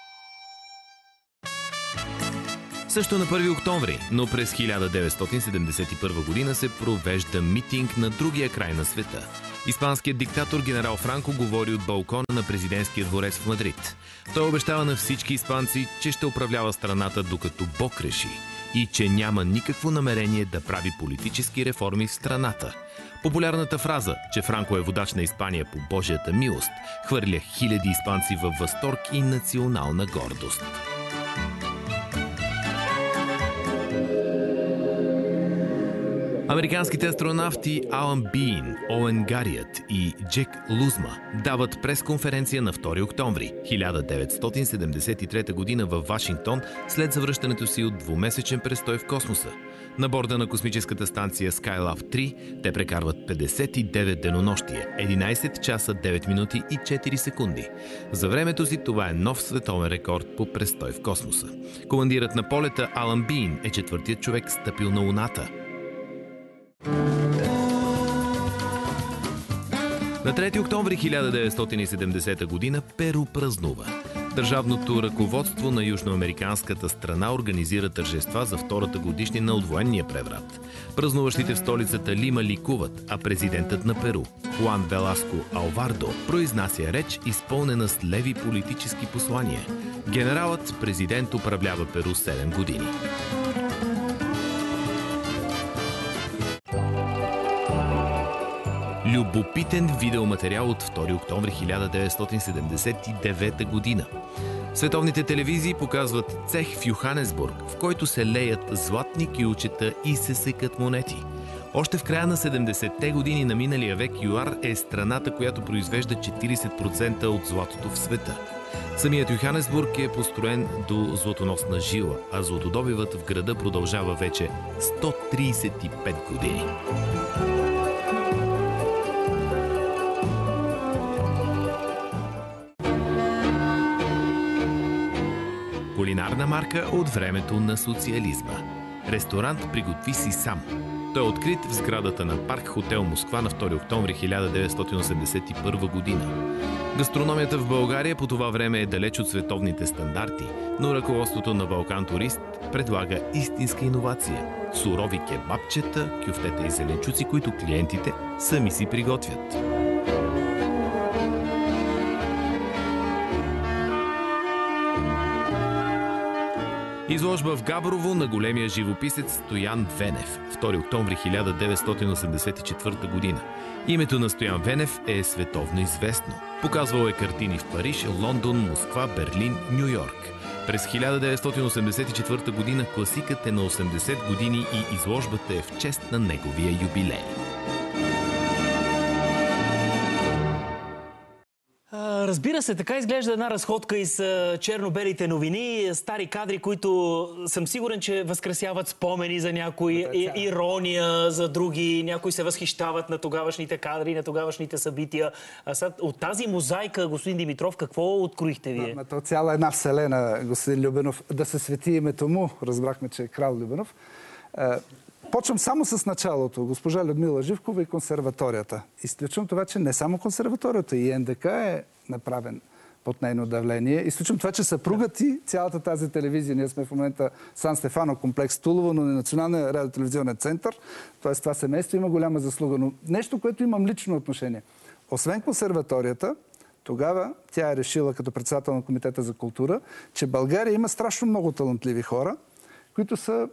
Също на първи октомври, но през хиляда деветстотин седемдесет и първа година се провежда митинг на другия край на света. Испанският диктатор генерал Франко говори от балкона на президентския дворец в Мадрид. Той обещава на всички испанци, че ще управлява страната докато Бог реши и че няма никакво намерение да прави политически реформи в страната. Популярната фраза, че Франко е водач на Испания по Божията милост, хвърля хиляди испанци във възторг и национална гордост. Американските астронавти Алан Бийн, Оуен Гарият и Джек Лузма дават пресконференция на втори октомври хиляда деветстотин седемдесет и трета година във Вашингтон след завръщането си от двумесечен престой в космоса. На борда на космическата станция Skylab три те прекарват петдесет и девет денонощия, единайсет часа, девет минути и четири секунди. За времето си това е нов световен рекорд по престой в космоса. Командирът на полета Алан Бийн е четвъртият човек стъпил на Луната. На трети октомври хиляда деветстотин и седемдесета година Перу празнува. Държавното ръководство на южноамериканската страна организира тържества за втората годишнина от военния преврат. Празнуващите в столицата Лима ликуват, а президентът на Перу, Хуан Веласко Алвардо, произнася реч, изпълнена с леви политически послания. Генералът президент управлява Перу седем години. Любопитен видеоматериал от втори октомври хиляда деветстотин седемдесет и девета година. Световните телевизии показват цех в Йоханесбург, в който се леят златни кюлчета и се секат монети. Още в края на седемдесетте години на миналия век ЮАР е страната, която произвежда четирийсет процента от златото в света. Самият Йоханесбург е построен до златоносна жила, а златодобивът в града продължава вече сто трийсет и пет години. Кулинарна марка от времето на социализма. Ресторант "Приготви си сам". Той е открит в сградата на Парк Хотел Москва на втори октомври хиляда деветстотин осемдесет и първа година. Гастрономията в България по това време е далеч от световните стандарти, но ръководството на Балкан Турист предлага истинска иновация – сурови кебабчета, кюфтета и зеленчуци, които клиентите сами си приготвят. Изложба в Габрово на големия живописец Стоян Венев, втори октомври хиляда деветстотин осемдесет и четвърта година. Името на Стоян Венев е световно известно. Показвал е картини в Париж, Лондон, Москва, Берлин, Ню Йорк. През хиляда деветстотин осемдесет и четвърта година класикът е на осемдесет години и изложбата е в чест на неговия юбилей. Разбира се, така изглежда една разходка из черно-белите новини, стари кадри, които съм сигурен, че възкрасяват спомени за някои, ирония за други, някои се възхищават на тогавашните кадри, на тогавашните събития. А сега, от тази мозайка, господин Димитров, какво откроихте вие? На то цяла една вселена, господин Любенов, да се свети името му, разбрахме, че е крал Любенов. Почвам само с началото. Госпожа Людмила Живкова и консерваторията. Изключвам това, че не само консерваторията, и Н Д К е направен под нейно давление. Изключвам това, че съпругът и цялата тази телевизия. Ние сме в момента Сан Стефано, комплекс Тулово, но и Националния радиотелевизионен център. Тоест това семейство има голяма заслуга. Но нещо, което имам лично отношение. Освен консерваторията, тогава тя е решила като председател на Комитета за култура, че България има страшно много талантливи хора, които са,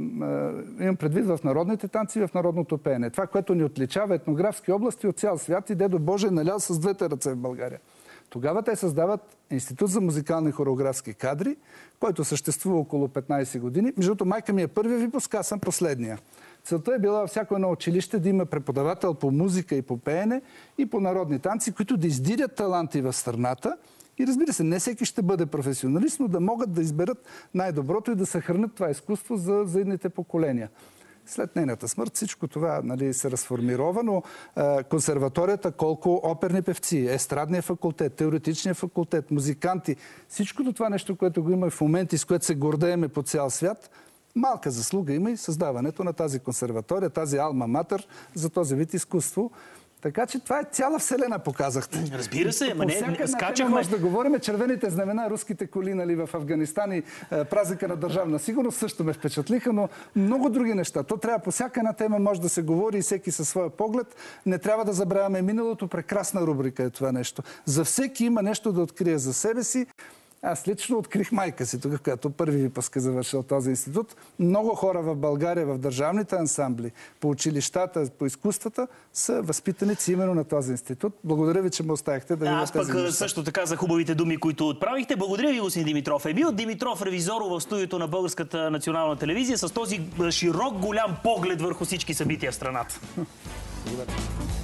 имам предвид, в народните танци и в народното пеене. Това, което ни отличава етнографски области от цял свят, и Дедо Боже е налял с двете ръце в България. Тогава те създават Институт за музикални хореографски кадри, който съществува около петнайсет години. Между другото, майка ми е първия випуск, аз съм последния. Целта е била във всяко едно училище да има преподавател по музика и по пеене и по народни танци, които да издирят таланти в страната. И разбира се, не всеки ще бъде професионалист, но да могат да изберат най-доброто и да съхранят това изкуство за, за идните поколения. След нейната смърт всичко това, нали, се разформирова, но е, консерваторията, колко оперни певци, естрадния факултет, теоретичния факултет, музиканти, всичкото това нещо, което го има в момента и с което се гордееме по цял свят, малка заслуга има и създаването на тази консерватория, тази алма матер за този вид изкуство. Така че това е цяла вселена, показахте. Разбира се, ма не, не скачахме. Може да говорим, червените знамена, руските коли, нали, в Афганистан и е, празника на държавна сигурност също ме впечатлиха, но много други неща. То трябва по всяка една тема може да се говори и всеки със своя поглед. Не трябва да забравяме миналото. Прекрасна рубрика е това нещо. За всеки има нещо да открие за себе си. Аз лично открих майка си тук, която първи випуск е завършил този институт. Много хора в България, в държавните ансамбли, по училищата, по изкуствата, са възпитаници именно на този институт. Благодаря ви, че ме оставихте да видя Аз тези пък неща. също така за хубавите думи, които отправихте. Благодаря ви, господин Димитров. Емил Димитров, ревизор в студиото на Българската национална телевизия, с този широк, голям поглед върху всички събития в страната. Благодаря.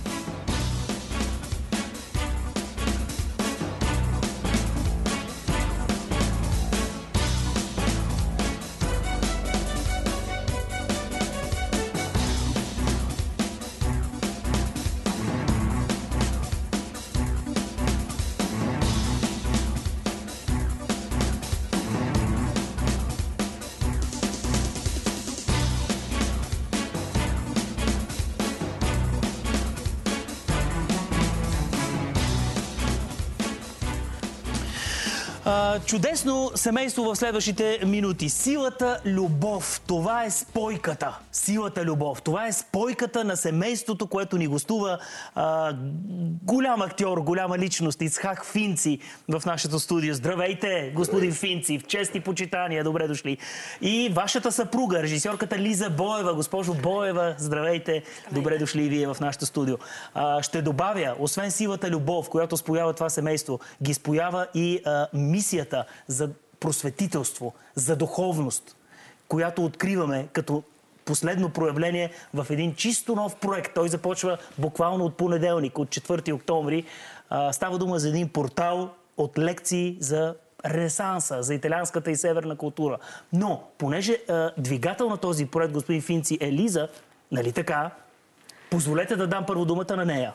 Чудесно семейство в следващите минути. Силата любов. Това е спойката. Силата любов. Това е спойката на семейството, което ни гостува а, голям актьор, голяма личност, Ицхак Финци в нашето студио. Здравейте, господин Финци. В чест и почитания. Добре дошли. И вашата съпруга, режисьорката Лиза Боева. Госпожо Боева, здравейте. Добре дошли и вие в нашето студио. А, ще добавя, освен силата любов, която споява това семейство, ги споява и а, мисията за просветителство, за духовност, която откриваме като последно проявление в един чисто нов проект. Той започва буквално от понеделник, от четвърти октомври. Става дума за един портал от лекции за Ренесанса, за италианската и северна култура. Но, понеже двигател на този проект, господин Финци, е Лиза, нали така, позволете да дам първо думата на нея.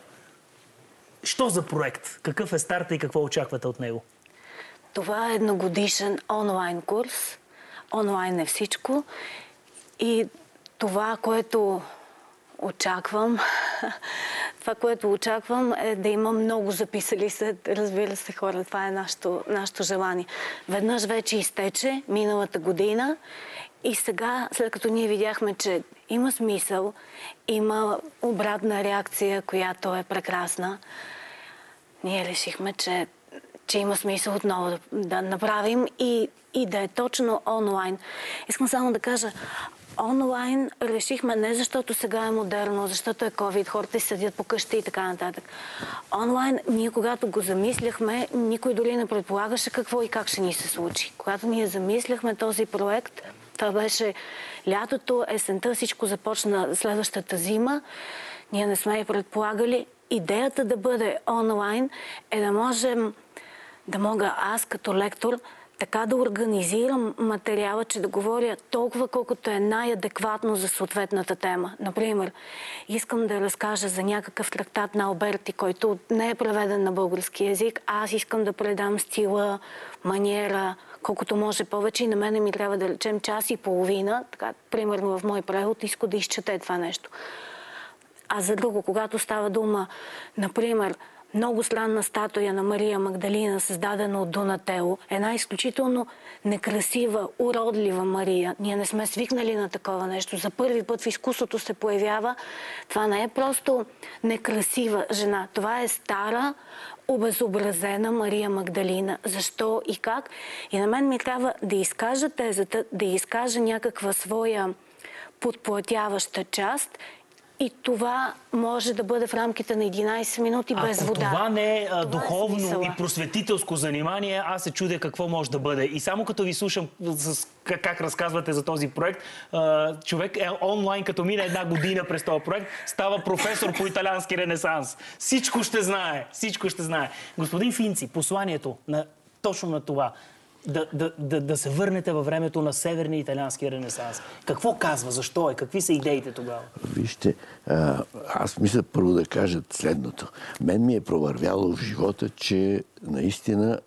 Що за проект? Какъв е старта и какво очаквате от него? Това е едногодишен онлайн курс. Онлайн е всичко. И това, което очаквам, това, което очаквам е да има много записали се, разбира се, хора. Това е нашето, нашето желание. Веднъж вече изтече миналата година и сега, след като ние видяхме, че има смисъл, има обратна реакция, която е прекрасна, ние решихме, че че има смисъл отново да, да направим и, и да е точно онлайн. Искам само да кажа, онлайн решихме не защото сега е модерно, защото е ковид, хората си седят по къщи и така нататък. Онлайн, ние когато го замисляхме, никой дори не предполагаше какво и как ще ни се случи. Когато ние замисляхме този проект, това беше лятото, есента, всичко започна следващата зима, ние не сме и предполагали. Идеята да бъде онлайн е да можем да мога аз като лектор така да организирам материала, че да говоря толкова, колкото е най-адекватно за съответната тема. Например, искам да разкажа за някакъв трактат на Алберти, който не е преведен на български език. Аз искам да предам стила, маниера, колкото може повече и на мене ми трябва да речем час и половина. Така, примерно в мой превод иска да изчете това нещо. А за друго, когато става дума, например, много странна статуя на Мария Магдалина, създадена от Донатело. Една изключително некрасива, уродлива Мария. Ние не сме свикнали на такова нещо. За първи път в изкуството се появява. Това не е просто некрасива жена. Това е стара, обезобразена Мария Магдалина. Защо и как? И на мен ми трябва да изкажа тезата, да изкажа някаква своя подплатяваща част. И това може да бъде в рамките на единайсет минути без Ако вода. това не е а, това духовно е и просветителско занимание, аз се чудя какво може да бъде. И само като ви слушам с, как, как разказвате за този проект, а, човек е онлайн, като мине една година през този проект, става професор по италиански ренесанс. Всичко ще знае. Всичко ще знае. Господин Финци, посланието на, точно на това, Да, да, да, да се върнете във времето на северния италиански ренесанс. Какво казва? Защо е? Какви са идеите тогава? Вижте, аз мисля първо да кажа следното. Мен ми е провървяло в живота, че наистина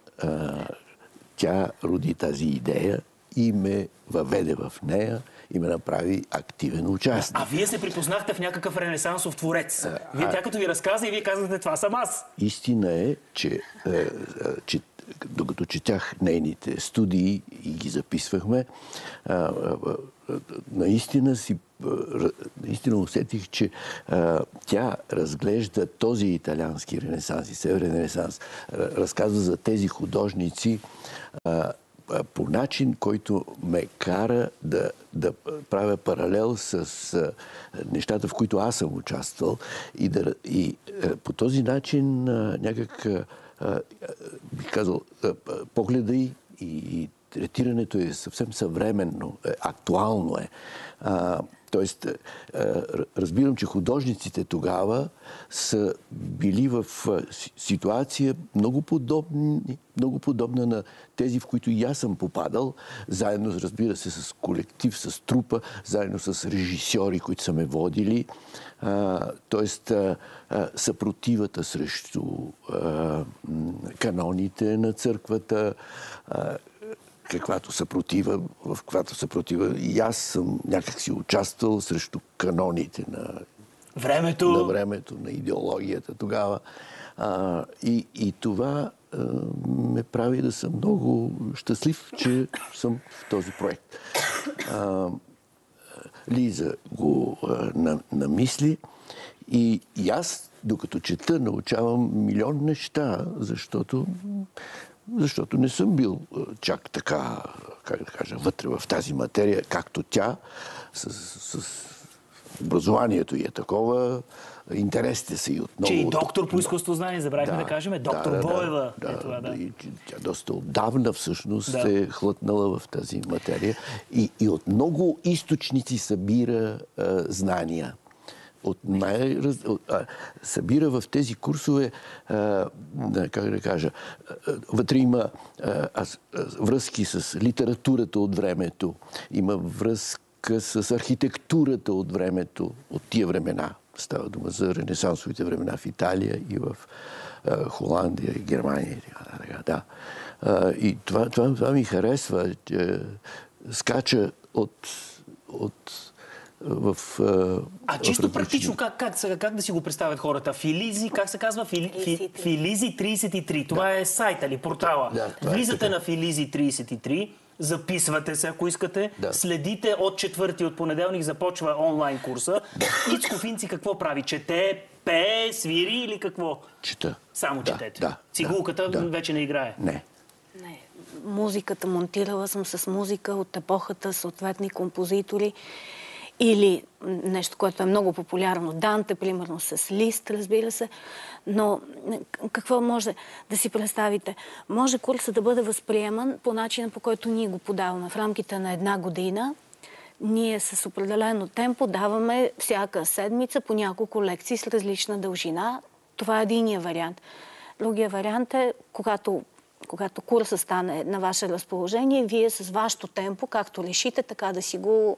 тя роди тази идея и ме въведе в нея и ме направи активен участник. А вие се припознахте в някакъв ренесансов творец. Вие, тя като ви разказа и вие казвате, това съм аз. Истина е, че, че докато четях нейните студии и ги записвахме, а, а, наистина си наистина усетих, че а, тя разглежда този италиански ренесанс и северен ренесанс, разказва за тези художници а, а, по начин, който ме кара да, да правя паралел с а, нещата, в които аз съм участвал и, да, и а, по този начин а, някак а, а, бих казал, а, погледа и, и третирането е съвсем съвременно, е, актуално е. А, тоест, е, разбирам, че художниците тогава са били в ситуация много подобни, много подобна на тези, в които и аз съм попадал, заедно, разбира се, с колектив, с трупа, заедно с режисьори, които са ме водили. А, тоест, а, а, съпротивата срещу а, каноните на църквата, а, каквато съпротива, в каквато съпротива и аз съм някак си участвал срещу каноните на времето, на, времето, на идеологията тогава. А, и, и това а, ме прави да съм много щастлив, че съм в този проект. А, Лиза го а, на, намисли и, и аз, докато чета, научавам милион неща, защото Защото не съм бил чак така, как да кажа, вътре в тази материя, както тя, с, с образованието й е такова, интересите са и отново... Че и доктор по изкуствознание, забравихме да, да кажем, доктор да, Боева. Да, е това, да. И, тя доста отдавна всъщност да. е хлътнала в тази материя и, и от много източници събира а, знания. От най- а, събира в тези курсове, а, как да кажа, а, вътре има а, а, връзки с литературата от времето, има връзка с архитектурата от времето, от тия времена. Става дума за ренесансовите времена в Италия и в а, Холандия и Германия. И, така, така, да. а, и това, това, това ми харесва. Че скача от... от В, а в чисто различни... практично, как, как, как, как да си го представят хората? Филизи, как се казва? Фили, фи, Филизи трийсет и три. Това да. е сайта ли, портала. Да, влизате е на Филизи трийсет и три, записвате се, ако искате, да. следите от четвърти, от понеделник започва онлайн курса. Да. Ицко Финци какво прави? Чете, пее, свири или какво? Чета. Само да, четете. Да, Цигулката да, вече не играе. Не. Не. Музиката монтирала съм с музика от епохата, съответни композитори. Или нещо, което е много популярно, Данте, примерно, с Лист, разбира се. Но какво може да си представите? Може курсът да бъде възприеман по начина, по който ние го подаваме. В рамките на една година ние с определено темпо даваме всяка седмица по няколко лекции с различна дължина. Това е единия вариант. Другия вариант е, когато когато курсът стане на ваше разположение, вие с вашето темпо, както решите, така да си го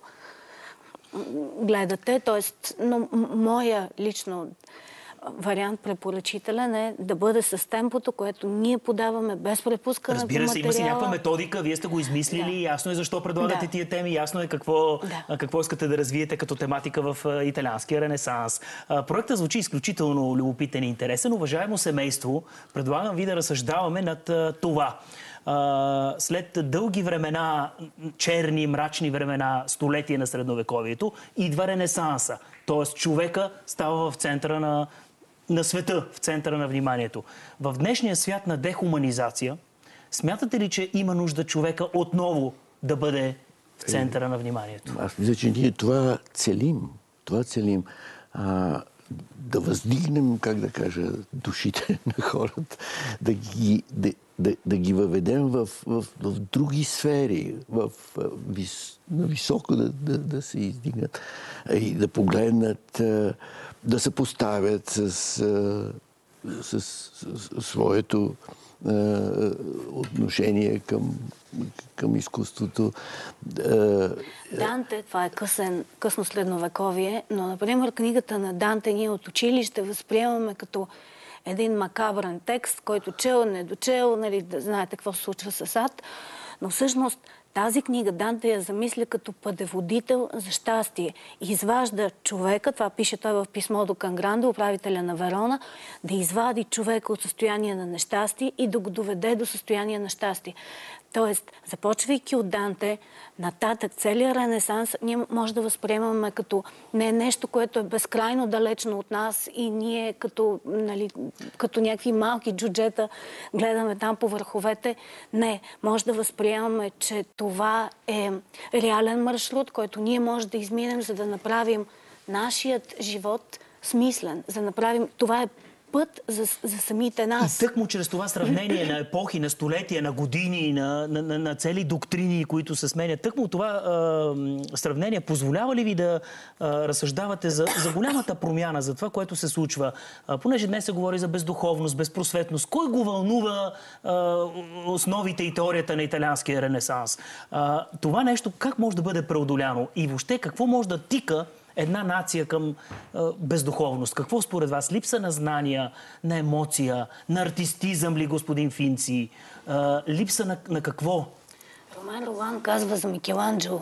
гледате. Тоест, но моя лично вариант препоръчителен е да бъде с темпото, което ние подаваме без препускане по материала. Разбира се, има си някаква методика, вие сте го измислили, да. ясно е защо предлагате да. тия теми, ясно е какво, да. какво искате да развиете като тематика в италианския ренесанс. Проектът звучи изключително любопитен и интересен. Уважаемо семейство, предлагам ви да разсъждаваме над това. След дълги времена, черни, мрачни времена, столетия на средновековието, идва ренесанса. Тоест човека става в центъра на, на света, в центъра на вниманието. В днешния свят на дехуманизация, смятате ли, че има нужда човека отново да бъде в центъра на вниманието? Аз мисля, че ние това целим. Това целим. А, да въздигнем, как да кажа, душите на хората, да ги, да, да, да ги въведем в, в, в други сфери, в, вис, на високо да, да, да се издигнат и да погледнат, да се поставят с, с, с, с своето отношение към, към изкуството. Данте, това е късен, късно средновековие, но, например, книгата на Данте ние от училище възприемаме като един макабрен текст, който чел, не дочел, нали, да знаете какво се случва с Ад. Но всъщност тази книга Данте я замисля като пътеводител за щастие. Изважда човека, това пише той в писмото към Гранде, управителя на Верона, да извади човека от състояние на нещастие и да го доведе до състояние на щастие. Тоест, започвайки от Данте, нататък целият Ренесанс, ние може да възприемаме като не нещо, което е безкрайно далечно от нас и ние като, нали, като някакви малки джуджета гледаме там по върховете. Не, може да възприемаме, че това е реален маршрут, който ние може да изминем, за да направим нашият живот смислен, за да направим... Това е път за, за самите нас. И тъкмо чрез това сравнение на епохи, на столетия, на години, на, на, на, на цели доктрини, които се сменят, тъкмо това а, сравнение позволява ли ви да а, разсъждавате за, за голямата промяна, за това, което се случва? А, понеже днес се говори за бездуховност, безпросветност. Кой го вълнува а, основите и теорията на италианския ренесанс? А, това нещо как може да бъде преодоляно? И въобще какво може да тика една нация към а, бездуховност? Какво според вас? Липса на знания, на емоция, на артистизъм ли, господин Финци? А, липса на, на какво? Роман Ролан казва за Микеланджело,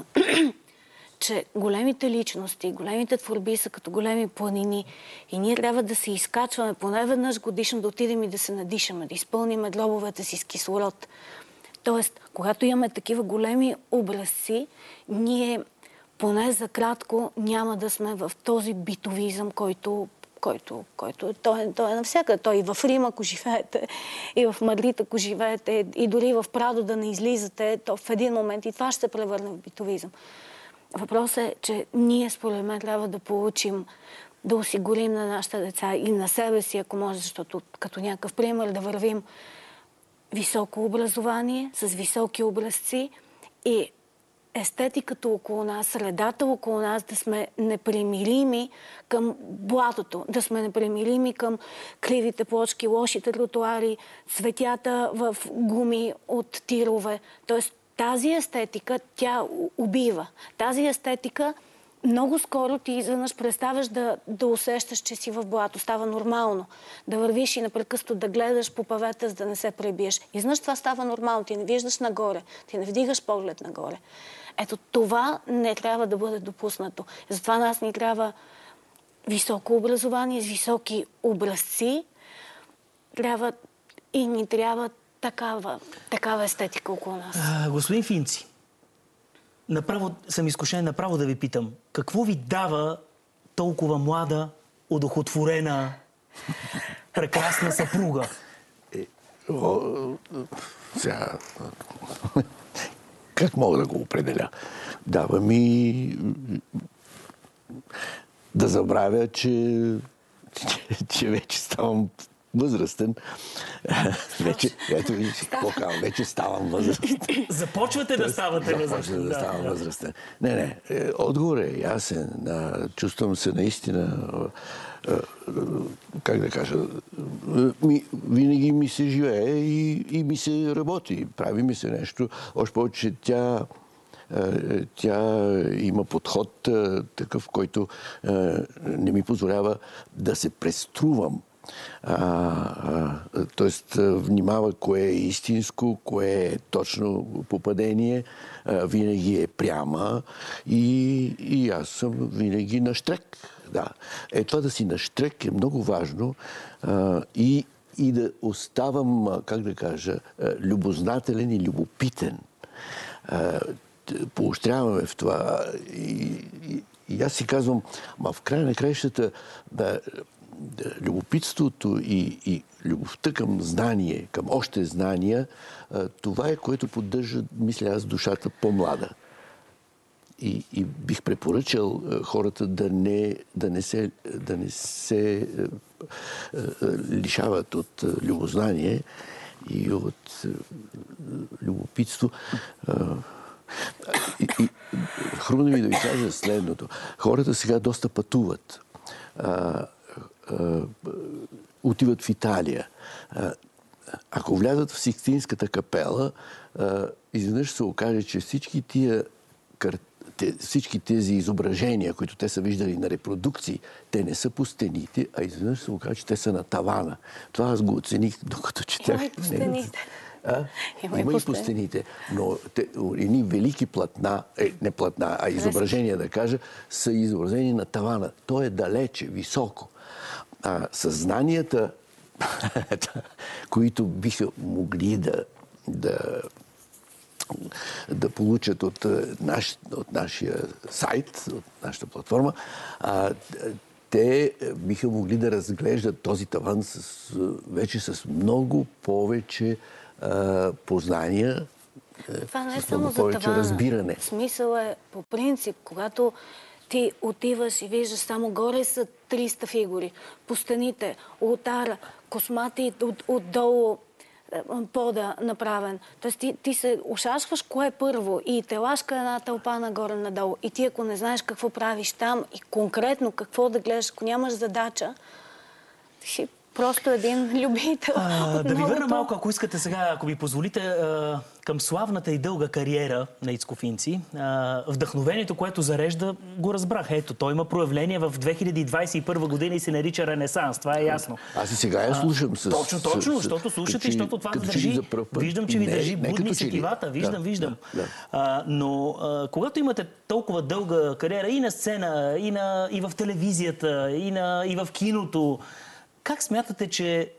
че големите личности, големите творби са като големи планини и ние трябва да се изкачваме поне веднъж годишно, да отидем и да се надишаме, да изпълним гробовете си с кислород. Тоест, когато имаме такива големи образци, ние поне за кратко няма да сме в този битовизъм, който, който, който той, той е навсякъде. Той и в Рим, ако живеете, и в Мадрид, ако живеете, и дори в Прадо да не излизате, то в един момент и това ще се превърне в битовизъм. Въпросът е, че ние според мен трябва да получим, да осигурим на нашите деца и на себе си, ако може, защото като някакъв пример да вървим високо образование, с високи образци и естетиката около нас, средата около нас, да сме непримирими към блатото, да сме непримирими към кривите плочки, лошите тротуари, цветята в гуми от тирове. Тоест тази естетика, тя убива. Тази естетика много скоро ти изведнъж представяш да, да усещаш, че си в блато. Става нормално. Да вървиш и непрекъснато да гледаш по павета, за да не се пребиеш. Изведнъж това става нормално. Ти не виждаш нагоре. Ти не вдигаш поглед нагоре. Ето това не трябва да бъде допуснато. Затова нас ни трябва високо образование, с високи образци. Трябва и ни трябва такава, такава естетика около нас. А, господин Финци, направо съм изкушен направо да ви питам. Какво ви дава толкова млада, удохотворена, прекрасна съпруга? Е, о, сега... Как мога да го определя? Дава ми да забравя, че, че, че вече ставам възрастен. Вече, ето ви, какво казвам, вече ставам възрастен. Започвате да ставате възрастен. Започвате да ставам възрастен. Не, не, отговор е ясен. Чувствам се наистина, как да кажа, ми, винаги ми се живее и, и ми се работи. Прави ми се нещо. Още повече тя Тя има подход такъв, който не ми позволява да се преструвам. А, а, тоест, внимава кое е истинско, кое е точно попадение, а, винаги е пряма и, и аз съм винаги на щрек. Да. Е, това да си на щрек е много важно а, и, и да оставам, как да кажа, любознателен и любопитен. А, поощряваме в това. И, и, и аз си казвам, ма в края на краищата да, да, любопитството и, и любовта към знание, към още знания, това е, което поддържа, мисля аз, душата по-млада. И, и бих препоръчал хората да не, да не се, да не се лишават от любознание и от любопитство. И, и, хрумно ми да ви кажа следното. Хората сега доста пътуват. А, а, отиват в Италия. А, ако влязат в Сикстинската капела, а, изведнъж се окаже, че всички тия всички тези изображения, които те са виждали на репродукции, те не са по стените, а изведнъж се окаже, че те са на тавана. Това аз го оцених, докато четях. Ой, по стените. А? Има, Има и и по стените. Но те, едни велики платна, е, не платна, а изображения, да кажа, са изобразени на тавана. То е далече, високо. А съзнанията, които биха могли да, да, да получат от, наш, от нашия сайт, от нашата платформа, а, те биха могли да разглеждат този таван с, вече с много повече а, познания, Това не е с само много за повече тавана. разбиране. Смисъл е по принцип, когато ти отиваш и виждаш само горе са триста фигури, по стените, ултара, космати от, отдолу пода направен. Тоест ти, ти се ушашваш кое е първо и телашка една тълпа нагоре-надолу. И ти ако не знаеш какво правиш там и конкретно какво да гледаш, ако нямаш задача, ти си просто един любител. А, да ви многото. върна малко, ако искате сега, ако ми позволите, а, към славната и дълга кариера на Ицко Финци. А, вдъхновението, което зарежда, го разбрах. Ето, той има проявление в две хиляди двадесет и първа година и се нарича Ренесанс. Това е ясно. Аз и сега я слушам с... Точно, точно, с, защото слушате, че, защото това като държи... за пръв път. Виждам, че ви не, държи не будни като че ли. сетивата. Виждам, да, виждам. Да, да. А, но а, когато имате толкова дълга кариера и на сцена, и, на, и в телевизията, и, на, и в киното, как смятате, че,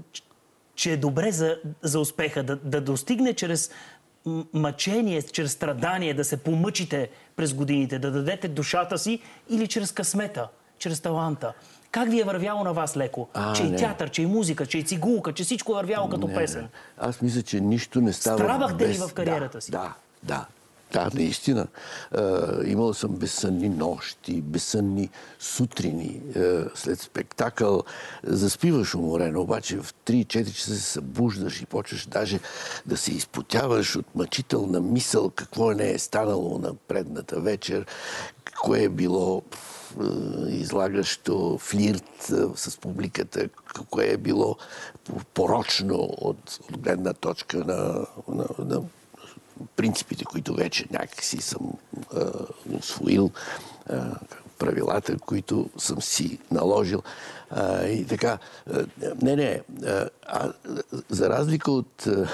че е добре за, за успеха? Да, да достигне чрез мъчение, чрез страдание, да се помъчите през годините, да дадете душата си или чрез късмета, чрез таланта? Как ви е вървяло на вас леко? А, че и не. театър, че и музика, че и цигулка, че всичко е вървяло като Не, песен? не. Аз мисля, че нищо не става Страдахте ли без... в кариерата си? Да, да. Да, наистина. Е, имал съм безсънни нощи, безсънни сутрини. Е, след спектакъл заспиваш уморено, обаче в три-четири часа се събуждаш и почваш даже да се изпотяваш от мъчителна мисъл какво не е станало на предната вечер, кое е било е, излагащо флирт е, с публиката, кое е било порочно от, от гледна точка на, на, на принципите, които вече някакси съм а, усвоил, а, правилата, които съм си наложил. А, и така, а, не, не, а, а, за разлика от, а,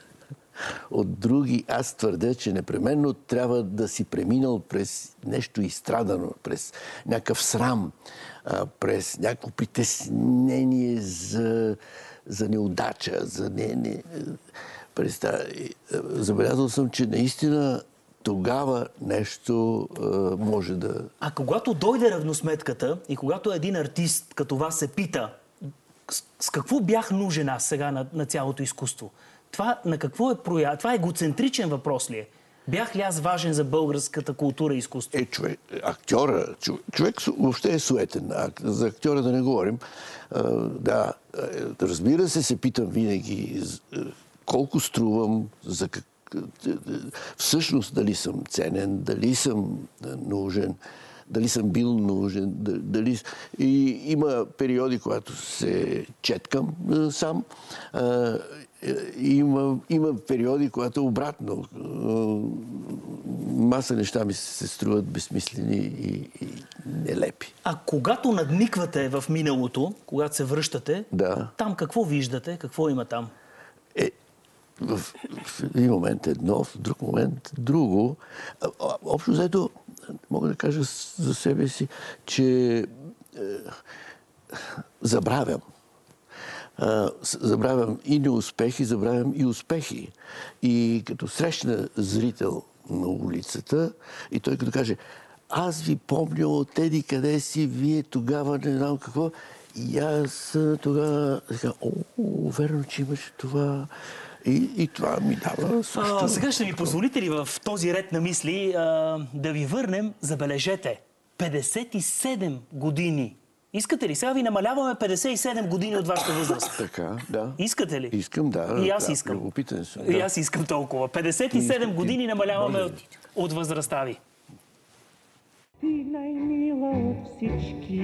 от други, аз твърдя, че непременно трябва да си преминал през нещо изстрадано, през някакъв срам, а, през някакво притеснение за, за неудача, за не... не Забелязал съм, че наистина тогава нещо а, може да... А когато дойде равносметката и когато един артист като вас се пита с, с какво бях нужен аз сега на, на цялото изкуство? Това на какво е проява? Това е егоцентричен въпрос ли е? Бях ли аз важен за българската култура и изкуство? Е, човек, актьора, човек въобще е суетен. За актьора да не говорим. А, да, разбира се, се питам винаги колко струвам, за как... всъщност дали съм ценен, дали съм нужен, дали съм бил нужен, дали... И има периоди, когато се четкам сам. Има, има периоди, когато обратно. Маса неща ми се струват безсмислени и, и нелепи. А когато надниквате в миналото, когато се връщате, да. Там какво виждате? Какво има там? Е, в, в един момент едно, в друг момент друго. Общо взето, мога да кажа за себе си, че е, забравям. Uh, забравям и неуспехи, забравям и успехи. И като срещна зрител на улицата и той като каже: аз ви помня от теди къде си, вие тогава не знам какво. И аз тогава така: о, верно, че имаше това. И, и това ми дава също. А, сега ще ми позволите ли в този ред на мисли а, да ви върнем, забележете, петдесет и седем години. Искате ли? Сега ви намаляваме петдесет и седем години от вашата възраст. Така, да. Искате ли? Искам, да. И аз да, искам. Любопитен съм. И Да. аз искам толкова. петдесет и седем ти, години ти, намаляваме ти, от, от възрастта ви. Ти най-мила от всички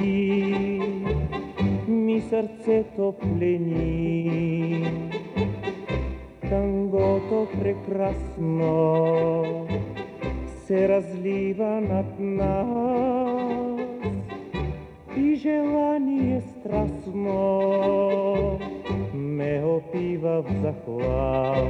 ми сърцето плени. Тангото прекрасно се разлива над нас и желание страстно ме опива в захлас.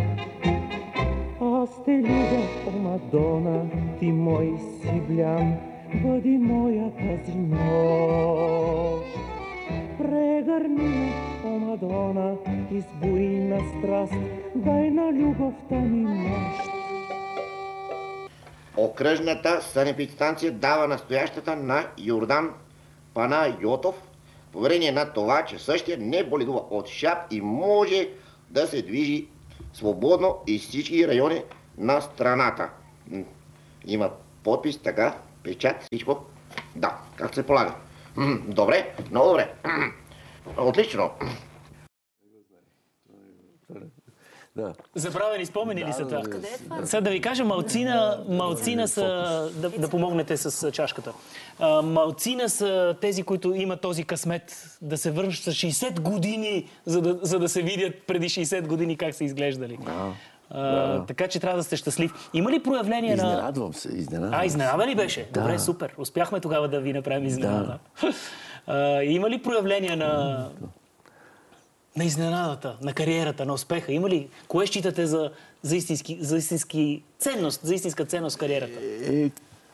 Аз те любя, о Мадона, ти мой си блян, бъди моя тази нощ. Прегърни ме, о Мадона, избуй на страст, дай на любовта ми мощ. Окръжната санепидстанция дава настоящата на Йордан Панайотов, поверение на това, че същия не боледува от шап и може да се движи свободно из всички райони на страната. Има подпис, така, печат, всичко. Да, както се полага. Добре, много добре. Отлично. Да. Забравени спомени ли са това? Къде е това? Сега да ви кажа, малцина, малцина са... Да, да помогнете с чашката. А, малцина са тези, които имат този късмет да се върнат с шейсет години, за да, за да се видят преди шейсет години как са изглеждали. Да. А, да. Така че трябва да сте щастлив. Има ли проявление на... Изненадвам се, изненадвам А, изненада ли беше? Да. Добре, супер. Успяхме тогава да ви направим изненада. Да. А, има ли проявление на... на изненадата, на кариерата, на успеха? Има ли? Кое считате за, за, истински, за истински ценност, за истинска ценност в кариерата? Е,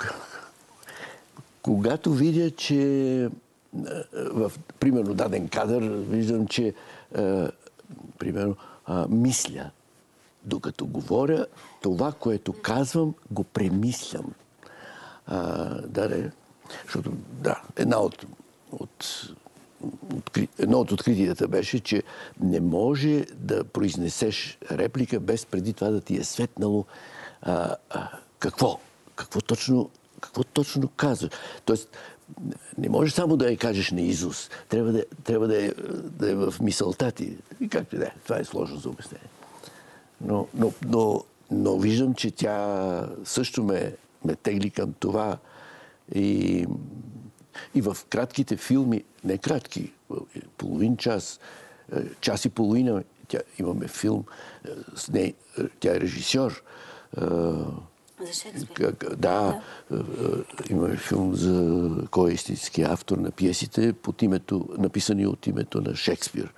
когато видя, че в, примерно, даден кадър, виждам, че е, примерно, а, мисля, докато говоря, това, което казвам, го премислям. А, да, не, защото, да, една от, от едно от откритията беше, че не може да произнесеш реплика без преди това да ти е светнало а, а, какво? Какво точно, какво точно казваш? Тоест, не може само да я кажеш на изус. Трябва да, трябва да, е, да е в мисълта ти. И както и да е. Това е сложно за обяснение. Но, но, но, но виждам, че тя също ме, ме тегли към това. И И в кратките филми, не кратки, половин час, час и половина, тя, имаме филм с нея, тя е режисьор. За Шекспир? Да, да, имаме филм за кой е истински автор на пиесите, под името, написани от името на Шекспир.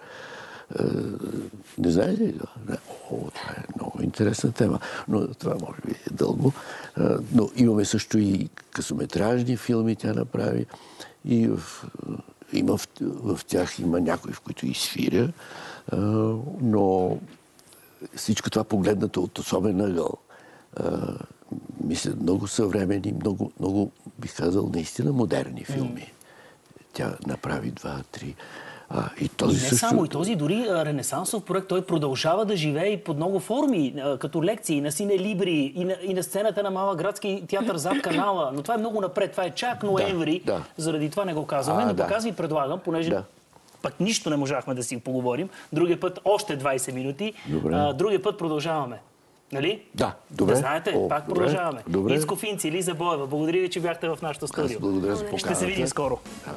Не знаете ли това? О, това е много интересна тема, но това може би е дълго. Но имаме също и късометражни филми, тя направи. И в, има, в, в тях има някои, в които изсвиря, но всичко това погледнато от особен ъгъл. Мисля, много съвременни, много, много, бих казал, наистина модерни филми. Тя направи два, три. А, и този и не също... само, и този дори а, ренесансов проект, той продължава да живее и под много форми, а, като лекции на Сине Либри и на, и на сцената на Малък градски театър зад канала. Но това е много напред. Това е чак ноември. Да, да. Заради това не го казваме. А, но пък аз ви предлагам, понеже да. пък нищо не можахме да си поговорим. Другия път още двайсет минути. А, другия път продължаваме. Нали? Да, добре. Да знаете, О, пак добре. продължаваме. Добре. Ицко Финци, Лиза Боева, благодаря ви, че бяхте в нашото студио. Аз благодаря за поканата. Ще се видим скоро. Да.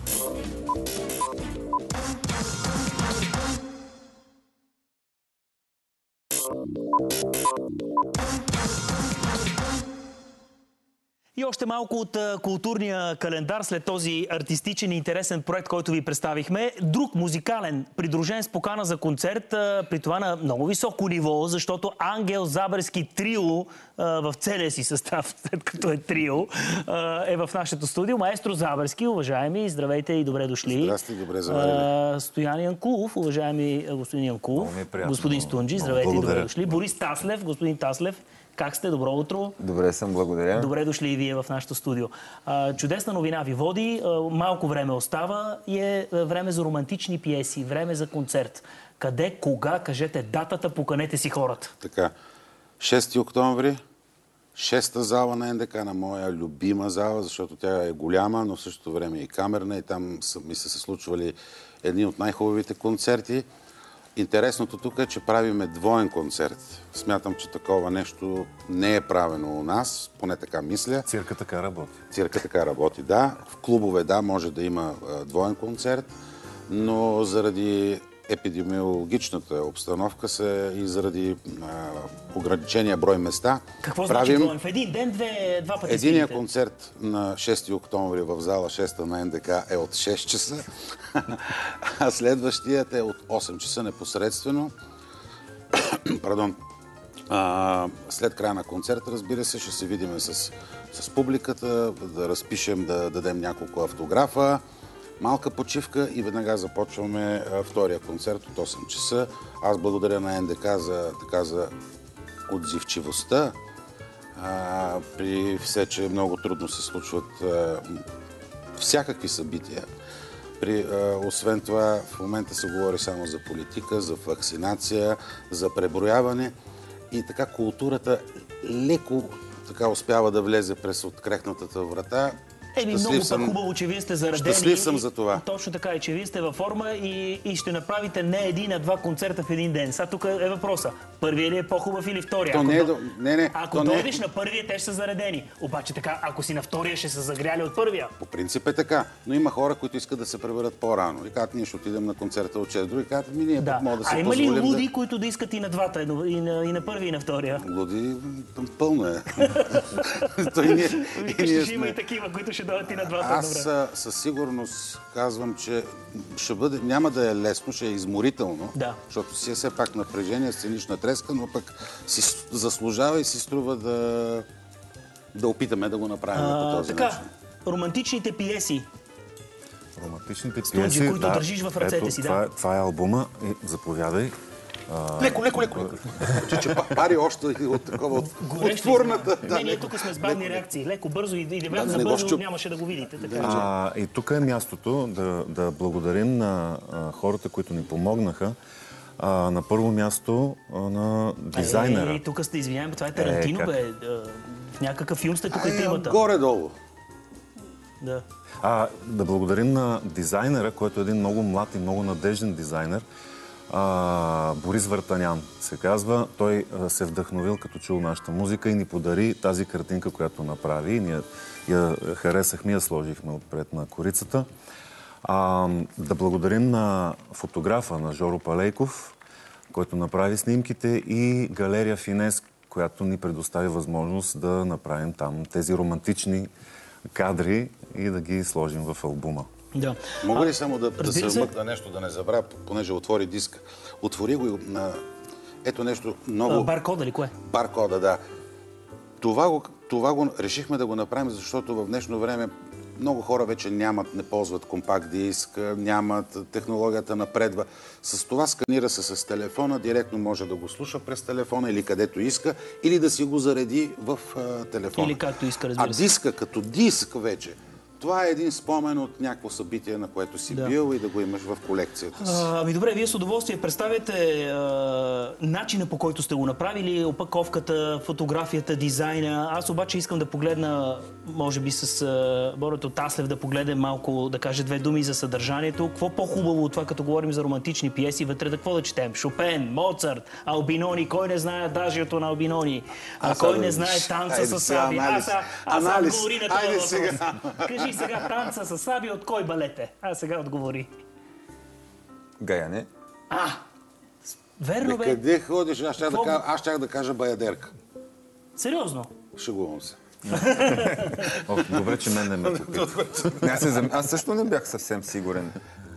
И още малко от културния календар след този артистичен и интересен проект, който ви представихме. Друг музикален, придружен с покана за концерт, при това на много високо ниво, защото Ангел Забърски трио в целия си състав, след като е трио, е в нашето студио. Маестро Забърски, уважаеми, здравейте и добре дошли. Здрасти, добре заварили. Стоян Янкулов, уважаеми господин Янкулов. Господин Стунджи, здравейте и добре дошли. Борис Таслев, господин Таслев. Как сте? Добро утро. Добре съм, благодаря. Добре дошли и вие в нашото студио. Чудесна новина ви води. Малко време остава и е време за романтични пиеси, време за концерт. Къде, кога? Кажете датата, поканете си хората. Така, шести октомври, шеста зала на НДК, на моя любима зала, защото тя е голяма, но в същото време и камерна и там ми са се случвали едни от най-хубавите концерти. Интересното тук е, че правиме двоен концерт. Смятам, че такова нещо не е правено у нас, поне така мисля. Цирка така работи. Цирка така работи, да. В клубове, да, може да има двоен концерт, но заради епидемиологичната обстановка се и заради а, ограничения брой места. Какво правим... значи двоен? В един ден, две, два пъти Единият стигнете? концерт на шести октомври в зала шеста на НДК е от шест часа, а следващият е от осем часа непосредствено. Пардон. А, след края на концерта, разбира се, ще се видим с, с публиката, да разпишем, да дадем няколко автографа, малка почивка и веднага започваме а, втория концерт от осем часа. Аз благодаря на НДК за, така, за отзивчивостта. А, при все, че много трудно се случват а, всякакви събития. При, а, освен това, в момента се говори само за политика, за вакцинация, за преброяване. И така културата леко така успява да влезе през открехнатата врата. Еми, много пък хубаво, че вие сте заредени. Щастлив съм за това. Точно така, и че вие сте във форма и, и ще направите не един, а два концерта в един ден. Сега тук е въпроса. Първият ли е по-хубав или втория? То Ако, не е, до... не, не, ако то дойдеш не е... на първия, те ще са заредени. Обаче така, ако си на втория, ще са загряли от първия. По принцип е така. Но има хора, които искат да се преберат по-рано. И казват, ние ще отидем на концерта от шест. Други казват, ми ние да. мога да се а има позволим ли луди, да... които да искат и на двата, и на, и на първия, и на втория? Луди, там пълно е. Той ние, Викаш, ние ще сме... има и такива, които ще дойдат и на двата. Аз а, със сигурност казвам, че ще бъде, няма да е лесно, ще е изморително, да. Защото си е все пак напрежение, сценична треска, но пък си заслужава и си струва да, да опитаме да го направим а, по този така, начин. Романтичните пиеси. Романтичните Студио, пиеси, които да, държиш в ръцете ето, си, това, да. Е, това е албума. И заповядай. А... Леко, леко, леко. че, че пари още от такова, от, от фурната. Да, не, ние тук сме с бавни реакции. Леко, бързо и, и да влезе да, бързо, щуп... нямаше да го видите. Така. А, и тук е мястото да, да благодарим на а, хората, които ни помогнаха. А, на първо място а, на дизайнера. Е, е, тук сте, извинявам, това е Тарантино, е, бе. В някакъв филм сте тук и тримата. Горе-долу. Да. А, да благодарим на дизайнера, който е един много млад и много надежден дизайнер. А, Борис Вартанян се казва. Той а, се вдъхновил като чул нашата музика и ни подари тази картинка, която направи. Ние я харесахме, я сложихме отпред на корицата. А, да благодарим на фотографа, на Жоро Палейков, който направи снимките, и галерия Финес, която ни предостави възможност да направим там тези романтични кадри и да ги сложим в албума. Да. Мога ли само да, да се се... вмъкна нещо, да не забравя, понеже отвори диска. Отвори го на... Ето нещо много... Баркода ли кое? Баркода, да. Това го, това го решихме да го направим, защото в днешно време много хора вече нямат, не ползват компакт диск, нямат, технологията напредва. С това сканира се с телефона, директно може да го слуша през телефона или където иска, или да си го зареди в а, телефона. Или както иска, разбира се. А диска като диск вече, това е един спомен от някакво събитие, на което си да. бил и да го имаш в колекцията си. А, ами добре, вие с удоволствие представяте а, начина, по който сте го направили, опаковката, фотографията, дизайна. Аз обаче искам да погледна, може би с а, Борето Таслев, да погледнем малко, да каже две думи за съдържанието. Какво по-хубаво от това, като говорим за романтични пиеси, вътре да какво да четем? Шопен, Моцарт, Албинони, кой не знае адажиото на Албинони, а кой не знае танца с Саби. Аз, аз отговори на това въпрос. Кажи сега, танца с Саби от кой балет е? А сега отговори. Гаяне. А, верно бе. Къде ходиш? Аз щях да, кажа, аз щях да кажа Баядерка. Сериозно? Шегувам се. О, добре, че мен не ме попита. аз, зам... аз също не бях съвсем сигурен.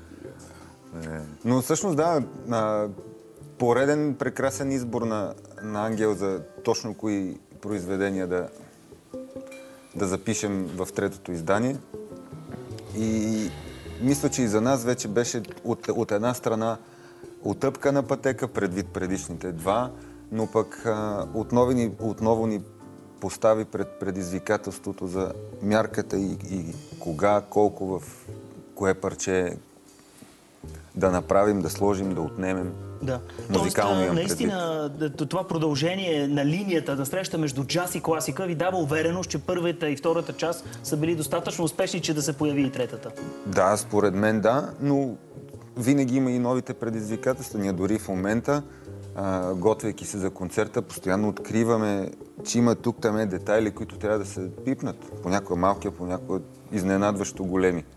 Но всъщност да, пореден прекрасен избор на, на Ангел за точно кои произведения да, да запишем в третото издание. И мисля, че и за нас вече беше от, от една страна отъпкана пътека предвид предишните два, но пък а, отново, ни, отново ни постави пред предизвикателството за мярката и, и кога, колко в кое парче да направим, да сложим, да отнемем. Да. Музикално Тоест, наистина, предвид. това продължение на линията, на среща между джаз и класика ви дава увереност, че първата и втората част са били достатъчно успешни, че да се появи и третата. Да, според мен да, но винаги има и новите предизвикателства. Ние дори в момента, а, готвейки се за концерта, постоянно откриваме, че има тук-там детайли, които трябва да се пипнат. Понякога малки, а понякога изненадващо големи.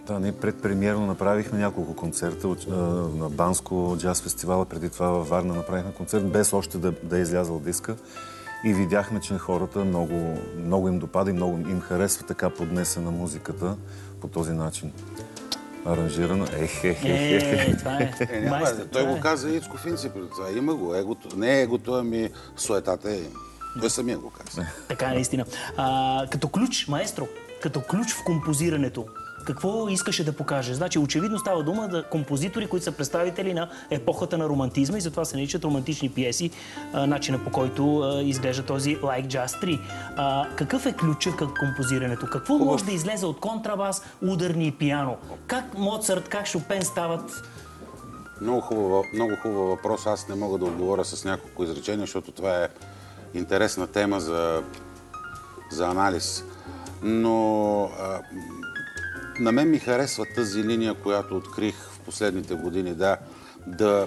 Да, ние предпремиерно направихме няколко концерта на Банско джаз фестивала, преди това във Варна направихме концерт, без още да, да е излязъл диска. И видяхме, че хората много, много им допада и много им харесва така поднесена музиката по този начин. Аранжирана. Ех, ех, ех, Е, това е. Е, няма, Майстор, той това го е. каза Ицко Финци преди това. Има го. Егото, не егото, ами суетата е. Той самия го каза. Така е наистина. А, като ключ, маестро, като ключ в композирането, какво искаше да покаже? Значи, очевидно става дума за композитори, които са представители на епохата на романтизма и затова се наричат романтични пиеси, а, начина по който а, изглежда този Like Jazz три. А, какъв е ключът към композирането? Какво Хубав. може да излезе от контрабас, ударни и пиано? Как Моцарт, как Шопен стават? Много хубав, много хубав въпрос. Аз не мога да отговоря с няколко изречения, защото това е интересна тема за, за анализ. Но а, на мен ми харесва тази линия, която открих в последните години, да, да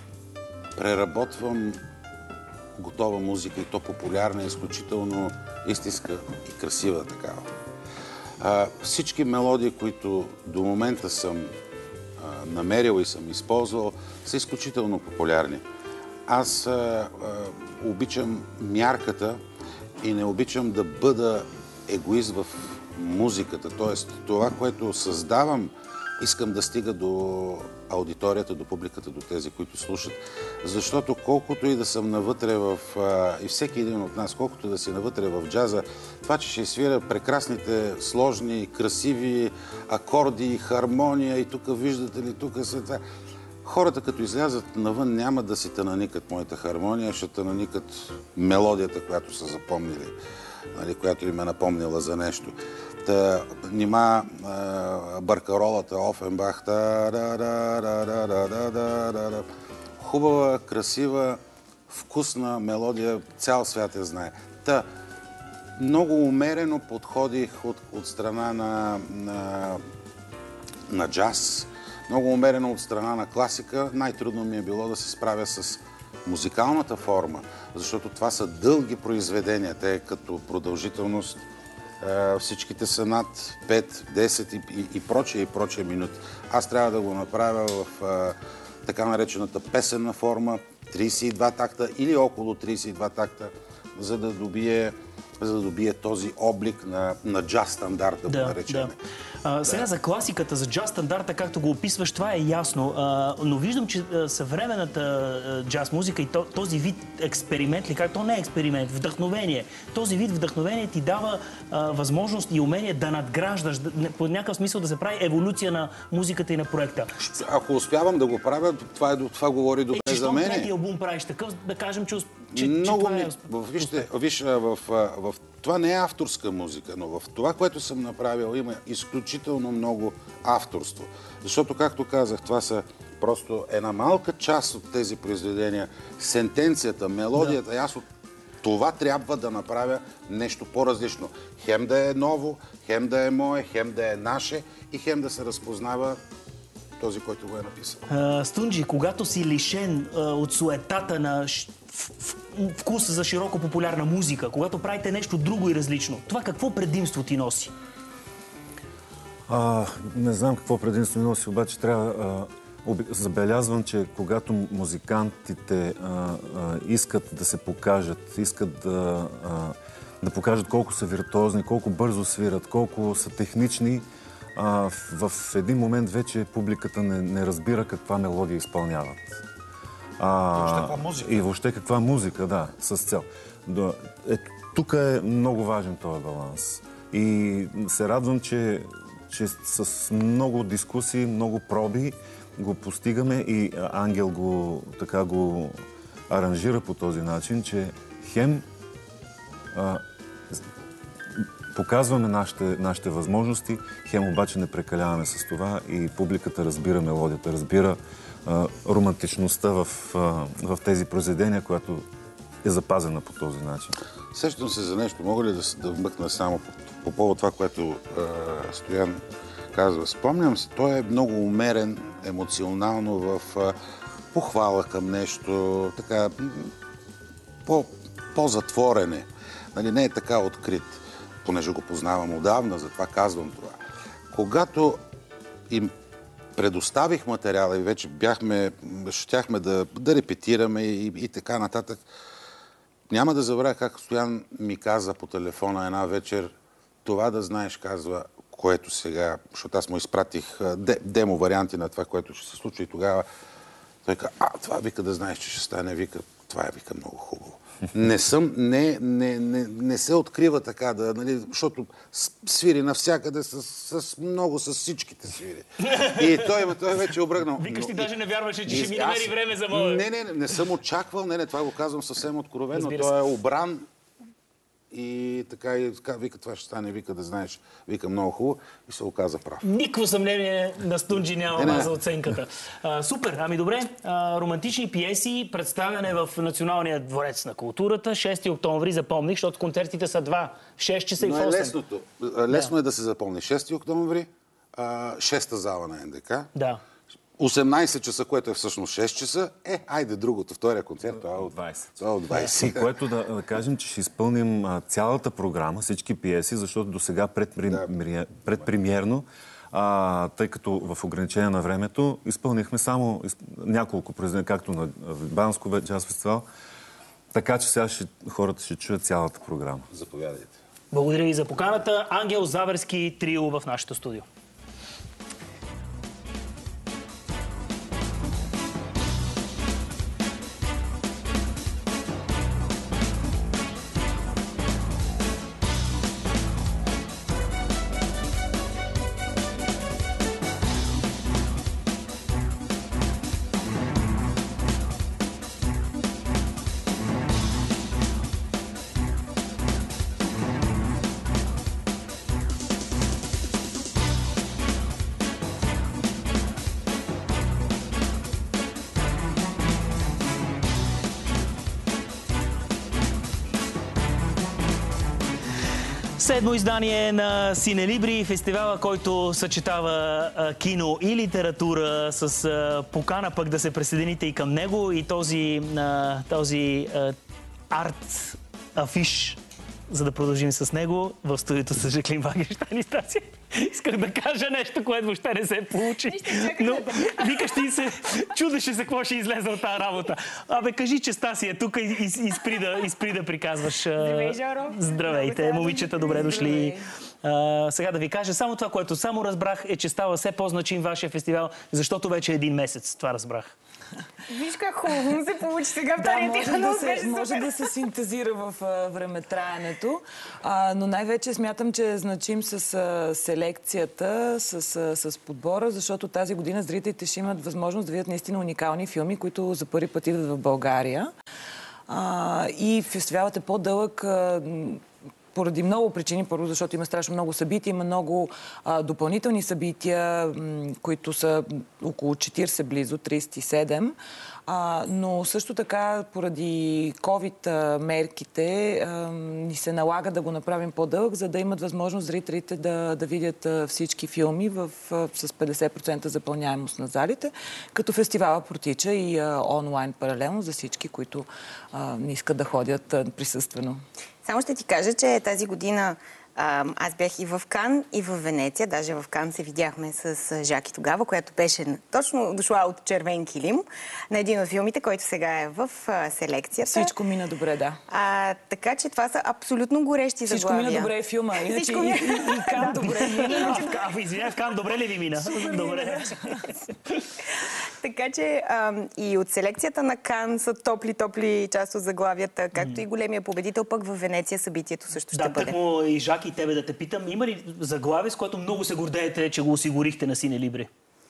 преработвам готова музика и то популярна, изключително истинска и красива такава. А, всички мелодии, които до момента съм а, намерил и съм използвал, са изключително популярни. Аз а, а, обичам мярката и не обичам да бъда егоист в музиката. Тоест, това, което създавам, искам да стига до аудиторията, до публиката, до тези, които слушат. Защото колкото и да съм навътре в... А, и всеки един от нас, колкото да си навътре в джаза, това, че ще свиря прекрасните, сложни, красиви акорди, хармония и тук виждате ли, тук се това... Хората, като излязат навън, няма да си тънаникат моята хармония, ще тънаникат мелодията, която са запомнили, нали, която им е напомнила за нещо. Та, нима а, баркаролата, Офенбах, хубава, красива, вкусна мелодия, цял свят я знае. Та, много умерено подходих от, от страна на, на, на джаз, много умерено от страна на класика. Най-трудно ми е било да се справя с музикалната форма, защото това са дълги произведения. Те като продължителност всичките са над пет, десет и, и, и прочие и прочие минути. Аз трябва да го направя в а, така наречената песенна форма, трийсет и два такта или около трийсет и два такта, за да добие, за да добие този облик на, на джаз стандарта, да, го наречем. Да. А, сега да. За класиката, за джаз стандарта, както го описваш, това е ясно. А, но виждам, че а, съвременната а, джаз музика и то, този вид експеримент, ли как то не е експеримент, вдъхновение. Този вид вдъхновение ти дава а, възможност и умение да надграждаш, да, по някакъв смисъл да се прави еволюция на музиката и на проекта. Ако успявам да го правя, това, е, това говори добре е, за мен. Трети албум правиш такъв, да кажем, че, че, много че това ми... е... Вижте, виж, в, в, в... това не е авторска музика, но в това, което съм направил, има изключително много авторство. Защото, както казах, това са просто една малка част от тези произведения. Сентенцията, мелодията, да. Аз от това трябва да направя нещо по-различно. Хем да е ново, хем да е мое, хем да е наше и хем да се разпознава този, който го е написал. Uh, Стунджи, когато си лишен uh, от суетата на вкус за широко популярна музика, когато правите нещо друго и различно, това какво предимство ти носи? А, не знам какво предимство ми носи, обаче трябва... А... Забелязвам, че когато музикантите а, а, искат да се покажат, искат да, а, да покажат колко са виртуозни, колко бързо свират, колко са технични, а, в, в един момент вече публиката не, не разбира каква мелодия изпълняват. А, и въобще каква музика. И въобще каква музика, да, с цел. Е, тук е много важен този баланс. И се радвам, че, че с много дискусии, много проби, го постигаме и Ангел го, така го аранжира по този начин, че хем а, показваме нашите, нашите възможности, хем обаче не прекаляваме с това и публиката разбира мелодията, разбира а, романтичността в, а, в тези произведения, която е запазена по този начин. Сещам се за нещо. Мога ли да, да вмъкна само по, по повод това, което а, Стоян казва? Спомням се, той е много умерен емоционално в а, похвала към нещо, така по, по-затворене. Нали, не е така открит, понеже го познавам отдавна, затова казвам това. Когато им предоставих материала и вече бяхме, щяхме да, да репетираме и, и така нататък. Няма да забравя как Стоян ми каза по телефона една вечер, това да знаеш, казва, което сега, защото аз му изпратих демо варианти на това, което ще се случи и тогава той каза, а, това вика да знаеш, че ще стане, вика, това е, вика, много хубаво. Не съм, не, не, не, не се открива така, да, нали, защото свири навсякъде с, с много, с всичките свири. И той, той вече е обръгнал. Викаш, ти даже не вярваше, че ще ми намери време за моя. Не, не, не, не съм очаквал, не, не, това го казвам съвсем откровено. Той е обран и така, и така, вика, това ще стане, вика, да знаеш, вика, много хубаво и се оказа прав. Никакво съмнение на Стунджи няма за оценката. А, супер, ами добре, а, романтични пиеси, представяне в Националния дворец на културата, шести октомври, запомних, защото концертите са два, в шест часа и в осем. Но е лесното. Лесно да. е да се запомни. шести октомври, а, шеста зала на Н Д К. Да. осемнайсет часа, което е всъщност шест часа, е, айде другото, втория концерт, това е от двайсет. Това е от двайсет. И което да, да кажем, че ще изпълним а, цялата програма, всички пиеси, защото до сега предпремиерно, предпремиерно а, тъй като в ограничение на времето, изпълнихме само изп... няколко произведения, както на Банско джаз фестивал, така че сега ще, хората ще чуят цялата програма. Заповядайте. Благодаря ви за поканата. Ангел Заверски трио в нашото студио. Седмо издание на Синелибри, фестивала, който съчетава а, кино и литература с а, покана пък да се присъедините и към него и този, а, този а, арт афиш, за да продължим с него в студиото с Жаклин Вагенщайн и Стасия. Исках да кажа нещо, което въобще не се получи. Но викаш ти се, чудеше се какво ще излезе от тази работа. Абе, кажи, че Стасия е тук и, и, и, спри да, и спри да приказваш. Здравей, Жоро. Здравейте, момичета, добре дошли. А, сега да ви кажа, само това, което само разбрах, е, че става все по-значим вашия фестивал, защото вече е един месец. Това разбрах. Виж как хубаво му се получи сега. Да, може, да се, може да се синтезира в а, времетраенето, а, но най-вече смятам, че е значим с а, селекцията, с, а, с подбора, защото тази година зрителите ще имат възможност да видят наистина уникални филми, които за първи път идват в България. А, и фестивалът е по-дълъг а, поради много причини. Първо, защото има страшно много събития, има много а, допълнителни събития, м, които са около четирийсет близо, трийсет и седем. А, но също така, поради ковид мерките, а, ни се налага да го направим по-дълъг, за да имат възможност зрителите да, да видят а, всички филми в, а, с петдесет процента запълняемост на залите, като фестивала протича и а, онлайн паралелно за всички, които а, не искат да ходят а, присъствено. Само ще ти кажа, че тази година а, аз бях и в Кан, и в Венеция. Даже в Кан се видяхме с Жаки тогава, която беше точно дошла от червен килим на един от филмите, който сега е в а, селекцията. Всичко мина добре, да. А, така че това са абсолютно горещи Всичко заглавия. Всичко мина добре е филма. Иначе Всичко и, и, и Кан добре мина. Извинявай, в Кан добре ли ви мина? Добре. Така че а, и от селекцията на Кан са топли-топли част от заглавията, както mm. и големия победител, пък в Венеция събитието също ще да, бъде. Да, и Жак и тебе да те питам, има ли заглавие, с което много се гордеете, че го осигурихте на Синелибри?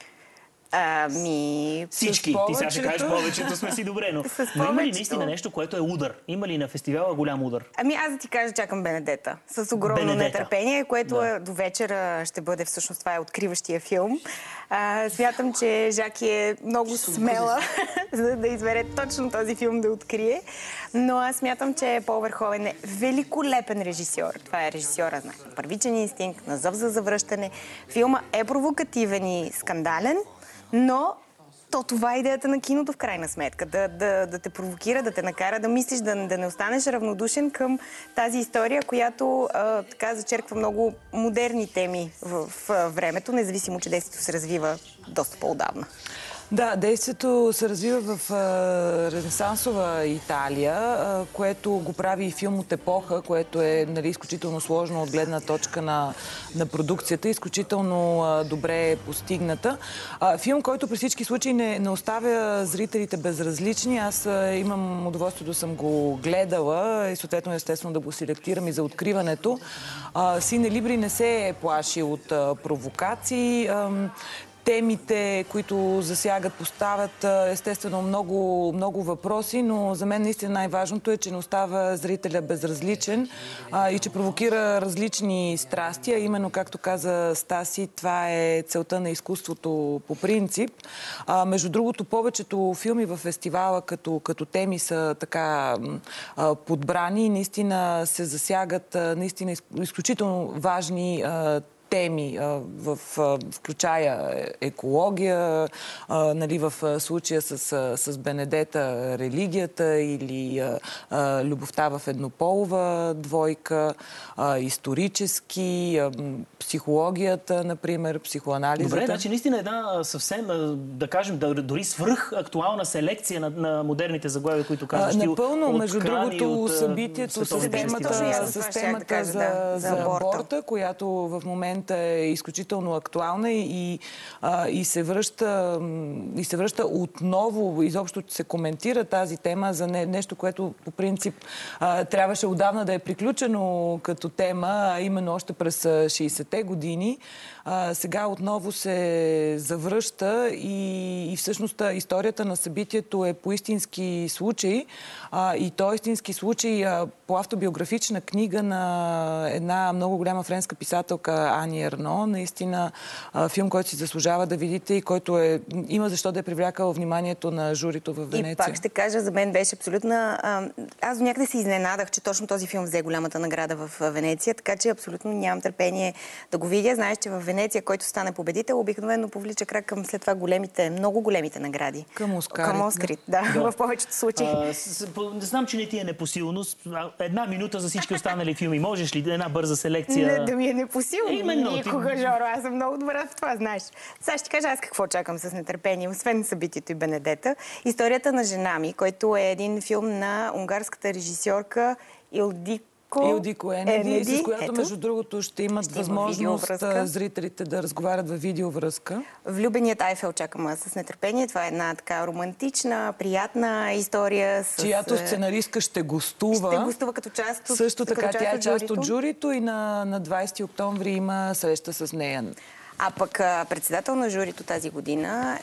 Ами... Всички. Ти сега ще кажеш, повечето сме си добре, но, но има ли наистина нещо, което е удар? Има ли на фестивала голям удар? Ами аз да ти кажа, чакам Бенедета. С огромно Бенедета. нетърпение, което да. до вечера ще бъде, всъщност това е откриващия филм. А, смятам, че Жаки е много смела, за да избере точно този филм да открие. Но аз смятам, че Пол Верховен е великолепен режисьор. Това е режисьора на Първичен инстинкт, на Зов за завръщане. Филма е провокативен и скандален, но то това е идеята на киното в крайна сметка. Да, да, да те провокира, да те накара да мислиш, да, да не останеш равнодушен към тази история, която а, така зачерква много модерни теми в, в времето, независимо, че действието се развива доста по-отдавна. Да, действието се развива в а, ренесансова Италия, а, което го прави и филм от епоха, което е нали, изключително сложно от гледна точка на, на продукцията, изключително а, добре постигната. А, филм, който при всички случаи не, не оставя зрителите безразлични. Аз а, имам удоволствие да съм го гледала и съответно естествено да го селектирам и за откриването. А, Сине Либри не се плаши от а, провокации. А, Темите, които засягат, поставят естествено много, много въпроси, но за мен наистина най-важното е, че не остава зрителя безразличен а, и че провокира различни страсти, а именно, както каза Стаси, това е целта на изкуството по принцип. А, между другото, повечето филми в фестивала като, като теми са така а, подбрани и наистина се засягат а, наистина изключително важни а, теми, в, включая екология, нали, в случая с, с Бенедета религията или любовта в еднополова двойка, исторически, психологията, например, психоанализата. Добре, значи наистина една съвсем, да кажем, дори свръх актуална селекция на, на модерните заглавия, които казваш ти. Напълно, от между другото, от, събитието с темата, с темата за, да, за аборта, която в момента е изключително актуална и, а, и, се връща, и се връща отново, изобщо се коментира тази тема за не, нещо, което по принцип а, трябваше отдавна да е приключено като тема, а именно още през шейсетте години. А, сега отново се завръща и, и всъщност историята на събитието е по истински случай а, и то истински случай а, по автобиографична книга на една много голяма френска писателка Ани Ерно. Наистина а, филм, който си заслужава да видите и който е, има защо да е привлякал вниманието на журито в Венеция. И пак ще кажа, за мен беше абсолютна... А, аз до някъде се изненадах, че точно този филм взе голямата награда в Венеция, така че абсолютно нямам търпение да го видя. Знаеш, че в Венеция, който стане победител, обикновено повлича крак към след това големите, много големите награди. Към Оскар. Към Оскарит, да, да. В повечето случаи. А, с, по, не знам, че не ти е непосилно. Една минута за всички останали филми. Можеш ли една бърза селекция? Не, да ми е непосилно. Именно. Никога, ти... Жоро. Аз съм много добра в това, знаеш. Сега ще кажа аз какво чакам с нетърпение, освен събитието и Бенедета. Историята на жена ми, който е един филм на унгарската режисьорка Илдико Илдико Енеди, с която, ето, между другото, ще имат ще възможност зрителите да разговарят във видеовръзка. Влюбеният Айфел чакам аз с нетърпение. Това е една така романтична, приятна история. С... Чиято сценаристка ще гостува. Ще гостува като част от Също така, тя е част от журито и на, на двайсети октомври има среща с нея. А пък председател на журито тази година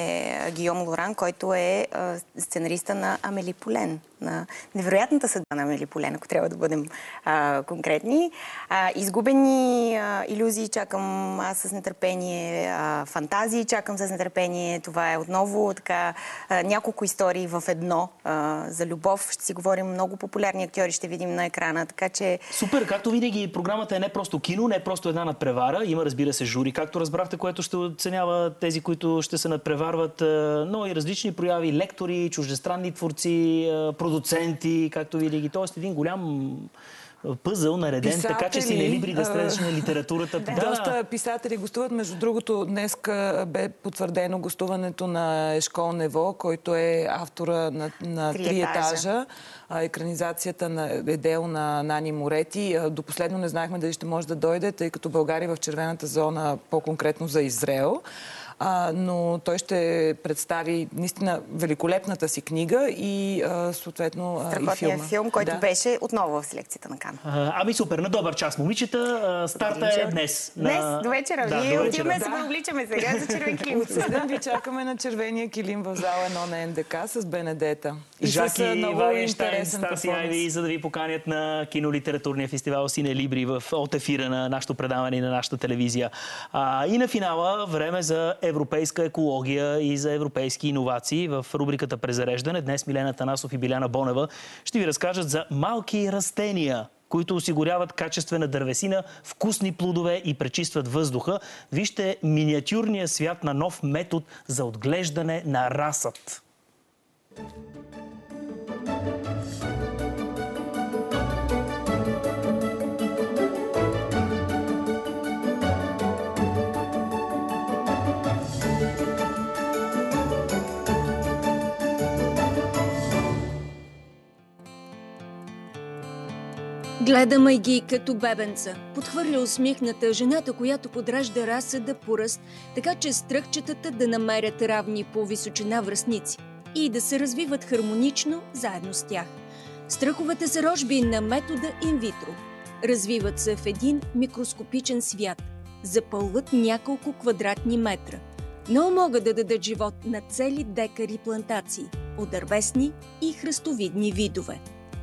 е Гийом Лоран, който е сценариста на Амели Полен. На невероятната съдба на Амели Полен, ако трябва да бъдем а, конкретни. А, изгубени а, илюзии чакам аз с нетърпение, а, фантазии чакам с нетърпение. Това е отново така а, няколко истории в едно а, за любов. Ще си говорим, много популярни актьори ще видим на екрана, така че... Супер, както винаги, програмата е не просто кино, не е просто една надпревара. Има, разбира се, жури, както разбрахте, което ще оценява тези, които ще се надпреварват, но и различни прояви, лектори, чуждестранни творци, продуценти, както винаги. Тоест един голям пъзъл нареден, писатели, така че Сине Либри да срещне на литературата. Да. Доста писатели гостуват. Между другото, днес бе потвърдено гостуването на Ешкол Нево, който е автора на, на Три, Три етажа. етажа. Екранизацията на Едел на Нани Морети. До последно не знаехме дали ще може да дойде, тъй като България е в червената зона, по-конкретно за Израел. А, но той ще представи наистина великолепната си книга и а, съответно а, и филма. Страхотният филм, който да. беше отново в селекцията на Кан. А, ами супер, на добър час, момичета. Старта е днес. Днес, на... до вечера. Да, Ние до отиваме вечера. да се обличаме сега за червен килим. От седем ви чакаме на червения килим в зала едно на Н Д К с Бенедета. И Жаки Вагенщайн, Стаси Айви, за да ви поканят на кинолитературния фестивал Сине Либри в от ефира на нашото предаване и на нашата телевизия. А, и на финала време за европейска екология и за европейски иновации в рубриката Презареждане. Днес Милена Танасов и Биляна Бонева ще ви разкажат за малки растения. които осигуряват качествена дървесина, вкусни плодове и пречистват въздуха. Вижте миниатюрния свят на нов метод за отглеждане на разсад. Гледа майги като бебенца. Подхвърля усмихната жената, която подражда разсъда по ръст, така че стръхчетата да намерят равни по височина връстници и да се развиват хармонично заедно с тях. Страховете са рожби на метода инвитро. Развиват се в един микроскопичен свят. Запълват няколко квадратни метра. Но могат да дадат живот на цели декари плантации от дървесни и храстовидни видове.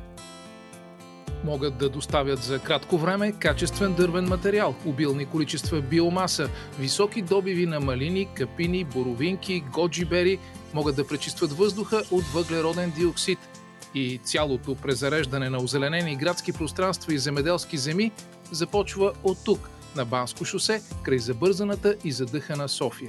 Могат да доставят за кратко време качествен дървен материал, обилни количества биомаса, високи добиви на малини, капини, боровинки, годжи-бери, могат да пречистват въздуха от въглероден диоксид. И цялото презареждане на озеленени градски пространства и земеделски земи започва от тук, на Банско шосе, край забързаната и задъхана София.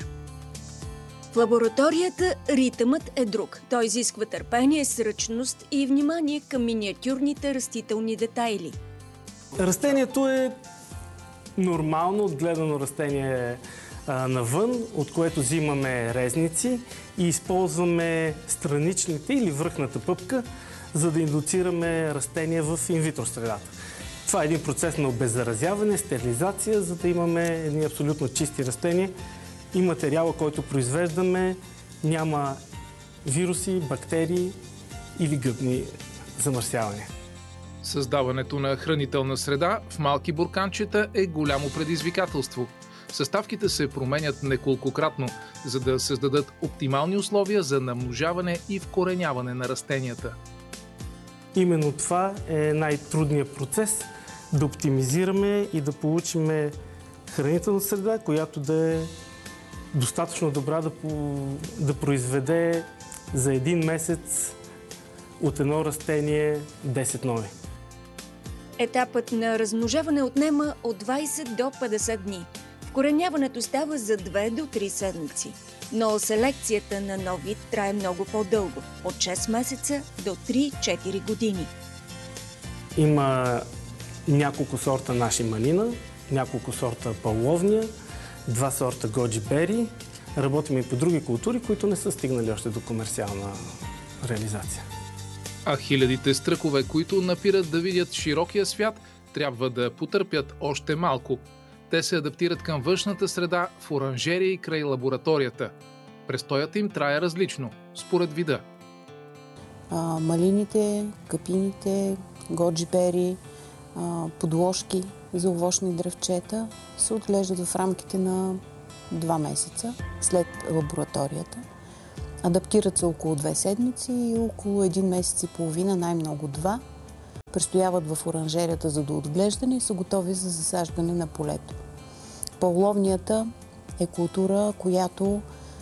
В лабораторията ритъмът е друг. Той изисква търпение, сръчност и внимание към миниатюрните растителни детайли. Растението е нормално отгледано растение а, навън, от което взимаме резници и използваме страничните или връхната пъпка, за да индуцираме растения в инвитро средата. Това е един процес на обеззаразяване, стерилизация, за да имаме едни абсолютно чисти растения. И материала, който произвеждаме, няма вируси, бактерии или гъбни замърсявания. Създаването на хранителна среда в малки бурканчета е голямо предизвикателство. Съставките се променят неколкократно, за да създадат оптимални условия за намножаване и вкореняване на растенията. Именно това е най-трудният процес – да оптимизираме и да получим хранителна среда, която да е достатъчно добра да, по, да произведе за един месец от едно растение десет нови. Етапът на размножаване отнема от двайсет до петдесет дни. Вкореняването става за две до три седмици. Но селекцията на нов вид трае много по-дълго – от шест месеца до три-четири години. Има няколко сорта наши манина, няколко сорта павловния, два сорта годжи-бери. Работим и по други култури, които не са стигнали още до комерциална реализация. А хилядите стръкове, които напират да видят широкия свят, трябва да потърпят още малко. Те се адаптират към външната среда в оранжерии край лабораторията. Престоят им трае различно, според вида. А, малините, капините, годжи-бери, подложки за овощни дръвчета се отглеждат в рамките на два месеца след лабораторията. Адаптират се около две седмици и около един месец и половина, най-много два. Престояват в оранжерията за доотглеждане и са готови за засаждане на полето. Павловнията е култура, която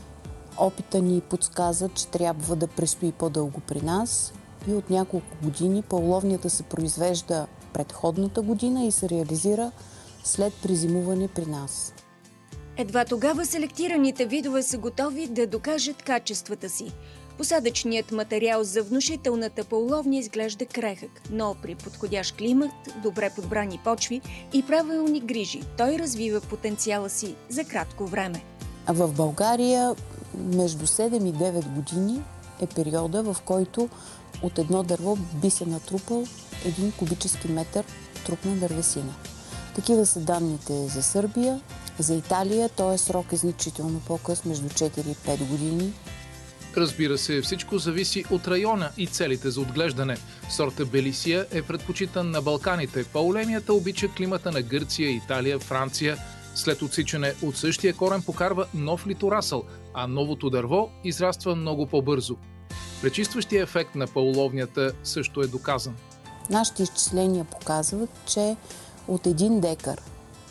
опита ни подсказа, че трябва да престои по-дълго при нас и от няколко години павловнията се произвежда предходната година и се реализира след презимуване при нас. Едва тогава селектираните видове са готови да докажат качествата си. Посадъчният материал за внушителната павловня изглежда крехък, но при подходящ климат, добре подбрани почви и правилни грижи, той развива потенциала си за кратко време. А в България между седем и девет години е периода, в който от едно дърво би се натрупал един кубически метър трупна дървесина. Такива са данните за Сърбия. За Италия този срок е значително по-къс, между четири и пет години. Разбира се, всичко зависи от района и целите за отглеждане. Сорта Белисия е предпочитан на Балканите. Пауленията обича климата на Гърция, Италия, Франция. След отсичане от същия корен покарва нов литорасъл, а новото дърво израства много по-бързо. Пречистващия ефект на павловнята също е доказан. Нашите изчисления показват, че от един декар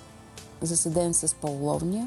засаден с павловния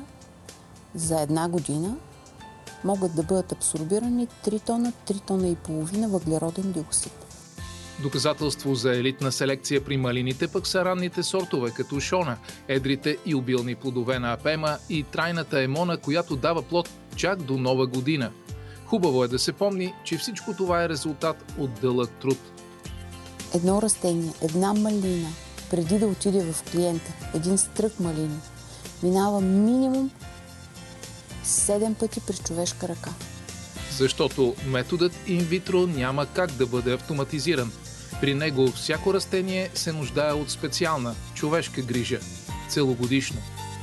за една година могат да бъдат абсорбирани три тона, три тона и половина въглероден диоксид. Доказателство за елитна селекция при малините пък са ранните сортове, като шона, едрите и обилни плодове на апема и трайната емона, която дава плод чак до нова година. Хубаво е да се помни, че всичко това е резултат от дълъг труд. Едно растение, една малина, преди да отиде в клиента, един стрък малини, минава минимум седем пъти през човешка ръка. Защото методът инвитро няма как да бъде автоматизиран. При него всяко растение се нуждае от специална човешка грижа целогодишно.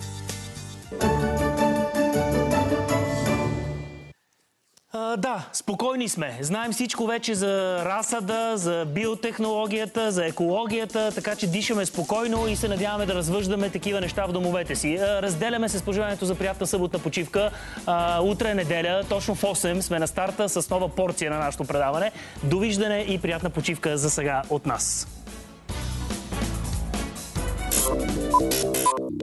А, да, спокойни сме. Знаем всичко вече за разсада, за биотехнологията, за екологията, така че дишаме спокойно и се надяваме да развъждаме такива неща в домовете си. А, разделяме се с пожеланието за приятна съботна почивка. А, утре е неделя, точно в осем сме на старта с нова порция на нашето предаване. Довиждане и приятна почивка за сега от нас.